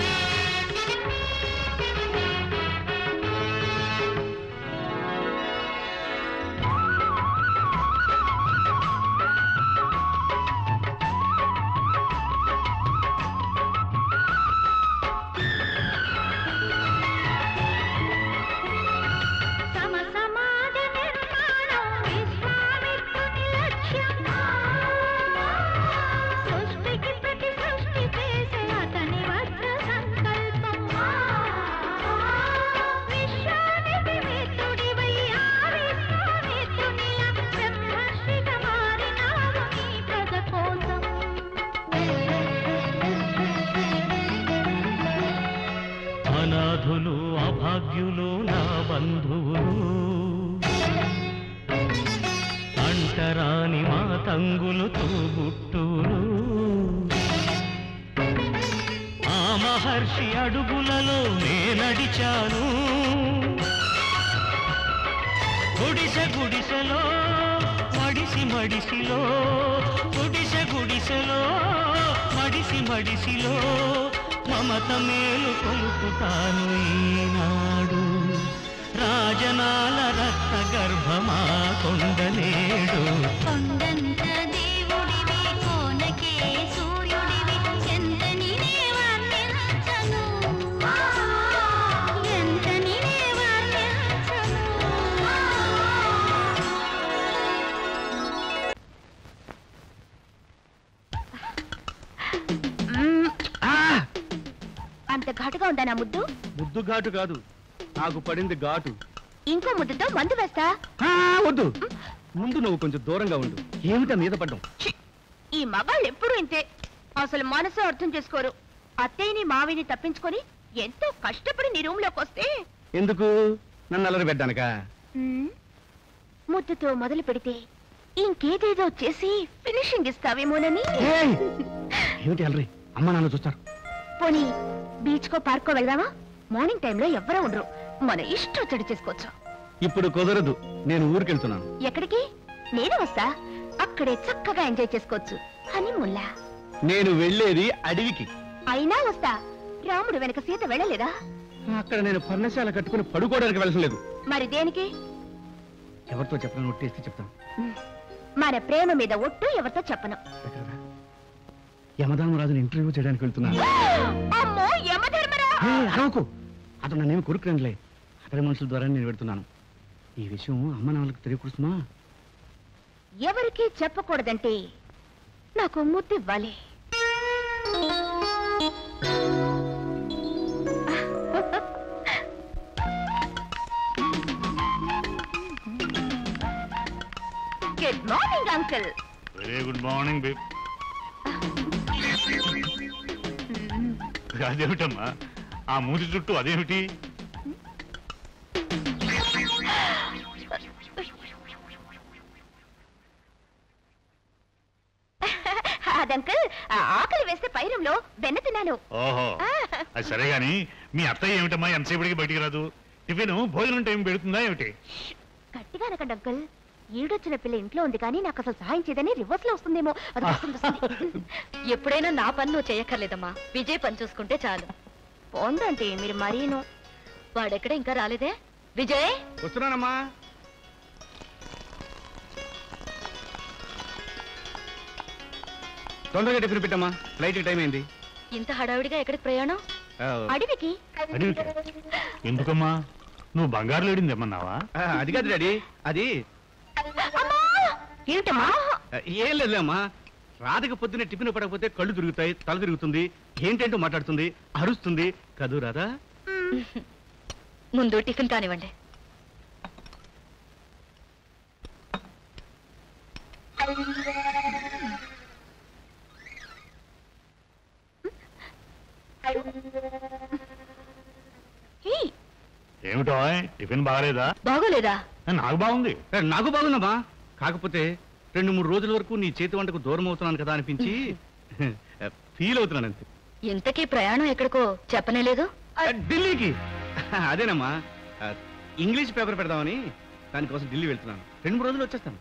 అనాథులు అభాగ్యులు నా బంధువులు అంటరాని మా తంగులు తోబుట్టువులు ఆ మహర్షి అడుగులలో నే నడిచాను గుడిసె గుడిసెలో మడిసి మడిసిలో గుడిసె గుడిసెలో మడిసి మడిసిలో మమత మేలు కొలుపుతాను ఈనాడు రాజనాల రక్త గర్భమా కొండనేడు కొండంత దేవుడివి కోనకే సూర్యుడివి ఎంతని నే వర్ణించను ఎంతని నే వర్ణించను అంత ఘాటుగా ఉందా నా ముద్దు? ముద్దు ఘాటు కాదు, నాకు పడింది ఘాటు. ఇంకో ముద్దుతో మందు వేస్తా. వద్దు, ముందు నువ్వు కొంచెం దూరంగా ఉండు. ఏమిటా మీద పడ్డం? ఈ మగాళ్ళు ఎప్పుడు ఇంతే, అసలు మనసు అర్థం చేసుకోరు. అత్తయ్యని మావిని తప్పించుకొని ఎంతో కష్టపడి నీ రూమ్ లోకి వస్తే ఎందుకు? నన్ను అల్లరి పెట్టడానికా? ముద్దుతో మొదలు పెడితే ఇంకేదేదో చేసి ఫినిషింగ్ ఇస్తావేమోనని. ఏమిటి అల్లరి? అమ్మ నాన్న చూస్తారు. పోనీ బీచ్ కో పార్క్ కో వెళ్దామా? మార్నింగ్ టైంలో ఎవ్వరూ ఉండరు, మన ఇష్టం చెడు చేసుకోవచ్చు. ఇప్పుడు కుదరదు, నేను ఊరికెళ్తున్నాను. ఎక్కడికి? నేను వస్తా, అక్కడే చక్కగా ఎంజాయ్ చేసుకోవచ్చు. హనీమూన్లా. నేను వెళ్ళేది అడవికి. అయినా వస్తా. రాముడు వెనక సీత వెళ్ళలేదా? అక్కడ నేను పర్ణశాల కట్టుకుని పడుకోవడానికి వెళ్ళలేదు. మరి దేనికి? ఎవరితో చెప్పను, ఒట్టేస్తే చెప్తాను. మన ప్రేమ మీద ఒట్టు ఎవరితో చెప్పను. యమధర్మరాజుని ఇంటర్వ్యూ చేయడానికి వెళ్తున్నాను. అమ్మో యమధర్మరా! అరవకు, అతను నన్నేమి కొరుకురండిలే. అతని మనుషుల ద్వారా నేను పెడుతున్నాను. ఈ విషయం అమ్మ నాన్నలకు తెలియకూడదుమా? ఎవరికి చెప్పకూడదంటే నాకు ముద్దు ఇవ్వాలి. Good morning uncle. Very good morning babe. అదేమిటమ్మా ఆ మూతి చుట్టూ అదేమిటి? అదంకుల్, ఆకలి వేస్తే పైరంలో వెన్న తిన్నాను. ఓహో, అది సరే గాని మీ అత్తయ్య ఏమిటమ్మా ఎంతసేపటికి బయటికి రాదు? టిఫిన్ భోజనం టైం పెడుతుందా ఏమిటి? గట్టిగా అనకండి అంకుల్. ఈడొచ్చిన పిల్ల ఇంట్లో ఉంది కానీ నాకు అసలు సహాయం చేయదని రివర్స్ లో వస్తుందేమో. అది వస్తుంది. ఎప్పుడైనా నా పని నువ్వు చేయక్కర్లేదమ్మా, విజయ్ పని చూసుకుంటే చాలు. పోందంటే మీరు మరీను. వాడెక్కడ ఇంకా రాలేదే? విజయ్ వస్తున్నానమ్మా. తొందరగా టిఫిన్ పెట్టమ్మా, ఫ్లైట్ టైం అయింది. ఇంత హడావిడిగా ఎక్కడికి ప్రయాణం? అడవికి. ఎందుకమ్మా? నువ్వు బంగారు లేడింది ఏమన్నావా? అది కాదు డాడీ, అది ఏమిటమ్మా? ఏం లేదులేమ్మా. రాధకి పొద్దున్నే టిఫిన్ పడకపోతే కళ్ళు తిరుగుతాయి, తల తిరుగుతుంది, ఏంటంటూ మాట్లాడుతుంది, అరుస్తుంది కదూ రాధా? ముందు టిఫిన్ కానివ్వండి. ఏమిటో టిఫిన్ బాగాలేదా? బాగోలేదా? నాకు బాగుంది. నాకు బాగుందమ్మా. కాకపోతే 2-3 రోజుల వరకు నీ చేతి వంటకు దూరం అవుతున్నాను కదా అనిపించి ఫీల్ అవుతున్నాను అంతే. ఇంతకీ ప్రయాణం ఎక్కడికో చెప్పనే లేదు? ఢిల్లీకి. అదేనమ్మా, ఇంగ్లీష్ పేపర్ పెడదామని దానికోసం ఢిల్లీ వెళ్తున్నాను. 2-3 రోజులు వచ్చేస్తాను.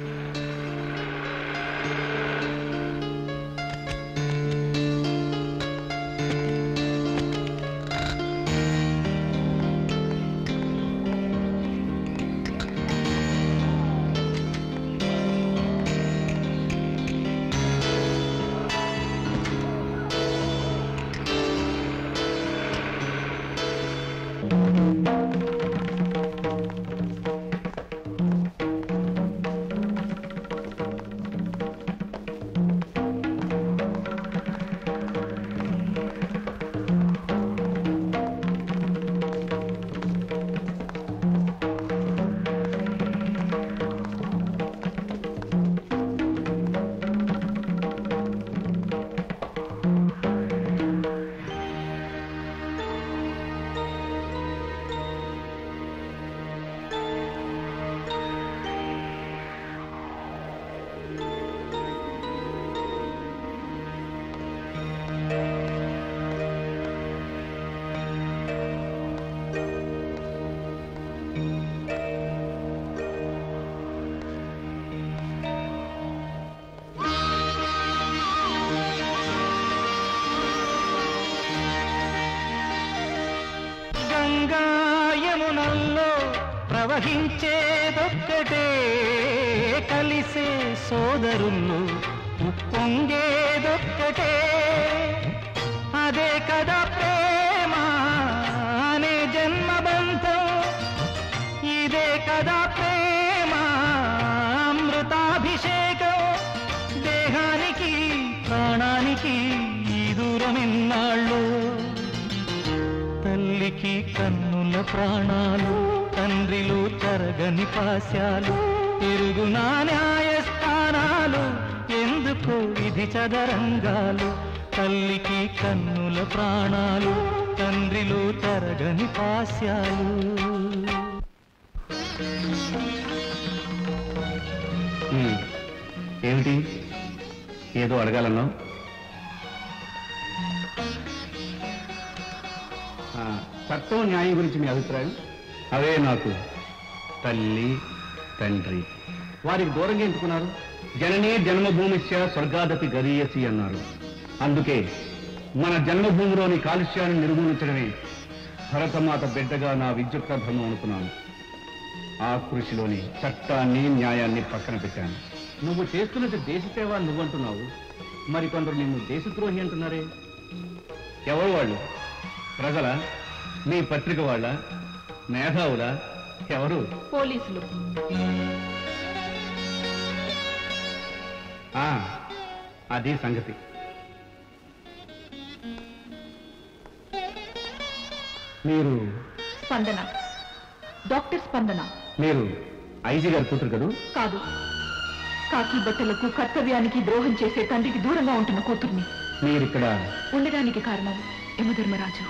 గంగాయమునల్లో ప్రవహించేదొక్కటే, కలిసే సోదరులు ఉప్పొంగేదొక్కటే. అదే కదా ప్రేమ అనే జన్మబంధం, ఇదే కదా ప్రేమ అమృతాభిషేకం. దేహానికి ప్రాణానికి ఈ దూరమిన్నాళ్ళు, తల్లికి కన్నుల ప్రాణాలు, తండ్రిలో తరగని పాశాలు, తిరుగునా న్యాయస్థానాలు, ఎందుకు విధి చదరంగాలు. తల్లికి కన్నుల ప్రాణాలు, తండ్రిలో తరగని పాశాలు. ఏమిటి ఏదో అడగాలన్నావు? చట్టం న్యాయం గురించి మీ అభిప్రాయం? అవే నాకు తల్లి తండ్రి. వారికి దూరంగా ఎంచుకున్నారు. జననీ జన్మభూమిశ్చ స్వర్గాదపి గరీయసి అన్నారు. అందుకే మన జన్మభూమిలోని కాలుష్యాన్ని నిర్మూలించడమే భరతమాత బిడ్డగా నా విద్యుత్ ధర్మం అనుకున్నాను. ఆ కృషిలోని చట్టాన్ని న్యాయాన్ని పక్కన పెట్టాను. నువ్వు చేస్తున్నది దేశ సేవ నువ్వంటున్నావు, మరి కొందరు నిన్ను దేశద్రోహి అంటున్నారే. ఎవరు వాళ్ళు? ప్రజల, నీ పత్రిక వాళ్ళ, మేధావుల, ఎవరు? పోలీసులు. అది సంగతి. మీరు స్పందన, డాక్టర్ స్పందన. మీరు ఐజీ గారి కూతురు కదూ? కాదు, కాకి బట్టలకు కర్తవ్యానికి ద్రోహం చేసే తండ్రికి దూరంగా ఉంటున్న కూతుర్ని. మీరిక్కడ ఉండడానికి కారణం యమధర్మరాజు.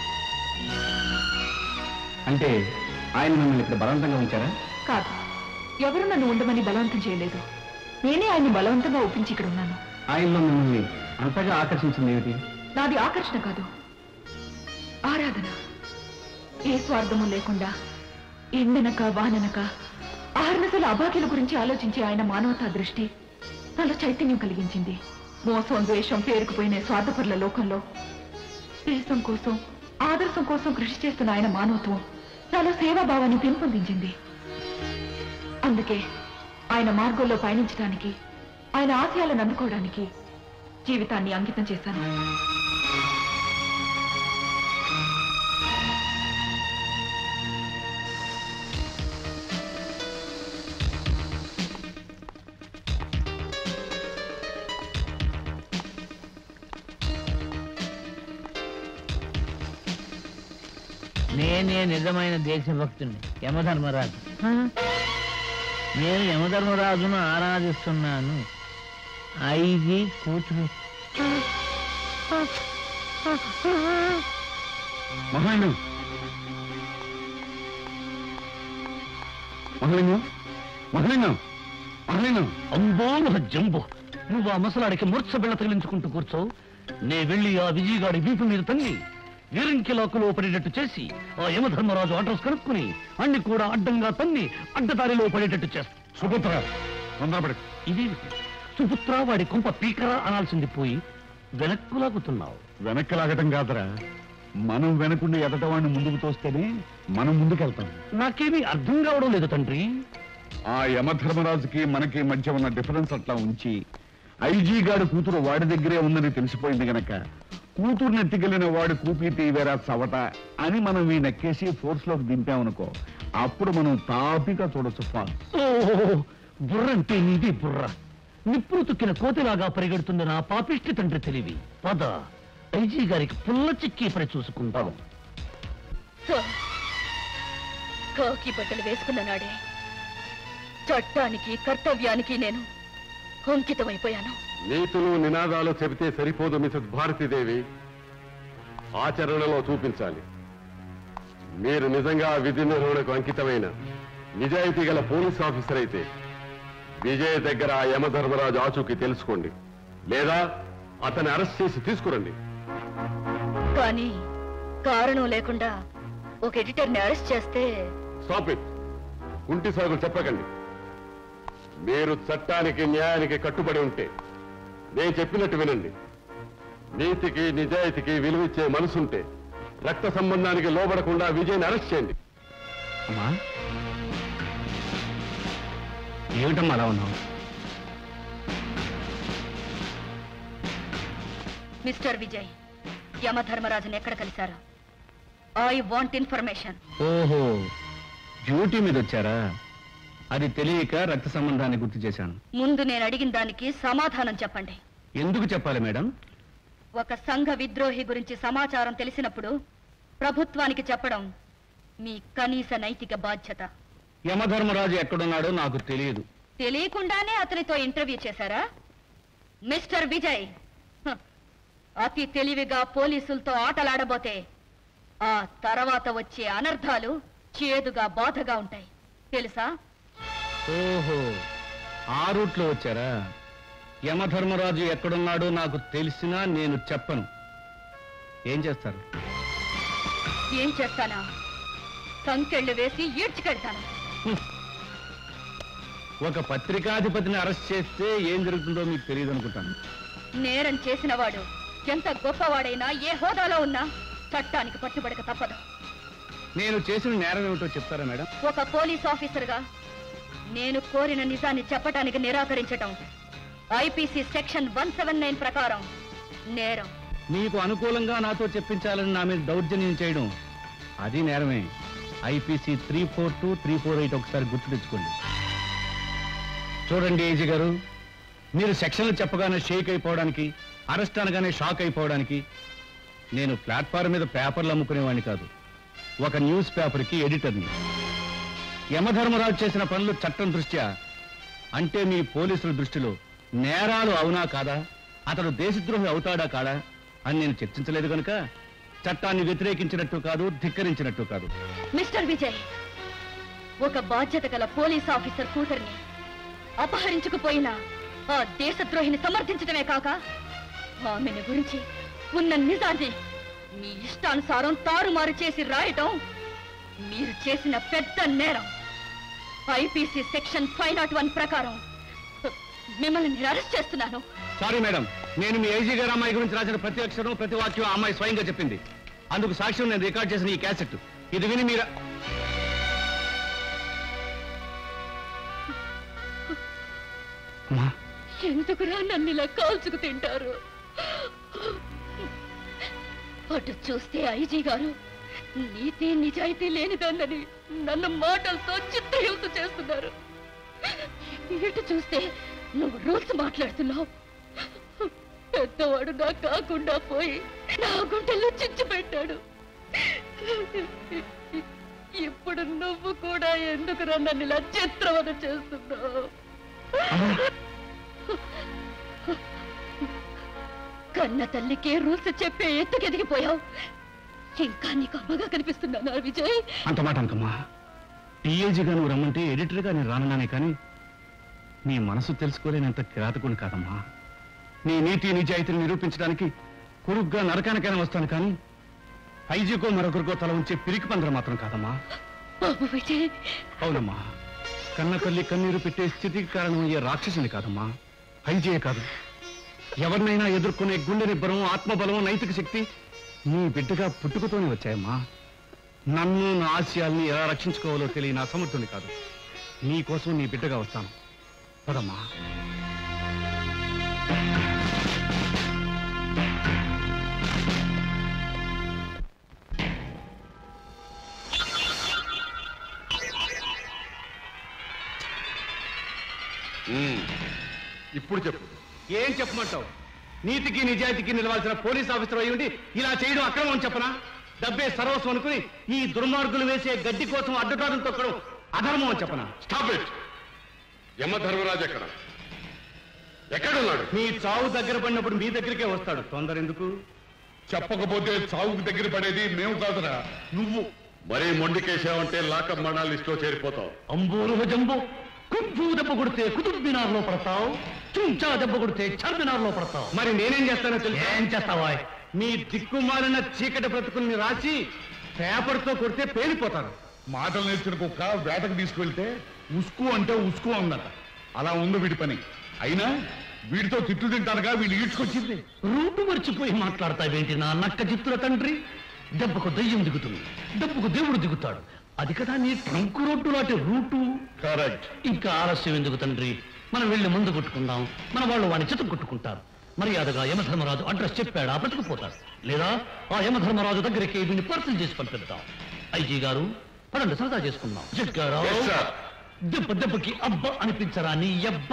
అంటే ఆయన మిమ్మల్ని ఇక్కడ బలవంతంగా ఉంచారా? కాదు, ఎవరు నన్ను ఉండమని బలవంతం చేయలేదు. నేనే ఆయన్ని బలవంతంగా ఒప్పించి ఇక్కడ ఉన్నాను. ఆయనలో మిమ్మల్ని అంతగా ఆకర్షించింది ఏమిటి? నాది ఆకర్షణ కాదు, ఆరాధన. ఏ స్వార్థము లేకుండా ఎండనక వాననక ఆర్నసల అభాగ్యుల గురించి ఆలోచించే ఆయన మానవతా దృష్టి నాలో చైతన్యం కలిగించింది. మోసం ద్వేషం పేరుకుపోయిన స్వార్థపరుల లోకంలో దేశం కోసం ఆదర్శం కోసం కృషి చేస్తున్న ఆయన మానవత్వం నాలో సేవాభావాన్ని పెంపొందించింది. అందుకే ఆయన మార్గంలో పయనించడానికి, ఆయన ఆశయాలను అందుకోవడానికి జీవితాన్ని అంకితం చేశాను. నేనే నిజమైన దేశభక్తుని, యమధర్మరాజు. నేను యమధర్మరాజును ఆరాధిస్తున్నాను. ఐజీ కూతురు. మహాలింగం, మహాలింగం, మహాలింగం, మహాలింగం. అంబో జంబో, నువ్వు ఆ ముసలాడికి మూర్ఛ బిళ్ళ తగిలించుకుంటూ కూర్చో. నే వెళ్ళి ఆ విజయగాడి వీపు మీద తల్లి వీరంకిలాకులో పడేటట్టు చేసి ఆ యమధర్మరాజు అడ్రస్ కనుక్కుని అన్ని కూడా అడ్డంగా తన్ని అడ్డదారిలో పడేటట్టు చేస్తా. సుపుత్ర, తొందరపడి. ఇది సుపుత్ర వాడి కుంప పీకరా అనాల్సింది పోయి వెనక్కు లాగుతున్నావు. వెనక్కి లాగటం కాదురా, మనం వెనకుండి ఎదటవాడిని ముందుకు తోస్తేనే మనం ముందుకెళ్తాం. నాకేమీ అర్థం కావడం లేదు తండ్రి. ఆ యమధర్మరాజుకి మనకి మధ్య ఉన్న డిఫరెన్స్ అట్లా ఉంచి ఐజీ గాడి కూతురు వాడి దగ్గరే ఉందని తెలిసిపోయింది గనక కూతురుని ఎత్తికెళ్లిన వాడి కూపి తీవేరా చవట అని మనం ఈ నెక్కేసి ఫోర్స్ లోకి దింపామనుకో, అప్పుడు మనం తాపిగా చూడొచ్చు. ఓహో, బుర్రంటే నీది బుర్ర. నిప్పులు తొక్కిన కోతిలాగా పరిగెడుతుంది నా పాపిష్టి తండ్రి తెలివి. పద, ఐజీ గారికి పుల్ల చిక్కి పని చూసుకుంటాం. కాకి బట్టలు వేసుకున్న నాడే చట్టానికి కర్తవ్యానికి నేను అంకితమైపోయాను. నీతులు నినాదాలు చెబితే సరిపోదు మిసెస్ భారతీదేవి, ఆచరణలో చూపించాలి. మీరు నిజంగా విధి నిర్వహణకు అంకితమైన నిజాయితీ గల పోలీస్ ఆఫీసర్ అయితే విజయ్ దగ్గర ఆ యమధర్మరాజు ఆచూకీ తెలుసుకోండి, లేదా అతన్ని అరెస్ట్ చేసి తీసుకురండి. కానీ కారణం లేకుండా ఒక ఎడిటర్ని అరెస్ట్ చేస్తే స్టాప్ ఇట్. కుంటి సాగులు చెప్పకండి. మీరు చట్టానికి న్యాయానికి కట్టుబడి ఉంటే నేను చెప్పినట్టు వినండి. నీతికి నిజాయితీకి విలువిచ్చే మనసుంటే రక్త సంబంధానికి లోబడకుండా విజయ్ని అరెస్ట్ చేయండి. అమ్మా, ఏమిటమ్మా అలా ఉన్నావు? మిస్టర్ విజయ్, యమధర్మరాజుని ఎక్కడ కలిశారు? I want information. ఓహో, డ్యూటీ మీద వచ్చారా? అది తెలియక రక్త సంబంధాన్ని గుర్తు చేశాను. ముందు నేను అడిగిన దానికి సమాధానం చెప్పండి. ఎందుకు చెప్పాలి మేడం? ఒక సంఘ విద్రోహి గురించి సమాచారం తెలిసినప్పుడు ప్రభుత్వానికి చెప్పడం మీ కనీస నైతిక బాధ్యత. యమధర్మరాజు ఎక్కడున్నాడో నాకు తెలియదు. తెలియకుండానే అతనితో ఇంటర్వ్యూ చేశారా? మిస్టర్ విజయ్, అతి తెలివిగా పోలీసులతో ఆటలాడబోతే ఆ తర్వాత వచ్చే అనర్థాలు చేదుగా బాధగా ఉంటాయి, తెలుసా? ఓహో, ఆ రూట్లో వచ్చారా? యమధర్మరాజు ఎక్కడున్నాడో నాకు తెలిసినా నేను చెప్పను. ఏం చేస్తారు? ఏం చేస్తానా? సంకెళ్ళు వేసి ఈడ్చికెడతాను. ఒక పత్రికాధిపతిని అరెస్ట్ చేస్తే ఏం జరుగుతుందో మీకు తెలియదు అనుకుంటాను. నేరం చేసిన వాడు ఎంత గొప్పవాడైనా, ఏ హోదాలో ఉన్నా చట్టానికి పట్టుబడక తప్పదు. నేను చేసిన నేరం ఏమిటో చెప్తారా మేడం? ఒక పోలీస్ ఆఫీసర్గా నేను కోరిన నిజాన్ని చెప్పటానికి నిరాకరించటం ఐపీసీ సెక్షన్ 179 ప్రకారం నేరం. మీకు అనుకూలంగా నాతో చెప్పించాలని నా మీద దౌర్జన్యం చేయడం అది నేరమే. ఐపీసీ 342, 348 ఒకసారి గుర్తు తెచ్చుకోండి. చూడండి ఏజీ గారు, మీరు సెక్షన్లు చెప్పగానే షేక్ అయిపోవడానికి, అరెస్ట్ అనగానే షాక్ అయిపోవడానికి నేను ప్లాట్ఫారం మీద పేపర్లు అమ్ముకునేవాడిని కాదు. ఒక న్యూస్ పేపర్కి ఎడిటర్ని. యమధర్మరాజు చేసిన పనులు చట్టం దృష్ట్యా, అంటే మీ పోలీసుల దృష్టిలో నేరాలు అవునా కాదా, అతడు దేశద్రోహి అవుతాడా కాడా అని నేను చర్చించలేదు కనుక చట్టాన్ని వ్యతిరేకించినట్టు కాదు, ధిక్కరించినట్టు కాదు. మిస్టర్ విజయ్, ఒక బాధ్యత గల పోలీస్ ఆఫీసర్ కూతురిని అపహరించుకుపోయిన ఆ దేశద్రోహిని సమర్థించడమే కాక ఆమెను గురించి ఉన్న నిజాన్ని మీ ఇష్టానుసారం తారుమారు చేసి రాయటం మీరు చేసిన పెద్ద నేరం. ఐపీసీ సెక్షన్ 501 ప్రకారం మిమ్మల్ని నేను అరెస్ట్ చేస్తున్నాను. సారీ మేడం, నేను మీ ఐజీ గారు అమ్మాయి గురించి రాసిన ప్రతి అక్షరం ప్రతి వాక్యం ఆ అమ్మాయి స్వయంగా చెప్పింది. అందుకు సాక్ష్యం నేను రికార్డ్ చేసిన ఈ క్యాసెట్. ఇది విని మీరు ఎందుకురా నన్ను ఇలా కాల్చుకు తింటారు? అటు చూస్తే ఐజీ గారు నీతి నిజాయితీ లేనిదాన్నని నన్ను మాటలతో చిత్రహింస చేస్తున్నారు. ఇటు చూస్తే నువ్వు రూల్స్ మాట్లాడుతున్నావు. పెద్దవాడు నా కాకుండా పోయి నా గుంటల్లో చిచ్చు పెట్టాడు. ఇప్పుడు నువ్వు కూడా ఎందుకురా నన్ను ఇలా చిత్రవద చేస్తున్నావు? కన్న తల్లికే రూల్స్ చెప్పే ఎత్తుకెదిగిపోయావు. ఇంకా నీకు అమ్మగా కనిపిస్తున్నానా విజయ్? అంత మాట అనుకమ్మా. టీఏజీగా నువ్వు రమ్మంటే ఎడిటర్గా నేను రానున్నానే కానీ నీ మనసు తెలుసుకోలేనంత కిరాతకుని కాదమ్మా. నీ నీతి నిజాయితీని నిరూపించడానికి కొడుగ్గా నరకానికైనా వస్తాను కానీ ఐజీకో మరొకరికో తల ఉంచే పిరికి పందర మాత్రం కాదమ్మా. విజయ్, అవునమ్మా, కన్న తల్లి కన్నీరు పెట్టే స్థితికి కారణమయ్యే రాక్షసుని కాదమ్మా, ఐజీయే కాదు. ఎవరినైనా ఎదుర్కొనే గుండె నిబ్బరం, ఆత్మబలం, నైతిక శక్తి నీ బిడ్డగా పుట్టుకతోనే వచ్చాయమ్మా. నన్ను నా ఆశయాల్ని ఎలా రక్షించుకోవాలో తెలియని అసమర్థుని కాదు. నీ కోసం నీ బిడ్డగా వస్తాను. పదమ్మా. ఇప్పుడు చెప్పు. ఏం చెప్పమంటావు? నీతికి నిజాయితీకి నిలవాల్సిన పోలీస్ ఆఫీసర్ అయి ఉండి ఇలా చేయడం అక్రమం చెప్పనా? డబ్బే సర్వస్వం అనుకుని ఈ దుర్మార్గులు వేసే గడ్డి కోసం అడ్డదారులు తొక్కడం అధర్మం అని చెప్పనా? Stop it. యమధర్మరాజు ఎక్కడున్నాడు? మీ చావు దగ్గర పడినప్పుడు మీ దగ్గరికే వస్తాడు. తొందర ఎందుకు? చెప్పకపోతే చావుకు దగ్గర పడేది మేము కాదురా, నువ్వు. మరీ మొండికేసావంటే లాకప్ మండల లిస్టులో చేరిపోతావు. అంబూరు జంబు కుంభూ దెబ్బ కొడితే కుతుబ్ మినార్లో పడతావు, చుంచా దెబ్బ కొడితే చార్మినార్లో పడతావు. మరి నేనేం చేస్తానో తెలుసు. ఏం చేస్తావా? మీ దిక్కుమాలిన చీకటి బ్రతుకుల్ని రాసి పేపర్తో కొడితే పేలిపోతారు. మాటలు నేర్చిన కుక్క వేటకు తీసుకువెళ్తే ఉస్కు అంటే ఉస్కు అందట. అలా ఉంది వీడి పని. అయినా వీడితో తిట్లు తింటానుగా వీడు ఈడ్చుకొచ్చింది. రూటు మర్చిపోయి మాట్లాడతావేంటి నా నక్క చిత్తుల తండ్రి? దెబ్బకు దయ్యం దిగుతుంది, దెబ్బకు దేవుడు దిగుతాడు. అది కదా నీ ట్రంకు రోడ్డు లాంటి రూటు. కరెక్ట్. ఇంకా ఆలస్యం ఎందుకు తండ్రి? మనం వెళ్ళి ముందు కొట్టుకుందాం. మన వాళ్ళు వాడిని చిత్తం కొట్టుకుంటారు. మర్యాదగా యమధర్మరాజు అడ్రస్ చెప్పాడా బ్రతుకుపోతాడు. లేదా ఆ యమధర్మరాజు దగ్గరికి వీడిని పార్సల్ చేసి పంపిద్దాం. ఐజీ గారు పదండి, సరదా చేసుకుందాం. జగ్గారావు, దెబ్బ దెబ్బకి అబ్బ అనిపించరా నీ అబ్బ?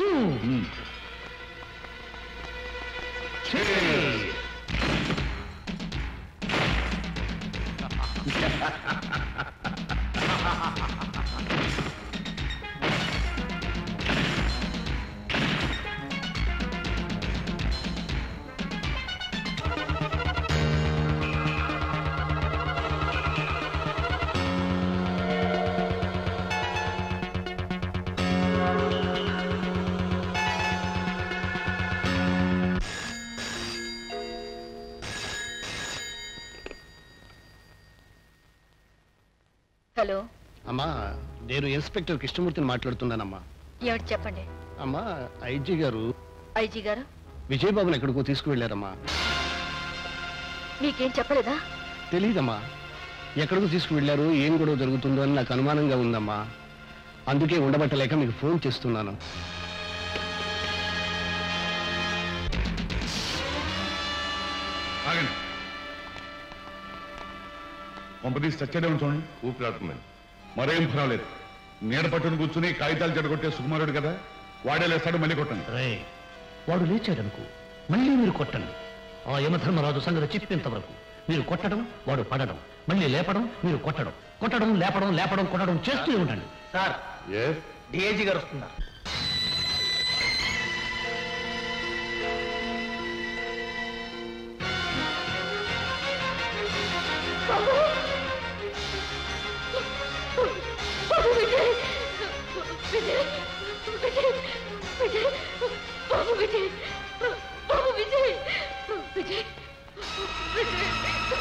హలో అమ్మా, నేను ఇన్స్పెక్టర్ కృష్ణమూర్తిని మాట్లాడుతున్నానమ్మా. ఏమిటి చెప్పండి. అమ్మా, ఐజీ గారు ఐజీ గారు విజయబాబుని ఎక్కడికో తీసుకువెళ్ళారమ్మా. మీకేం చెప్పలేదా? తెలీదమ్మా. ఎక్కడికో తీసుకువెళ్ళారు, ఏం గొడవ జరుగుతుందో అని నాకు అనుమానంగా ఉందమ్మా. అందుకే ఉండబట్టలేక మీకు ఫోన్ చేస్తున్నాను. ఆగండి. పంపదీసి చచ్చడే ఉంచండి. ఊపిరాడుతున్నాయి. మరేం పర్వాలేదు. నీడ పట్టును కూర్చుని కాగితాలు చెడగొట్టే సుకుమారుడు కదా, వాడే లేస్తాడు. మళ్ళీ కొట్టండి. రే, వాడు లేచాడనుకో, మళ్ళీ మీరు కొట్టండి. ఆ యమధర్మరాజు సంగతి చెప్పేంత వరకు మీరు కొట్టడం, వాడు పడడం, మళ్ళీ లేపడం, మీరు కొట్టడం, కొట్టడం, లేపడం, లేపడం, కొట్టడం చేస్తూ ఉండండి. సార్, డిఐజీ గారు వస్తున్నారు. విజయ్, విజయ్, విజయ్, విజయ్, బాబు విజయ్, బాబు విజయ్, విజయ్, విజయ్,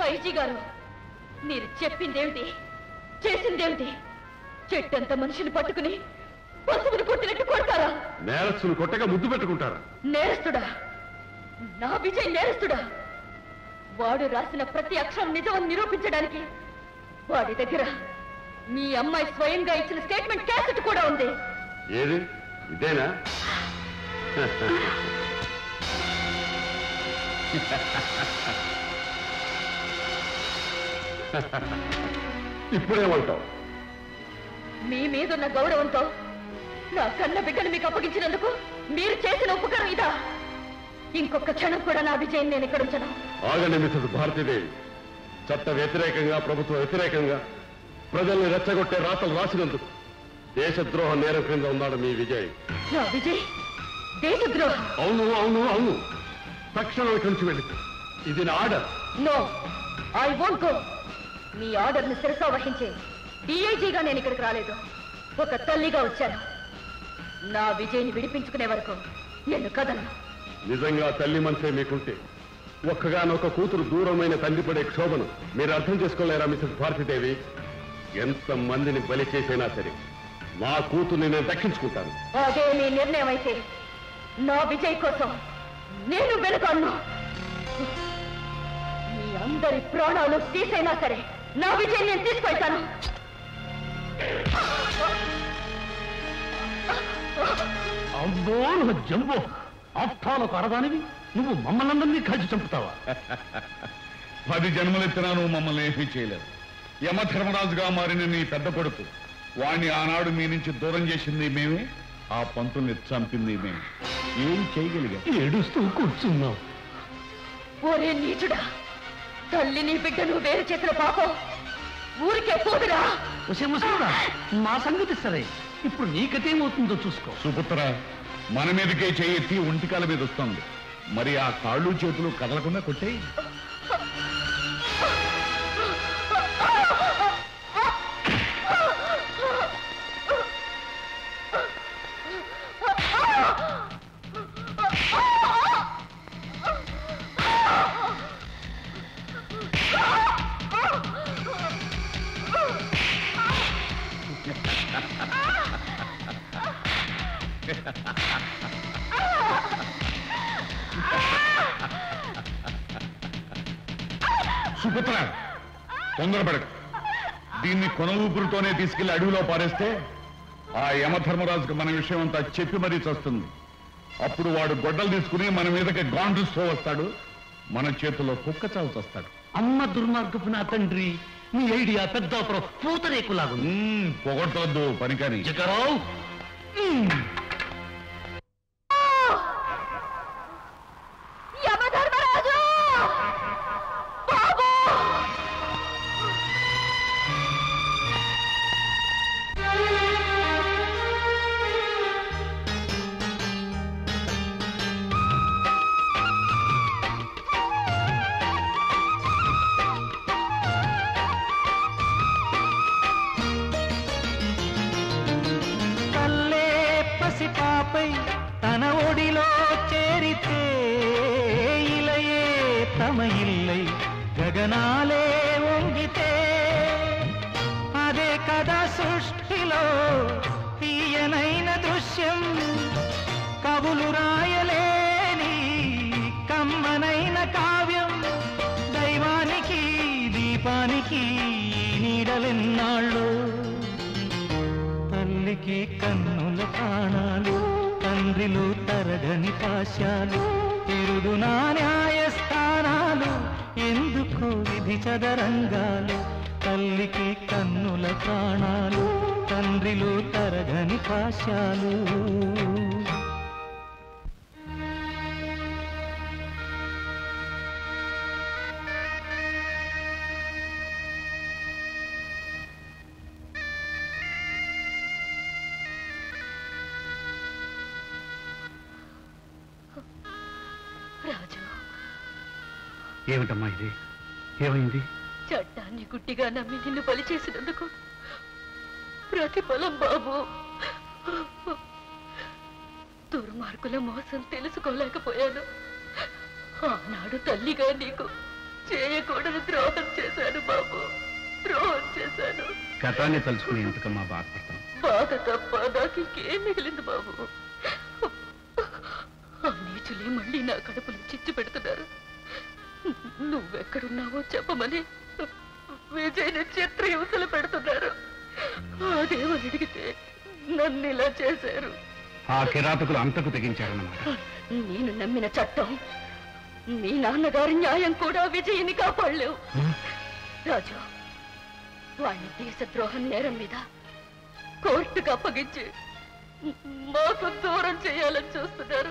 ఐజీ గారు, మీరు చెప్పిందేమిటి, చేసిందేమిటి? చెట్టంత మనిషిని పట్టుకుని పశువుని కొట్టినట్టు కొడతారా? నేరస్తులు కొట్టగా ముద్దు పెట్టుకుంటారా? నేరస్తుడా? నా విజయ్ నేరస్తుడా? వాడు రాసిన ప్రతి అక్షరం నిజమని నిరూపించడానికి వాడి దగ్గర మీ అమ్మాయి స్వయంగా ఇచ్చిన స్టేట్మెంట్ క్యాసెట్ కూడా ఉంది. ఏది? ఇదేనా? ఇప్పుడేమంటావు? మీ మీదున్న గౌరవంతో నా కన్న బిడ్డను మీకు అప్పగించినందుకు మీరు చేసిన ఉపకారం ఇదా? ఇంకొక క్షణం కూడా నా విజయం నేను ఇక్కడ ఉంచను. ఆగండి మిస్టర్ భారతీదేవి. చట్ట వ్యతిరేకంగా, ప్రభుత్వ వ్యతిరేకంగా ప్రజల్ని రెచ్చగొట్టే రాతలు రాసినందుకు దేశద్రోహ నేరం క్రింద ఉన్నాడు మీ విజయ్. నా విజయ్ దేశద్రోహం? అవును అవును అవును. తక్షణం ఇక్కడి నుంచి వెళ్ళి. ఇది నా order. No, I won't go. మీ ఆర్డర్ ని శిరసా వహించే డిఐజీగా నేను ఇక్కడికి రాలేదు. ఒక తల్లిగా వచ్చాను. నా విజయ్ని విడిపించుకునే వరకు నేను కదలను. నిజంగా తల్లి మనసే మీకుంటే ఒక్కగానొక్క కూతురు దూరమైన తండ్రి పడే క్షోభను మీరు అర్థం చేసుకోలేరా మిసెస్ భారతీదేవి? ఎంత మందిని బలి చేసైనా సరే నా కూతుర్ని నేను దక్కించుకుంటాను. అదే మీ నిర్ణయం అయితే నా విజయ్ కోసం నేను వెనుకాను. మీ అందరి ప్రాణాలు తీసైనా సరే నా విజయ్ నేను తీసుకెళ్తాను. అబ్బో జంబో, ఆఫ్టాలకు అడదానివి నువ్వు మమ్మల్ని అందరినీ కలిసి చంపుతావా? 10 జన్మలెత్తినా నువ్వు మమ్మల్ని ఏమీ చేయలేదు. యమధర్మరాజుగా మారిన నీ పెద్ద కొడుకు వాణ్ణి ఆనాడు మీ నుంచి దూరం చేసింది మేమే, ఆ పంతుల్ని చంపింది మేమే. ఏం చేయగలిగా? ఏడుస్తూ కూర్చున్నావు. ఒరే నీచుడా, తల్లిని బిడ్డను వేరు చేసిన పాపం ఊరికే పోదురా. మా సంగతి సరే, ఇప్పుడు నీకతేమవుతుందో చూసుకో. సుపుత్ర, మన మీదకే చేయెత్తి ఒంటికాల మీద వస్తుంది. మరి ఆ కాళ్ళు చేతులు కదలకుండా కొట్టేయి. సుపుత్ర, తొందరపడకు. దీన్ని కొన ఊపిరితోనే తీసుకెళ్లి అడవిలో పారేస్తే ఆ యమధర్మరాజుకు మన విషయం అంతా చెప్పి మరీ చస్తుంది. అప్పుడు వాడు గొడ్డలు తీసుకుని మన మీదకి గాండ్రుస్తూ వస్తాడు. మన చేతిలో కుక్క చావు చస్తాడు. అమ్మ దుర్మార్గపు నా తండ్రి, నీ ఐడియా పెద్దాపురం పూతరేకులాగు. పొగొట్టవద్దు పనికని. జగరావు, యమధర్మరాజు బాబు! తల్లే పసిపాపై తన ఒడిలో చేరితే ఇలయే తమ ఇల్లై గగనాలే వంగితే అదే కదా సృష్టిలో తీయనైన దృశ్యం. కవులు రాయలేని కమ్మనైన కావ్యం. దైవానికి దీపానికి నీడలెన్నాళ్ళు. తల్లికి కన్నుల ప్రాణాలు, తండ్రిలు తరగని పాశాలు. తిరుగునా న్యాయస్థానాలు, ఎందుకు విధి చదరంగాలు. తల్లికి కన్నుల ప్రాణాలు, తండ్రిలు తరగని పాశాలు. రాజు, ఏమిటమ్మా ఇది? ఏమైంది? చట్టాన్ని గుడ్డిగా నమ్మి నిన్ను బలి చేసినందుకు ప్రతిఫలం బాబు. దుర్మార్గుల మోసం తెలుసుకోలేకపోయాను. ఆనాడు తల్లిగా నీకు చేయకూడని ద్రోహం చేశాను బాబు, ద్రోహం చేశాను. గతాన్ని తలుచుకుని ఎందుకమ్మా బాధపడతాం? బాధ తప్ప నాకు ఇంకేం మిగిలింది బాబు. ఆ నీచులే మళ్ళీ నా కడుపులో చిచ్చు పెడుతున్నారు. నువ్వెక్కడున్నావో చెప్పమని విజయ్ని చిత్రహింసలు పెడుతున్నారు. అదేమని అడిగితే నన్ను ఇలా చేశారు. ఆ కిరాతకులు అంతకు తెగించారన్నమాట. నేను నమ్మిన చట్టం, మీ నాన్నగారి న్యాయం కూడా విజయ్ని కాపాడలేవు. రాజు, వాడిని దేశద్రోహం నేరం మీద కోర్టుకు అప్పగించి మాకు దూరం చేయాలని చూస్తున్నారు.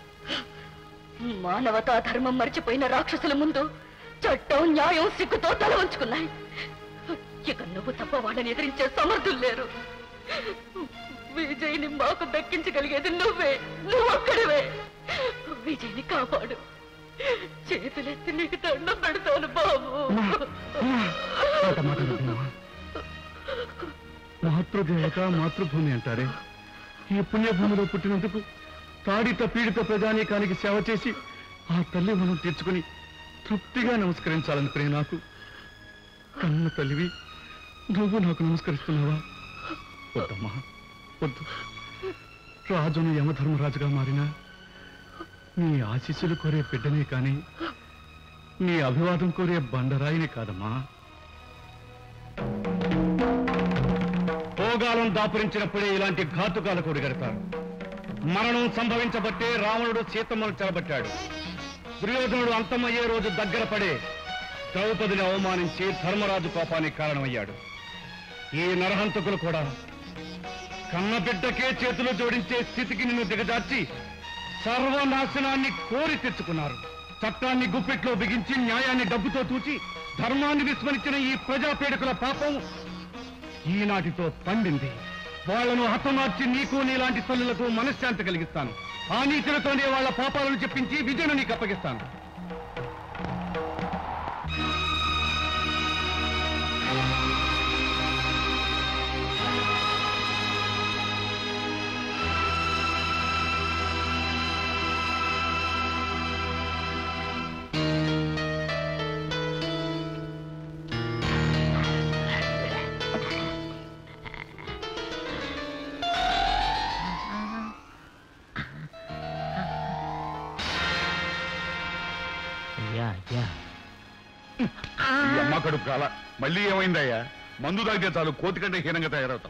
మానవతా ధర్మం మర్చిపోయిన రాక్షసుల ముందు చట్టం న్యాయం సిగ్గుతో తల వంచుకున్నాయి. ఇక నువ్వు తప్ప వాళ్ళని ఎదిరించే సమర్థులు లేరు. విజయ్ని మాకు దక్కించగలిగేది నువ్వే, నువ్వు ఒక్కడివే. విజయ్ని కాపాడు. చేతులెత్తి నీకు దండం పెడతాను బాబు. మాతృదేవత మాతృభూమి అంటారే, ఈ పుణ్యభూమిలో పుట్టినందుకు తాడిత పీడిత ప్రజానీకానికి సేవ చేసి ఆ తల్లి మనం తీర్చుకుని తృప్తిగా నమస్కరించాలనుకునే నాకు కన్న తల్లివి నువ్వు నాకు నమస్కరిస్తున్నావా? వద్దమ్మా, వద్దు. రాజును యమధర్మరాజుగా మారినా నీ ఆశీస్సులు కోరే బిడ్డనే కాని నీ అభివాదం కోరే బండరాయిని కాదమ్మా. భోగాలను దాపురించినప్పుడే ఇలాంటి ఘాతుకాలు కూడగడతారు. మరణం సంభవించబట్టే రావణుడు సీతమ్మను చెరబట్టాడు. దుర్యోధనుడు అంతమయ్యే రోజు దగ్గర పడే ద్రౌపదిని అవమానించి ధర్మరాజు కోపానికి కారణమయ్యాడు. ఈ నరహంతకులు కూడా కన్నబిడ్డకే చేతులు జోడించే స్థితికి నిన్ను దిగజార్చి సర్వనాశనాన్ని కోరి తెచ్చుకున్నారు. చట్టాన్ని గుప్పెట్లో బిగించి న్యాయాన్ని డబ్బుతో తూచి ధర్మాన్ని విస్మరించిన ఈ ప్రజాపీడకుల పాపం ఈనాటితో పండింది. వాళ్లను హతమార్చి నీకు నీలాంటి తల్లులకు మనశ్శాంతి కలిగిస్తాను. ఆ నీతులతోనే వాళ్ల పాపాలను చెప్పించి విజయను నీకు అప్పగిస్తాను. ఈ అమ్మ కడుపు కాల మళ్ళీ ఏమైందయ్యా? మందు తాగితే చాలు కోతి కంటే హీనంగా తయారవుతాం.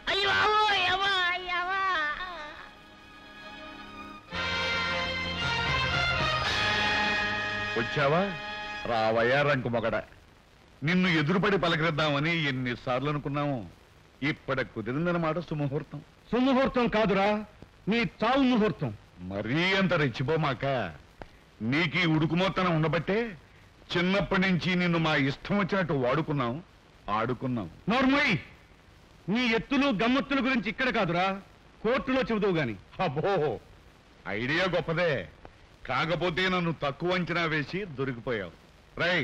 వచ్చావా? రావయ్యా రంకు మొగడ. నిన్ను ఎదురుపడి పలకరిద్దామని ఎన్నిసార్లు అనుకున్నాము. ఇప్పటి కుదిరిందన్నమాట సుముహూర్తం. సుముహూర్తం కాదురా, నీ చావు ముహూర్తం. మరీ అంత రెచ్చిపోమాక. నీకీ ఉడుకుమోత్తనం ఉండబట్టే చిన్నప్పటి నుంచి నిన్ను మా ఇష్టం వచ్చినట్టు వాడుకున్నాం, ఆడుకున్నాం. నోర్మోయ్, నీ ఎత్తులు గమ్మత్తుల గురించి ఇక్కడ కాదురా, కోర్టులో చెబుతావు గాని. అబ్బో, ఐడియా గొప్పదే. కాకపోతే నన్ను తక్కువ అంచనా వేసి దొరికిపోయావు. రై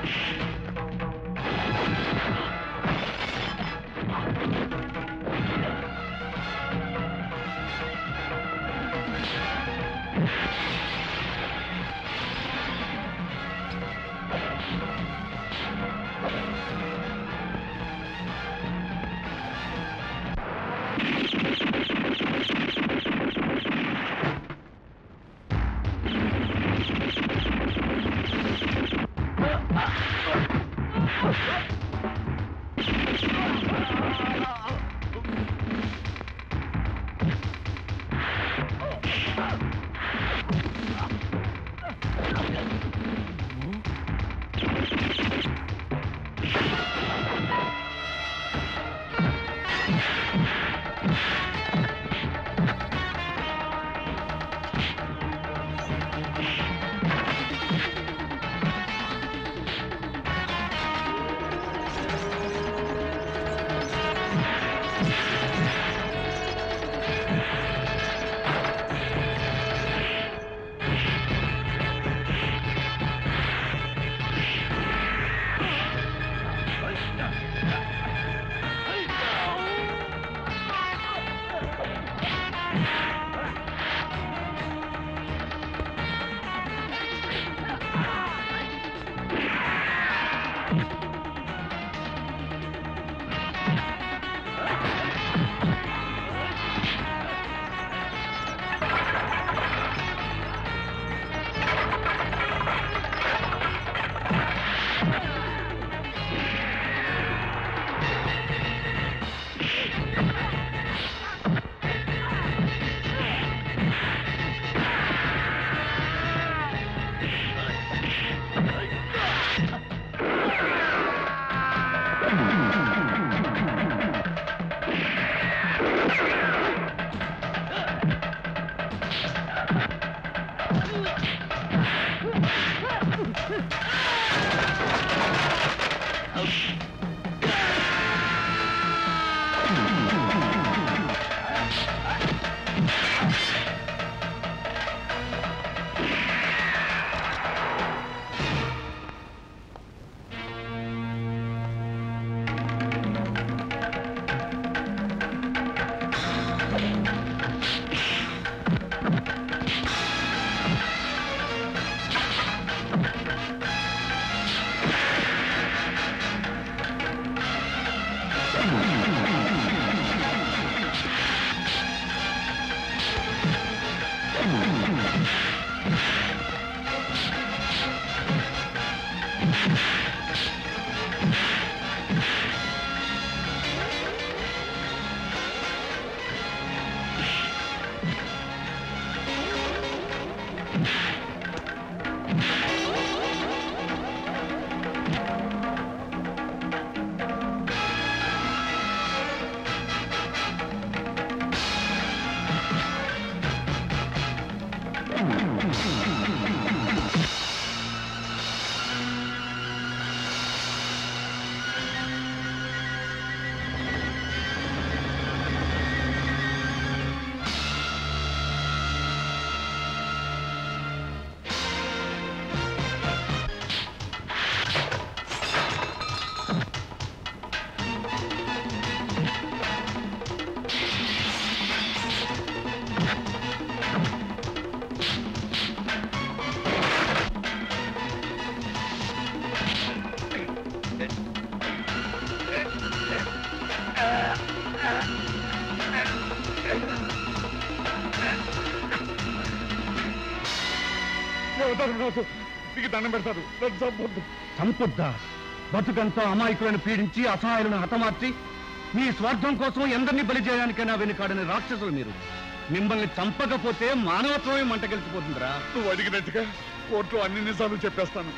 మీకు దండం పెడతారు, చంపొద్దు. చంపొద్దా? బతుకంతా అమాయకులను పీడించి అసహాయులను హతమార్చి మీ స్వార్థం కోసం ఎందరినీ బలి చేయడానికైనా వెనుకాడని రాక్షసులు మీరు. మిమ్మల్ని చంపకపోతే మానవత్వమే మంట కలిసిపోతుందిరా. నువ్వు అడిగినట్టుగా కోర్టులో అన్ని నిజాలు చెప్పేస్తాను.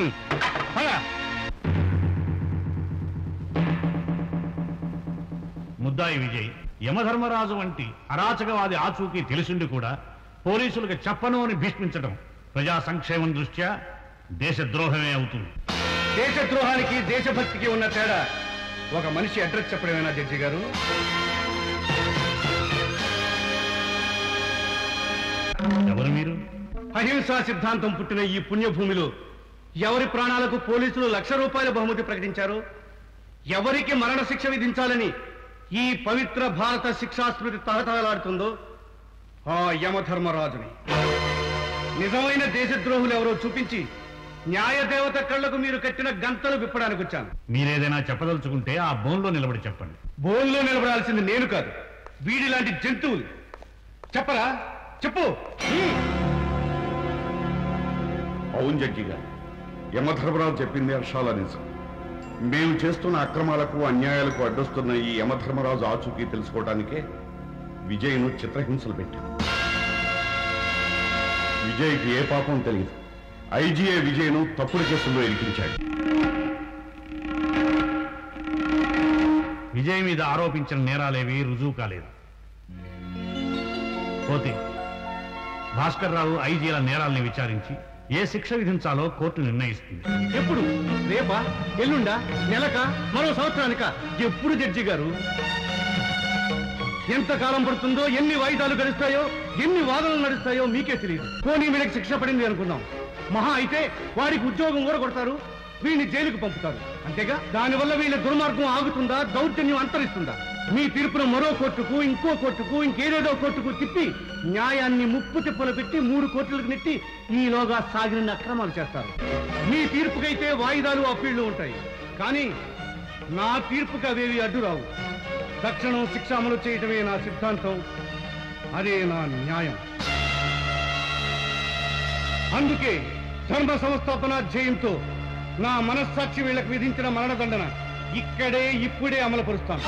ముద్దాయి విజయ్, యమధర్మరాజు వంటి అరాచకవాది ఆచూకీ తెలిసిండి కూడా పోలీసులకు చెప్పను అని భీష్మించడం ప్రజా సంక్షేమం దృష్ట్యా దేశద్రోహమే అవుతుంది. దేశద్రోహానికి దేశభక్తికి ఉన్న తేడా ఒక మనిషి అడ్రస్ చెప్పడమేనా జడ్జి గారు? ఎవరు మీరు? అహింసా సిద్ధాంతం పుట్టిన ఈ పుణ్యభూమిలో ఎవరి ప్రాణాలకు పోలీసులు ₹1,00,000 బహుమతి ప్రకటించారు, ఎవరికి మరణశిక్ష విధించాలని ఈ పవిత్ర భారత శిక్షాస్మృతి తహతహలాడుతుందో ఆ యమధర్మరాజుని నిజమైన దేశద్రోహులు ఎవరో చూపించి న్యాయదేవత కళ్లకు మీరు కట్టిన గంతలు విప్పడానికి వచ్చాను. మీరేదైనా చెప్పదలుచుకుంటే ఆ బోన్లో నిలబడి చెప్పండి. బోన్లో నిలబడాల్సింది నేను కాదు, వీడి లాంటి జంతువులు. చెప్పరా? చెప్పు. అవును జడ్జి గారు, యమధర్మరాజు చెప్పింది అక్షరాల నిజం. మేము చేస్తున్న అక్రమాలకు అన్యాయాలకు అడ్డొస్తున్న ఈ యమధర్మరాజు ఆచూకీ తెలుసుకోవడానికే విజయ్ను చిత్రహింసలు పెట్టాం. విజయ్కి ఏ పాపం తెలియదు. ఐజీఏ విజయ్ను తప్పుడు కేసుల్లో ఇరికించాడు. విజయ్ మీద ఆరోపించిన నేరాలేవి రుజువు కాలేదు. పోతే భాస్కర్ రావు ఐజీల నేరాల్ని విచారించి ఏ శిక్ష విధించాలో కోర్టు నిర్ణయిస్తుంది. ఎప్పుడు? రేపా, ఎల్లుండా, నెలక, మరో సంవత్సరానిక? ఎప్పుడు జడ్జి గారు? ఎంతకాలం పడుతుందో, ఎన్ని వాయిదాలు గడుస్తాయో, ఎన్ని వాదనలు నడుస్తాయో మీకే తెలియదు. పోనీ వీళ్ళకి శిక్ష పడింది అనుకుందాం. మహా అయితే వాడికి ఉద్యోగం ఊరగొడతారు, వీడిని జైలుకు పంపుతారు. అంతేగా? దానివల్ల వీళ్ళ దుర్మార్గం ఆగుతుందా, దౌర్జన్యం అంతరిస్తుందా? మీ తీర్పును మరో కోర్టుకు, ఇంకో కోర్టుకు, ఇంకేదేదో కోర్టుకు తిప్పి న్యాయాన్ని ముప్పు తిప్పలు పెట్టి 3 కోర్టులకు నెట్టి ఈలోగా సాగిన అక్రమాలు చేస్తారు. మీ తీర్పుకైతే వాయిదాలు, అప్పీళ్లు ఉంటాయి. కానీ నా తీర్పుకి అవేవి అడ్డు రావు. తక్షణం శిక్ష అమలు చేయటమే నా సిద్ధాంతం, అదే నా న్యాయం. అందుకే ధర్మ సంస్థాపన ధ్యేయంతో నా మనస్సాక్షి వీళ్లకు విధించిన మరణదండన ఇక్కడే ఇప్పుడే అమలుపరుస్తాను.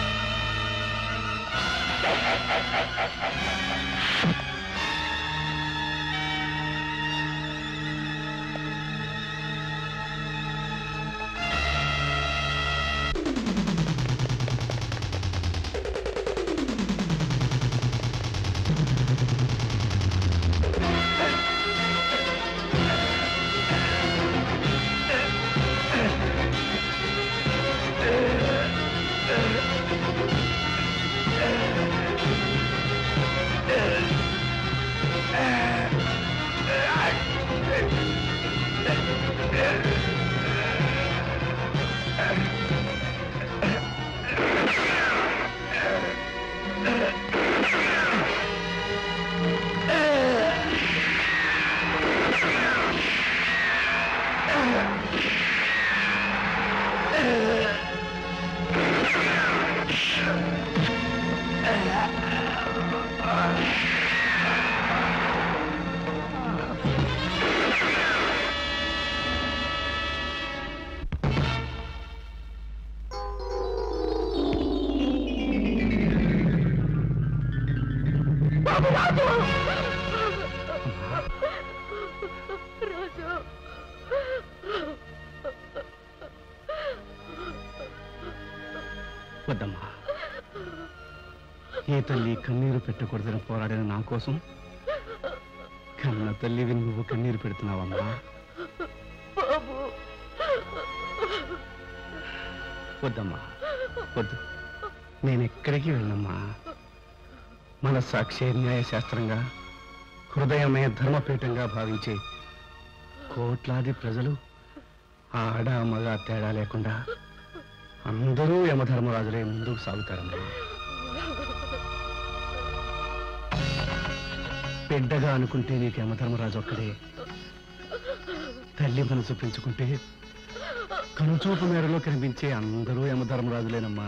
వద్దమ్మా, ఏ తల్లి కన్నీరు పెట్టకూడదని పోరాడిన నా కోసం కన్న తల్లివి నువ్వు కన్నీరు పెడుతున్నావమ్మా. వద్దమ్మా, వద్దు. నేనెక్కడికి వెళ్ళమ్మా. మన సాక్షి న్యాయశాస్త్రంగా, హృదయమే ధర్మపీఠంగా భావించే కోట్లాది ప్రజలు ఆడ మగ తేడా లేకుండా అందరూ యమధర్మరాజులే ముందుకు సాగుతారమ్మా. బిడ్డగా అనుకుంటే నీకు యమధర్మరాజు ఒక్కడే. తల్లి మనసు పెంచుకుంటే కనుచూపు మేరలో కనిపించే అందరూ యమధర్మరాజులేనమ్మా.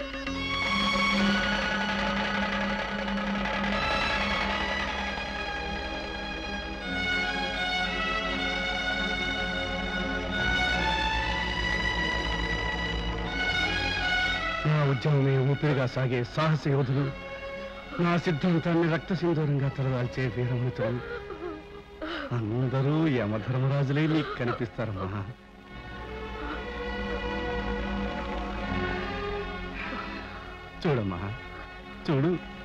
నా ఉద్యమమే ఊపిరిగా సాగే సాహస యోధులు, నా సిద్ధాంతాన్ని రక్త సింధూరంగా తలదాల్చే వీరమృతులు అందరూ యమధర్మరాజులే నీకు కనిపిస్తారమ్మా. చూడమ్మా, చూడు.